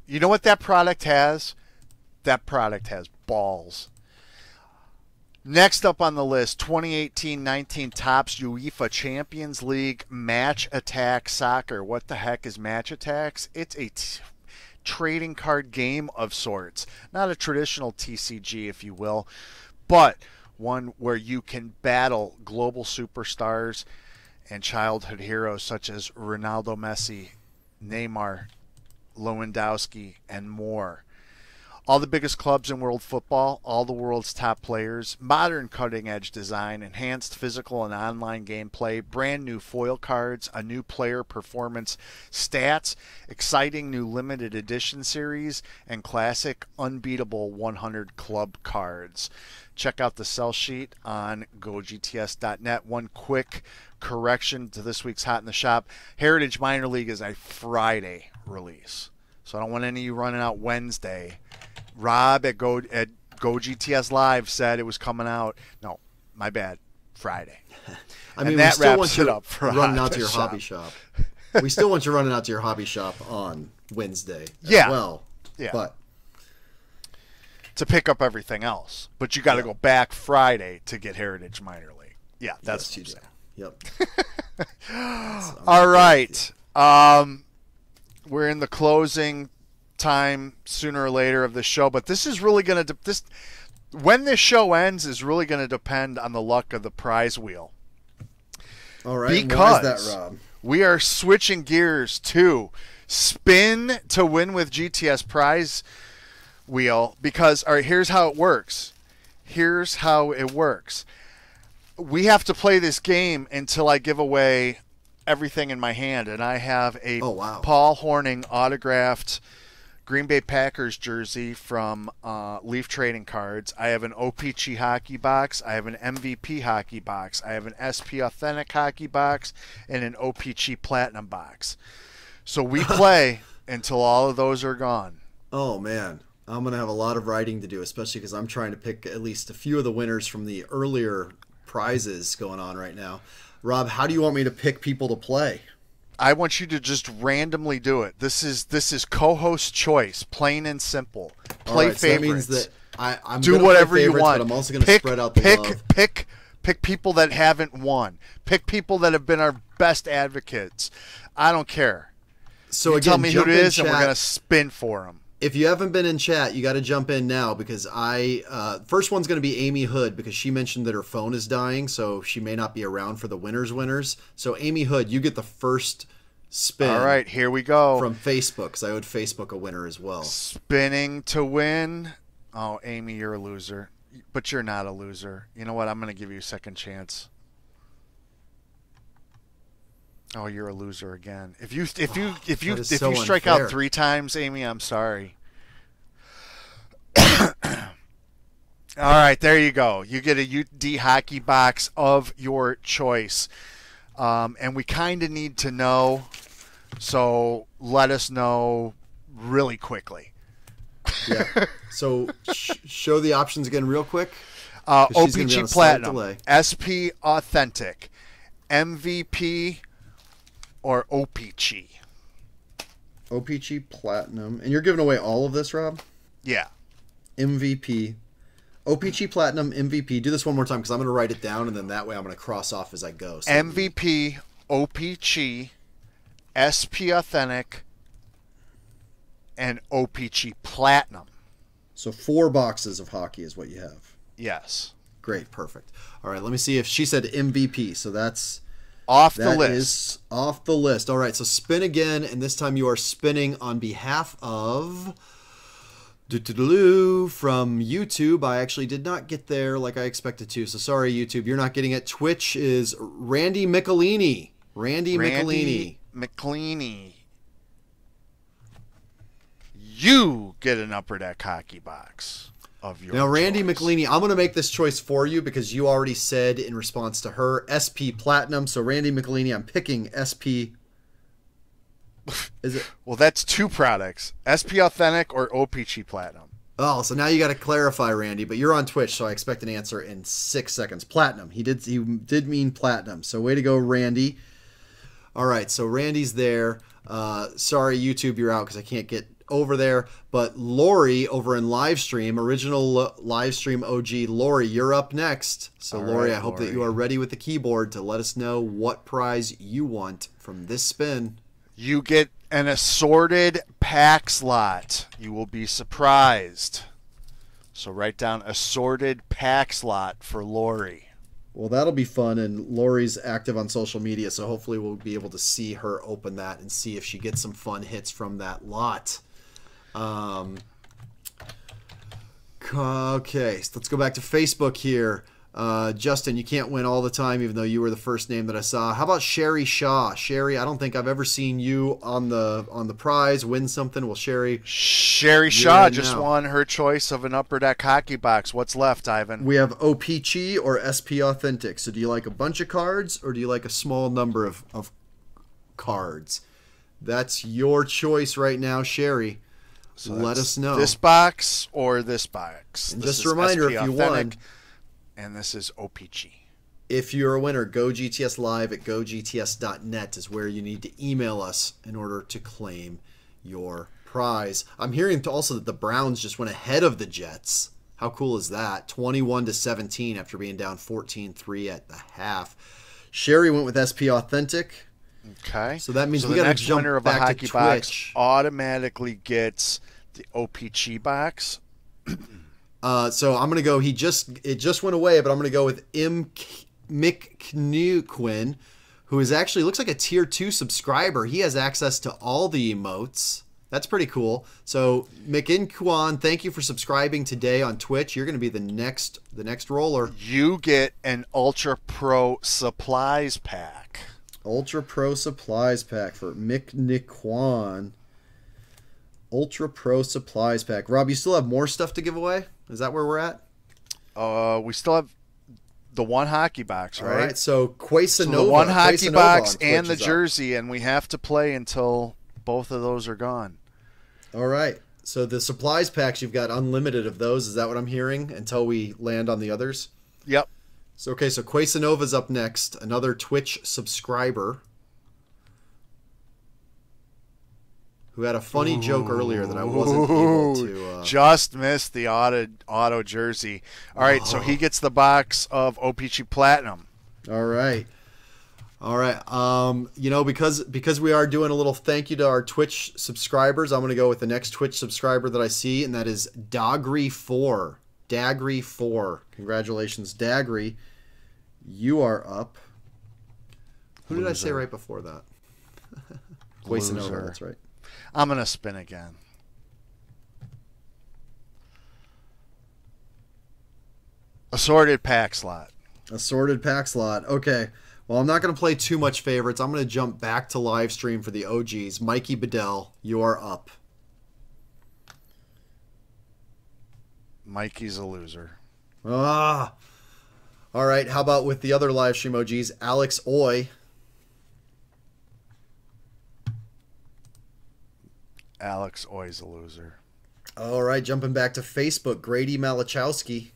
You know what that product has? That product has balls. Next up on the list, 2018-19 Topps UEFA Champions League Match Attack Soccer. What the heck is Match Attacks? It's a trading card game of sorts. Not a traditional TCG, if you will, but one where you can battle global superstars and childhood heroes such as Ronaldo Messi, Neymar, Lewandowski, and more. All the biggest clubs in world football, all the world's top players, modern cutting-edge design, enhanced physical and online gameplay, brand new foil cards, a new player performance stats, exciting new limited edition series, and classic unbeatable 100 club cards. Check out the sell sheet on GoGTS.net. One quick correction to this week's Hot in the Shop. Heritage Minor League is a Friday release, so I don't want any of you running out Wednesday. Rob at GoGTS Live said it was coming out. No, my bad. Friday. I mean, and that we still wraps want it you up for running out to your hobby shop. We still want you running out to your hobby shop on Wednesday as well. Yeah. But to pick up everything else. But you got to go back Friday to get Heritage Minor League. Yeah, that's yes, what you I'm do. Yep. All right. We're in the closing time sooner or later of the show, but this is really going to when this show ends is really going to depend on the luck of the prize wheel. All right. Because why is that, Rob? We are switching gears to spin to win with GTS prize wheel because all right, here's how it works. We have to play this game until I give away everything in my hand, and I have a Paul Hornung autographed Green Bay Packers jersey from Leaf Trading Cards. I have an O-Pee-Chee hockey box. I have an MVP hockey box. I have an SP Authentic hockey box and an O-Pee-Chee Platinum box. So we play until all of those are gone. Oh, man. I'm going to have a lot of writing to do, especially because I'm trying to pick at least a few of the winners from the earlier prizes going on right now. Rob, how do you want me to pick people to play? I want you to just randomly do it. This is co-host choice, plain and simple. Play favorites. So that means that I'm do whatever you want. But I'm also going to spread out the love. Pick people that haven't won. Pick people that have been our best advocates. I don't care. So you again, tell me who it is, and we're going to spin for them. If you haven't been in chat, you got to jump in now because first one's going to be Amy Hood because she mentioned that her phone is dying, so she may not be around for the winners. So Amy Hood, you get the first spin. All right, here we go. From Facebook because I owed Facebook a winner as well. Spinning to win. Oh, Amy, you're a loser, but you're not a loser. You know what? I'm going to give you a second chance. Oh, you're a loser again. If you strike out 3 times, Amy, I'm sorry. All right, there you go. You get a UD hockey box of your choice. And we kind of need to know, so let us know really quickly. Yeah. So show the options again real quick. O-Pee-Chee Platinum, SP Authentic, MVP, or O-Pee-Chee. O-Pee-Chee Platinum. And you're giving away all of this, Rob? Yeah. MVP. O-Pee-Chee Platinum, MVP. Do this one more time because I'm going to write it down, and then that way I'm going to cross off as I go. So MVP, O-Pee-Chee, SP Authentic, and O-Pee-Chee Platinum. So 4 boxes of hockey is what you have. Yes. Great. Perfect. All right. Let me see if she said MVP. So that's... Off the list. That is off the list. All right, so spin again, and this time you are spinning on behalf of from YouTube. I actually did not get there like I expected to, so sorry, YouTube. You're not getting it. Twitch is Randy Michelini. Randy Michelini. You get an Upper Deck hockey box. Now, Randy Michelini, I'm going to make this choice for you because you already said in response to her SP Platinum. So, Randy Michelini, I'm picking SP. Is it? Well, that's 2 products: SP Authentic or O-Pee-Chee Platinum. Oh, so now you got to clarify, Randy. But you're on Twitch, so I expect an answer in 6 seconds. Platinum. He did mean platinum. So, way to go, Randy. All right, so Randy's there. Sorry, YouTube, you're out because I can't get over there. But Lori over in Livestream, original Livestream OG Lori, you're up next. So, Lori, I hope that you are ready with the keyboard to let us know what prize you want from this spin. You get an assorted pack slot. You will be surprised. So write down assorted pack slot for Lori. Well, that'll be fun, and Lori's active on social media, so hopefully we'll be able to see her open that and see if she gets some fun hits from that lot. Okay, so let's go back to Facebook here. Justin, you can't win all the time, even though you were the first name that I saw. How about Sherry Shaw? Sherry, I don't think I've ever seen you on the prize win something. Well, Sherry Shaw just won her choice of an Upper Deck hockey box. What's left, Ivan? We have O-Pee-Chee or SP Authentic. So do you like a bunch of cards or do you like a small number of cards? That's your choice right now, Sherry. So let us know. This box or this box. And just a reminder, if you won, and this is O-Pee-Chee. If you're a winner, GoGTS Live at GoGTS.net is where you need to email us in order to claim your prize. I'm hearing also that the Browns just went ahead of the Jets. How cool is that? 21-17 after being down 14-3 at the half. Sherry went with SP Authentic. Okay. So that means so we the got to next jump winner of back a hockey to box Twitch. automatically gets the O-Pee-Chee box. So I'm gonna go. It just went away, but I'm gonna go with McNew who is actually looks like a tier 2 subscriber. He has access to all the emotes. That's pretty cool. So McInquan, thank you for subscribing today on Twitch. You're gonna be the next roller. You get an Ultra Pro supplies pack. Ultra Pro supplies pack for McNiquan. Ultra Pro supplies pack. Rob, you still have more stuff to give away? Is that where we're at? We still have the one hockey box, right? All right, so Quasanova. So the one hockey Quasanova box on and the Twitch is jersey, and we have to play until both of those are gone. All right. So the supplies packs, you've got unlimited of those. Is that what I'm hearing until we land on the others? Yep. So, okay, so Quasanova's up next. Another Twitch subscriber who had a funny joke earlier that I wasn't able to... Just missed the auto jersey. All right, so he gets the box of O-Pee-Chee Platinum. All right. All right. Because we are doing a little thank you to our Twitch subscribers, I'm going to go with the next Twitch subscriber that I see, and that is Dagry4. Dagry4. Congratulations, Dagry. You are up. Who did I say right before that? Quasanova, that's right. I'm going to spin again. Assorted pack slot. Assorted pack slot. Okay. Well, I'm not going to play too much favorites. I'm going to jump back to live stream for the OGs. Mikey Bedell, you are up. Mikey's a loser. All right. How about with the other live stream OGs? Alex Oy. Alex Oy's a loser. All right. Jumping back to Facebook. Grady Malachowski.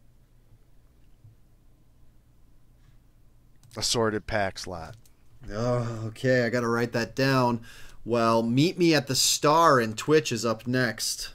Assorted pack slot. Oh, okay. I got to write that down. Well, Meet Me at the Star in Twitch is up next.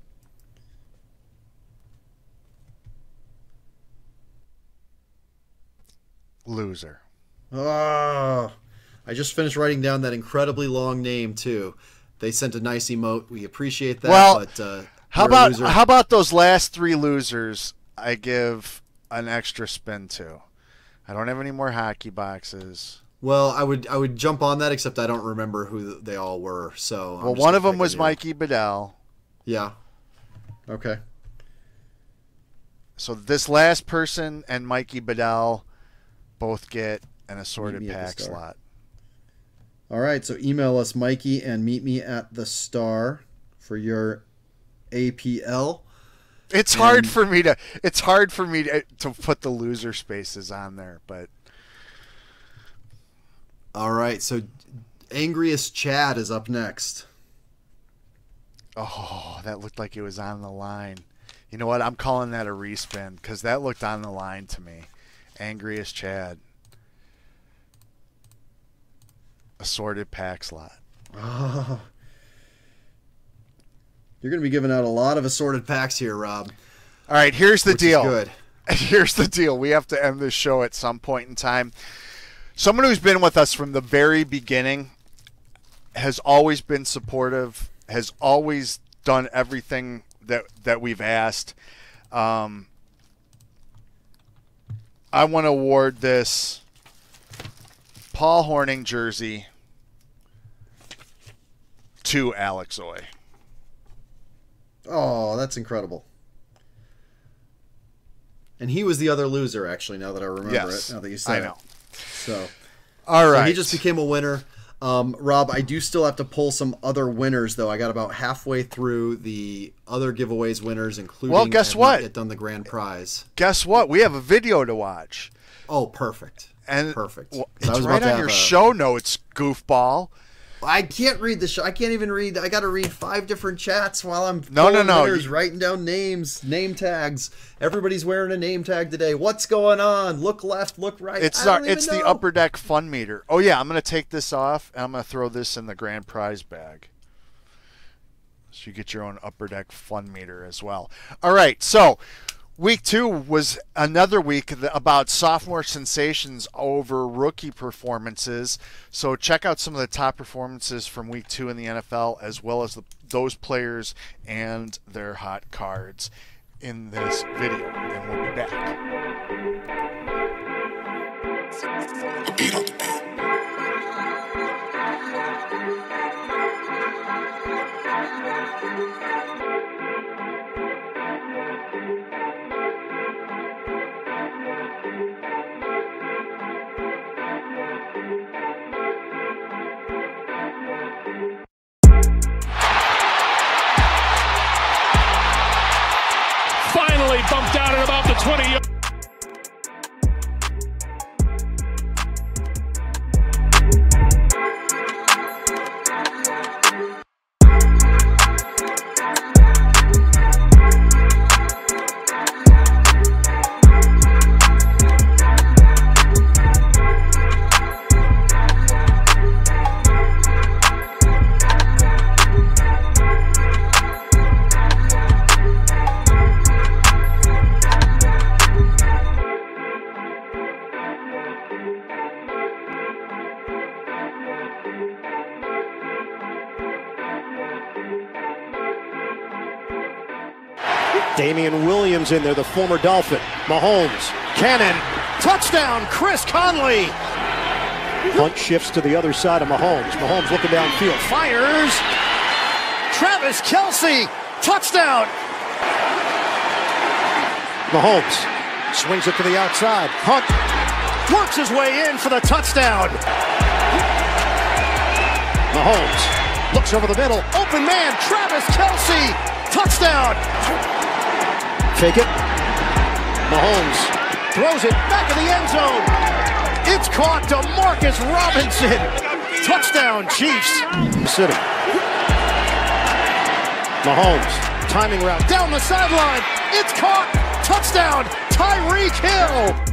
Loser. Oh, I just finished writing down that incredibly long name too. They sent a nice emote. We appreciate that. Well, but, how about those last three losers? I give an extra spin to. I don't have any more hockey boxes. Well, I would jump on that, except I don't remember who they all were. So well, one of them was Mikey Bedell. Yeah. Okay. So this last person and Mikey Bedell both get an assorted pack slot. All right, so email us, Mikey, and Meet Me at the Star for your APL. It's hard for me to put the loser spaces on there, but all right. So Angriest Chad is up next. Oh, that looked like it was on the line. You know what? I'm calling that a respin because that looked on the line to me. Angriest Chad. Assorted pack slot. Oh. You're going to be giving out a lot of assorted packs here, Rob. All right, here's the deal. Good. Here's the deal. We have to end this show at some point in time. Someone who's been with us from the very beginning, has always been supportive, has always done everything that we've asked. I want to award this Paul Hornung jersey to Alex Oy. Oh, that's incredible. And he was the other loser, actually, now that I remember it. Now that you say I know. it. So, all right. So he just became a winner. Rob, I do still have to pull some other winners, though. I got about halfway through the other giveaways winners, including well, guess what? Not yet done the grand prize. Guess what? We have a video to watch. Oh, perfect. And perfect. Well, it's right on your show notes, goofball. I can't read the show. I can't even read. I got to read 5 different chats while I'm no. winners, writing down names, name tags. Everybody's wearing a name tag today. What's going on? Look left, look right. It's the Upper Deck Fun Meter. Oh yeah, I'm gonna take this off and I'm gonna throw this in the grand prize bag. So you get your own Upper Deck Fun Meter as well. All right, so week 2 was another week about sophomore sensations over rookie performances. So check out some of the top performances from week 2 in the NFL, as well as those players and their hot cards in this video. And we'll be back. A beat on the beat. Bumped out at about the 20-yard. Damian Williams in there, the former Dolphin. Mahomes, cannon, touchdown, Chris Conley. Punt shifts to the other side of Mahomes. Mahomes looking downfield, fires. Travis Kelce, touchdown. Mahomes swings it to the outside. Hunt works his way in for the touchdown. Mahomes looks over the middle, open man, Travis Kelce, touchdown. Take it. Mahomes throws it back in the end zone. It's caught to Marcus Robinson. Touchdown, Chiefs. City. Mahomes, timing route down the sideline. It's caught. Touchdown, Tyreek Hill.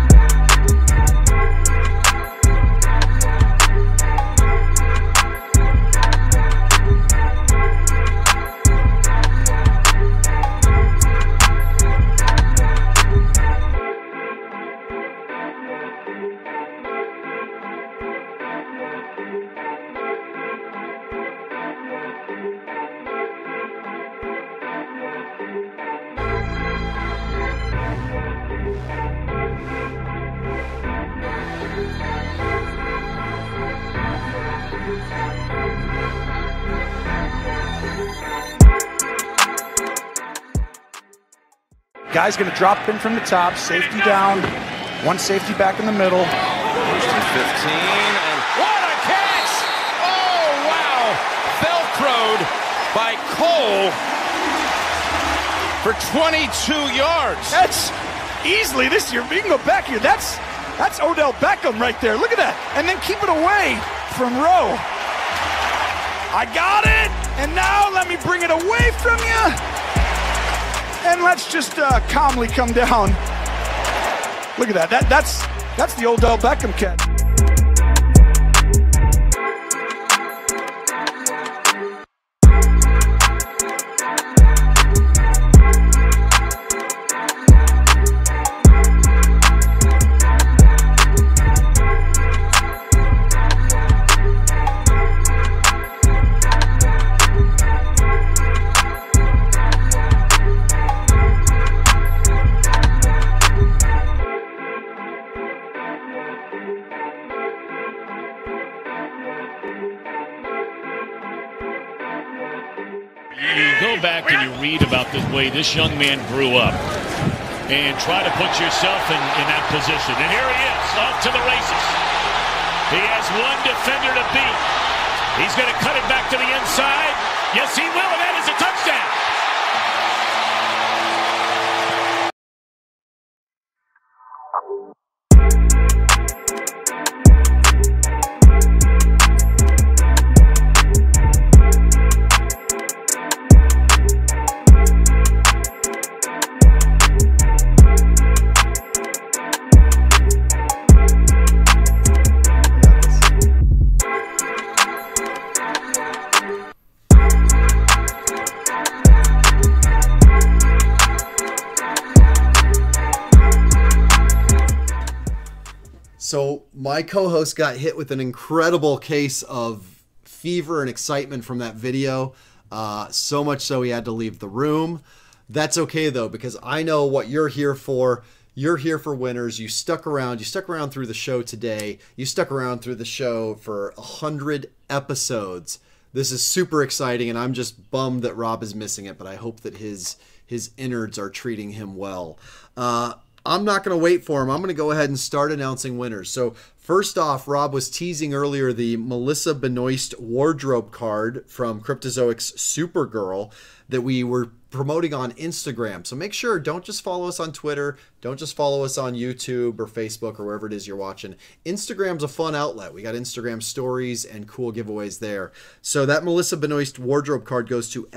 Guy's going to drop in from the top, safety down, one safety back in the middle. First and 15, and what a catch! Oh, wow! Velcroed by Cole for 22 yards. That's easily this year. We can go back here. That's Odell Beckham right there. Look at that. And then keep it away from Rowe. I got it, and now let me bring it away from you. And let's just calmly come down. Look at that. That's the Odell Beckham catch. you read about the way this young man grew up and try to put yourself in that position. And here he is, off to the races. He has one defender to beat. He's going to cut it back to the inside. Yes, he will, and that is a touchdown. So my co-host got hit with an incredible case of fever and excitement from that video. So much so he had to leave the room. That's okay though, because I know what you're here for. You're here for winners. You stuck around. You stuck around through the show today. You stuck around through the show for 100 episodes. This is super exciting, and I'm just bummed that Rob is missing it, but I hope that his innards are treating him well. I'm not going to wait for him. I'm going to go ahead and start announcing winners. So first off, Rob was teasing earlier the Melissa Benoist wardrobe card from Cryptozoic's Supergirl that we were promoting on Instagram. So make sure, don't just follow us on Twitter. Don't just follow us on YouTube or Facebook or wherever it is you're watching. Instagram's a fun outlet. We got Instagram stories and cool giveaways there. So that Melissa Benoist wardrobe card goes to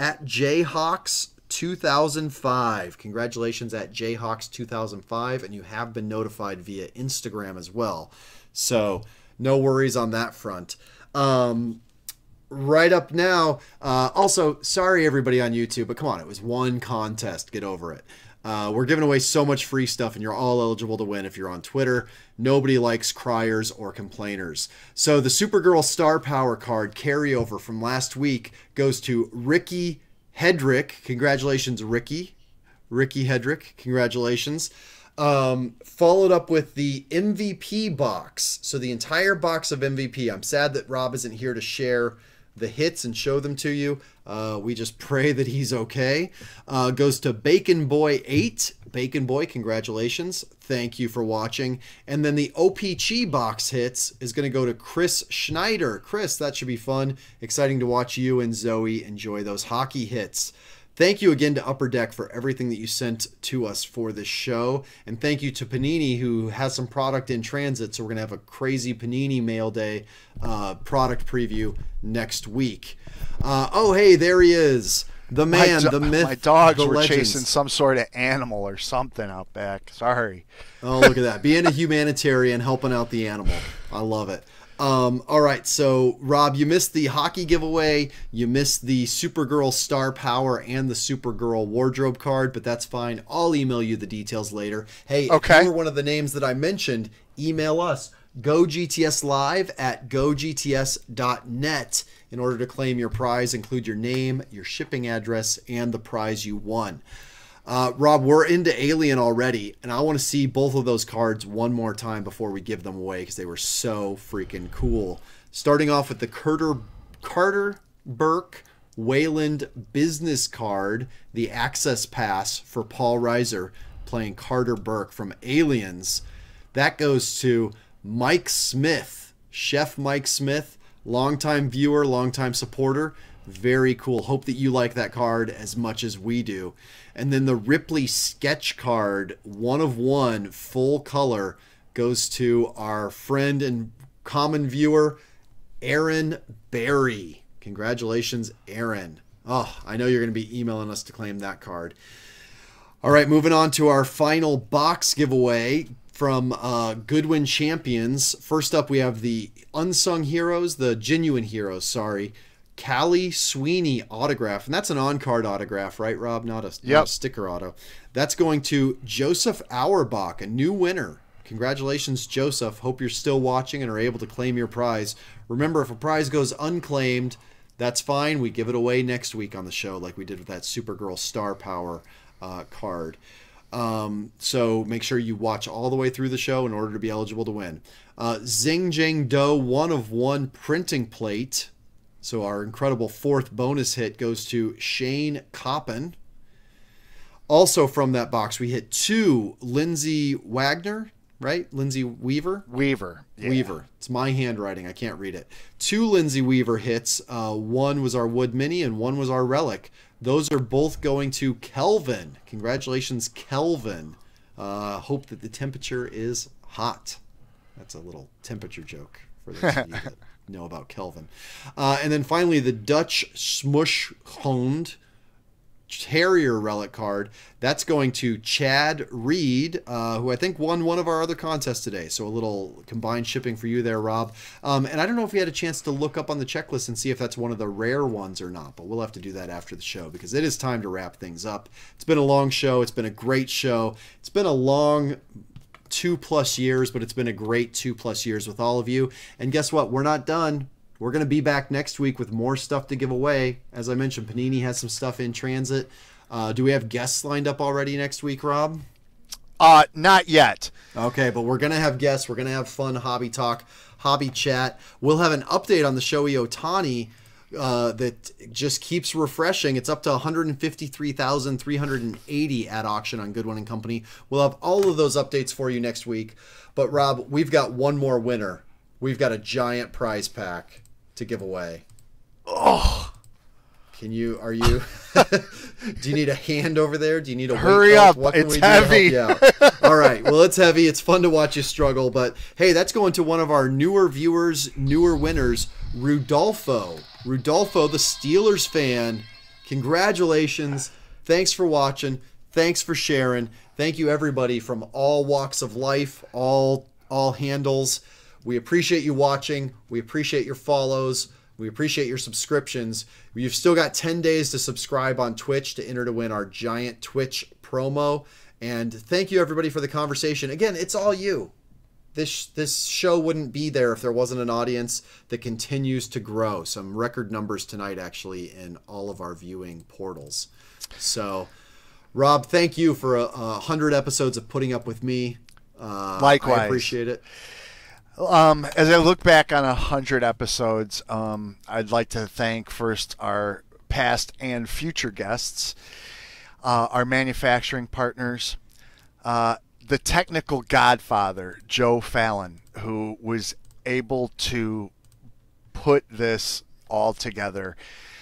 @Jayhawks2005. Congratulations at Jayhawks2005, and you have been notified via Instagram as well. So no worries on that front. Right up now, also, sorry everybody on YouTube, but come on, it was one contest. Get over it. We're giving away so much free stuff, and you're all eligible to win if you're on Twitter. Nobody likes criers or complainers. So the Supergirl Star Power card carryover from last week goes to Ricky Hedrick. Congratulations, Ricky. Ricky Hedrick. Congratulations. Followed up with the MVP box. So the entire box of MVP. I'm sad that Rob isn't here to share the hits and show them to you. We just pray that he's okay. Goes to Bacon Boy 8. Bacon Boy, congratulations. Thank you for watching. And then the O-Pee-Chee box hits is going to go to Chris Schneider. Chris, that should be fun. Exciting to watch you and Zoe enjoy those hockey hits. Thank you again to Upper Deck for everything that you sent to us for this show. And thank you to Panini, who has some product in transit. So we're going to have a crazy Panini Mail Day product preview next week. Oh, hey, there he is. The man, the myth, my dogs the were legends. chasing some sort of animal or something out back. Sorry. Oh, look at that. Being a humanitarian, helping out the animal. I love it. All right, so Rob, you missed the hockey giveaway, you missed the Supergirl Star Power and the Supergirl wardrobe card, but that's fine. I'll email you the details later. Hey, okay. If you were one of the names that I mentioned, email us, GoGTSlive@GoGTS.net in order to claim your prize. Include your name, your shipping address, and the prize you won. Rob, we're into Alien already, and I want to see both of those cards one more time before we give them away because they were so freaking cool. Starting off with the Carter Burke Wayland business card, the access pass for Paul Reiser playing Carter Burke from Aliens. That goes to Mike Smith, Chef Mike Smith, longtime viewer, longtime supporter. Very cool. Hope that you like that card as much as we do. And then the Ripley sketch card, 1 of 1, full color, goes to our friend and common viewer, Aaron Berry. Congratulations, Aaron. Oh, I know you're going to be emailing us to claim that card. All right, moving on to our final box giveaway from Goodwin Champions. First up, we have the Unsung Heroes, the Genuine Heroes, sorry. Callie Sweeney autograph, and that's an on-card autograph, right, Rob? Not a sticker auto. That's going to Joseph Auerbach, a new winner. Congratulations, Joseph. Hope you're still watching and are able to claim your prize. Remember, if a prize goes unclaimed, that's fine. We give it away next week on the show like we did with that Supergirl Star Power card. So make sure you watch all the way through the show in order to be eligible to win. Zing Jang Do 1 of 1 printing plate. So our incredible 4th bonus hit goes to Shane Coppin. Also from that box, we hit 2 Lindsay Wagner, right? Lindsay Weaver? Weaver. Yeah. Weaver. It's my handwriting. I can't read it. 2 Lindsay Weaver hits. One was our Wood Mini and one was our Relic. Those are both going to Kelvin. Congratulations, Kelvin. Hope that the temperature is hot. That's a little temperature joke for those of you that know about Kelvin. And then finally, the Dutch Smush Hound Terrier Relic card. That's going to Chad Reed, who I think won one of our other contests today. So a little combined shipping for you there, Rob. And I don't know if we had a chance to look up on the checklist and see if that's one of the rare ones or not, but we'll have to do that after the show because it is time to wrap things up. It's been a long show. It's been a great show. It's been a long 2+ years, but it's been a great 2+ years with all of you. And guess what? We're not done. We're going to be back next week with more stuff to give away. As I mentioned, Panini has some stuff in transit. Do we have guests lined up already next week, Rob? Not yet. Okay, but we're going to have guests. We're going to have fun hobby talk, hobby chat. We'll have an update on the Shohei Ohtani that just keeps refreshing. It's up to 153,380 at auction on Goodwin and Company. We'll have all of those updates for you next week. But Rob, we've got one more winner. We've got a giant prize pack to give away. Oh, do you need a hand over there? Do you need a hurry up? What it's heavy. All right. Well, it's heavy. It's fun to watch you struggle, but hey, that's going to one of our newer viewers, newer winners, Rudolfo, the Steelers fan. Congratulations. Thanks for watching. Thanks for sharing. Thank you everybody from all walks of life, all handles. We appreciate you watching. We appreciate your follows. We appreciate your subscriptions. You've still got 10 days to subscribe on Twitch to enter to win our giant Twitch promo. And thank you everybody for the conversation. Again, it's all you. This show wouldn't be there if there wasn't an audience that continues to grow. Some record numbers tonight actually in all of our viewing portals. So, Rob, thank you for 100 episodes of putting up with me. Likewise. I appreciate it. As I look back on 100 episodes, I'd like to thank first our past and future guests, our manufacturing partners, the technical godfather, Joe Fallon, who was able to put this all together.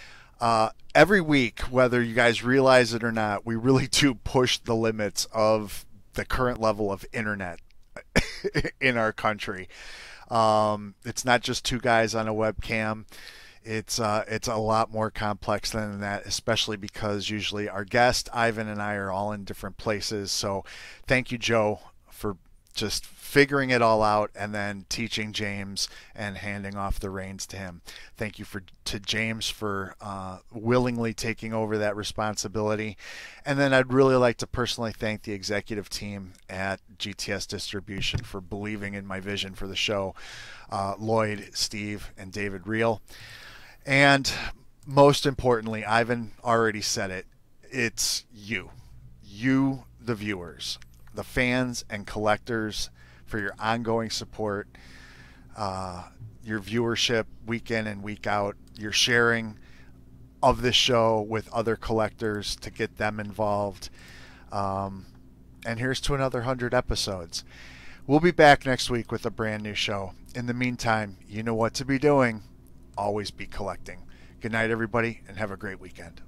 Every week, whether you guys realize it or not, we really do push the limits of the current level of internet in our country. It's not just 2 guys on a webcam. It's a lot more complex than that, especially because usually our guest Ivan and I are all in different places. So thank you, Joe, for just figuring it all out and then teaching James and handing off the reins to him. Thank you to James for willingly taking over that responsibility. And then I'd really like to personally thank the executive team at GTS Distribution for believing in my vision for the show. Lloyd, Steve, and David Reel. And most importantly, Ivan already said it, it's you, the viewers, the fans and collectors, for your ongoing support, your viewership week in and week out, your sharing of this show with other collectors to get them involved. And here's to another 100 episodes. We'll be back next week with a brand new show. In the meantime, you know what to be doing. Always be collecting. Good night, everybody, and have a great weekend.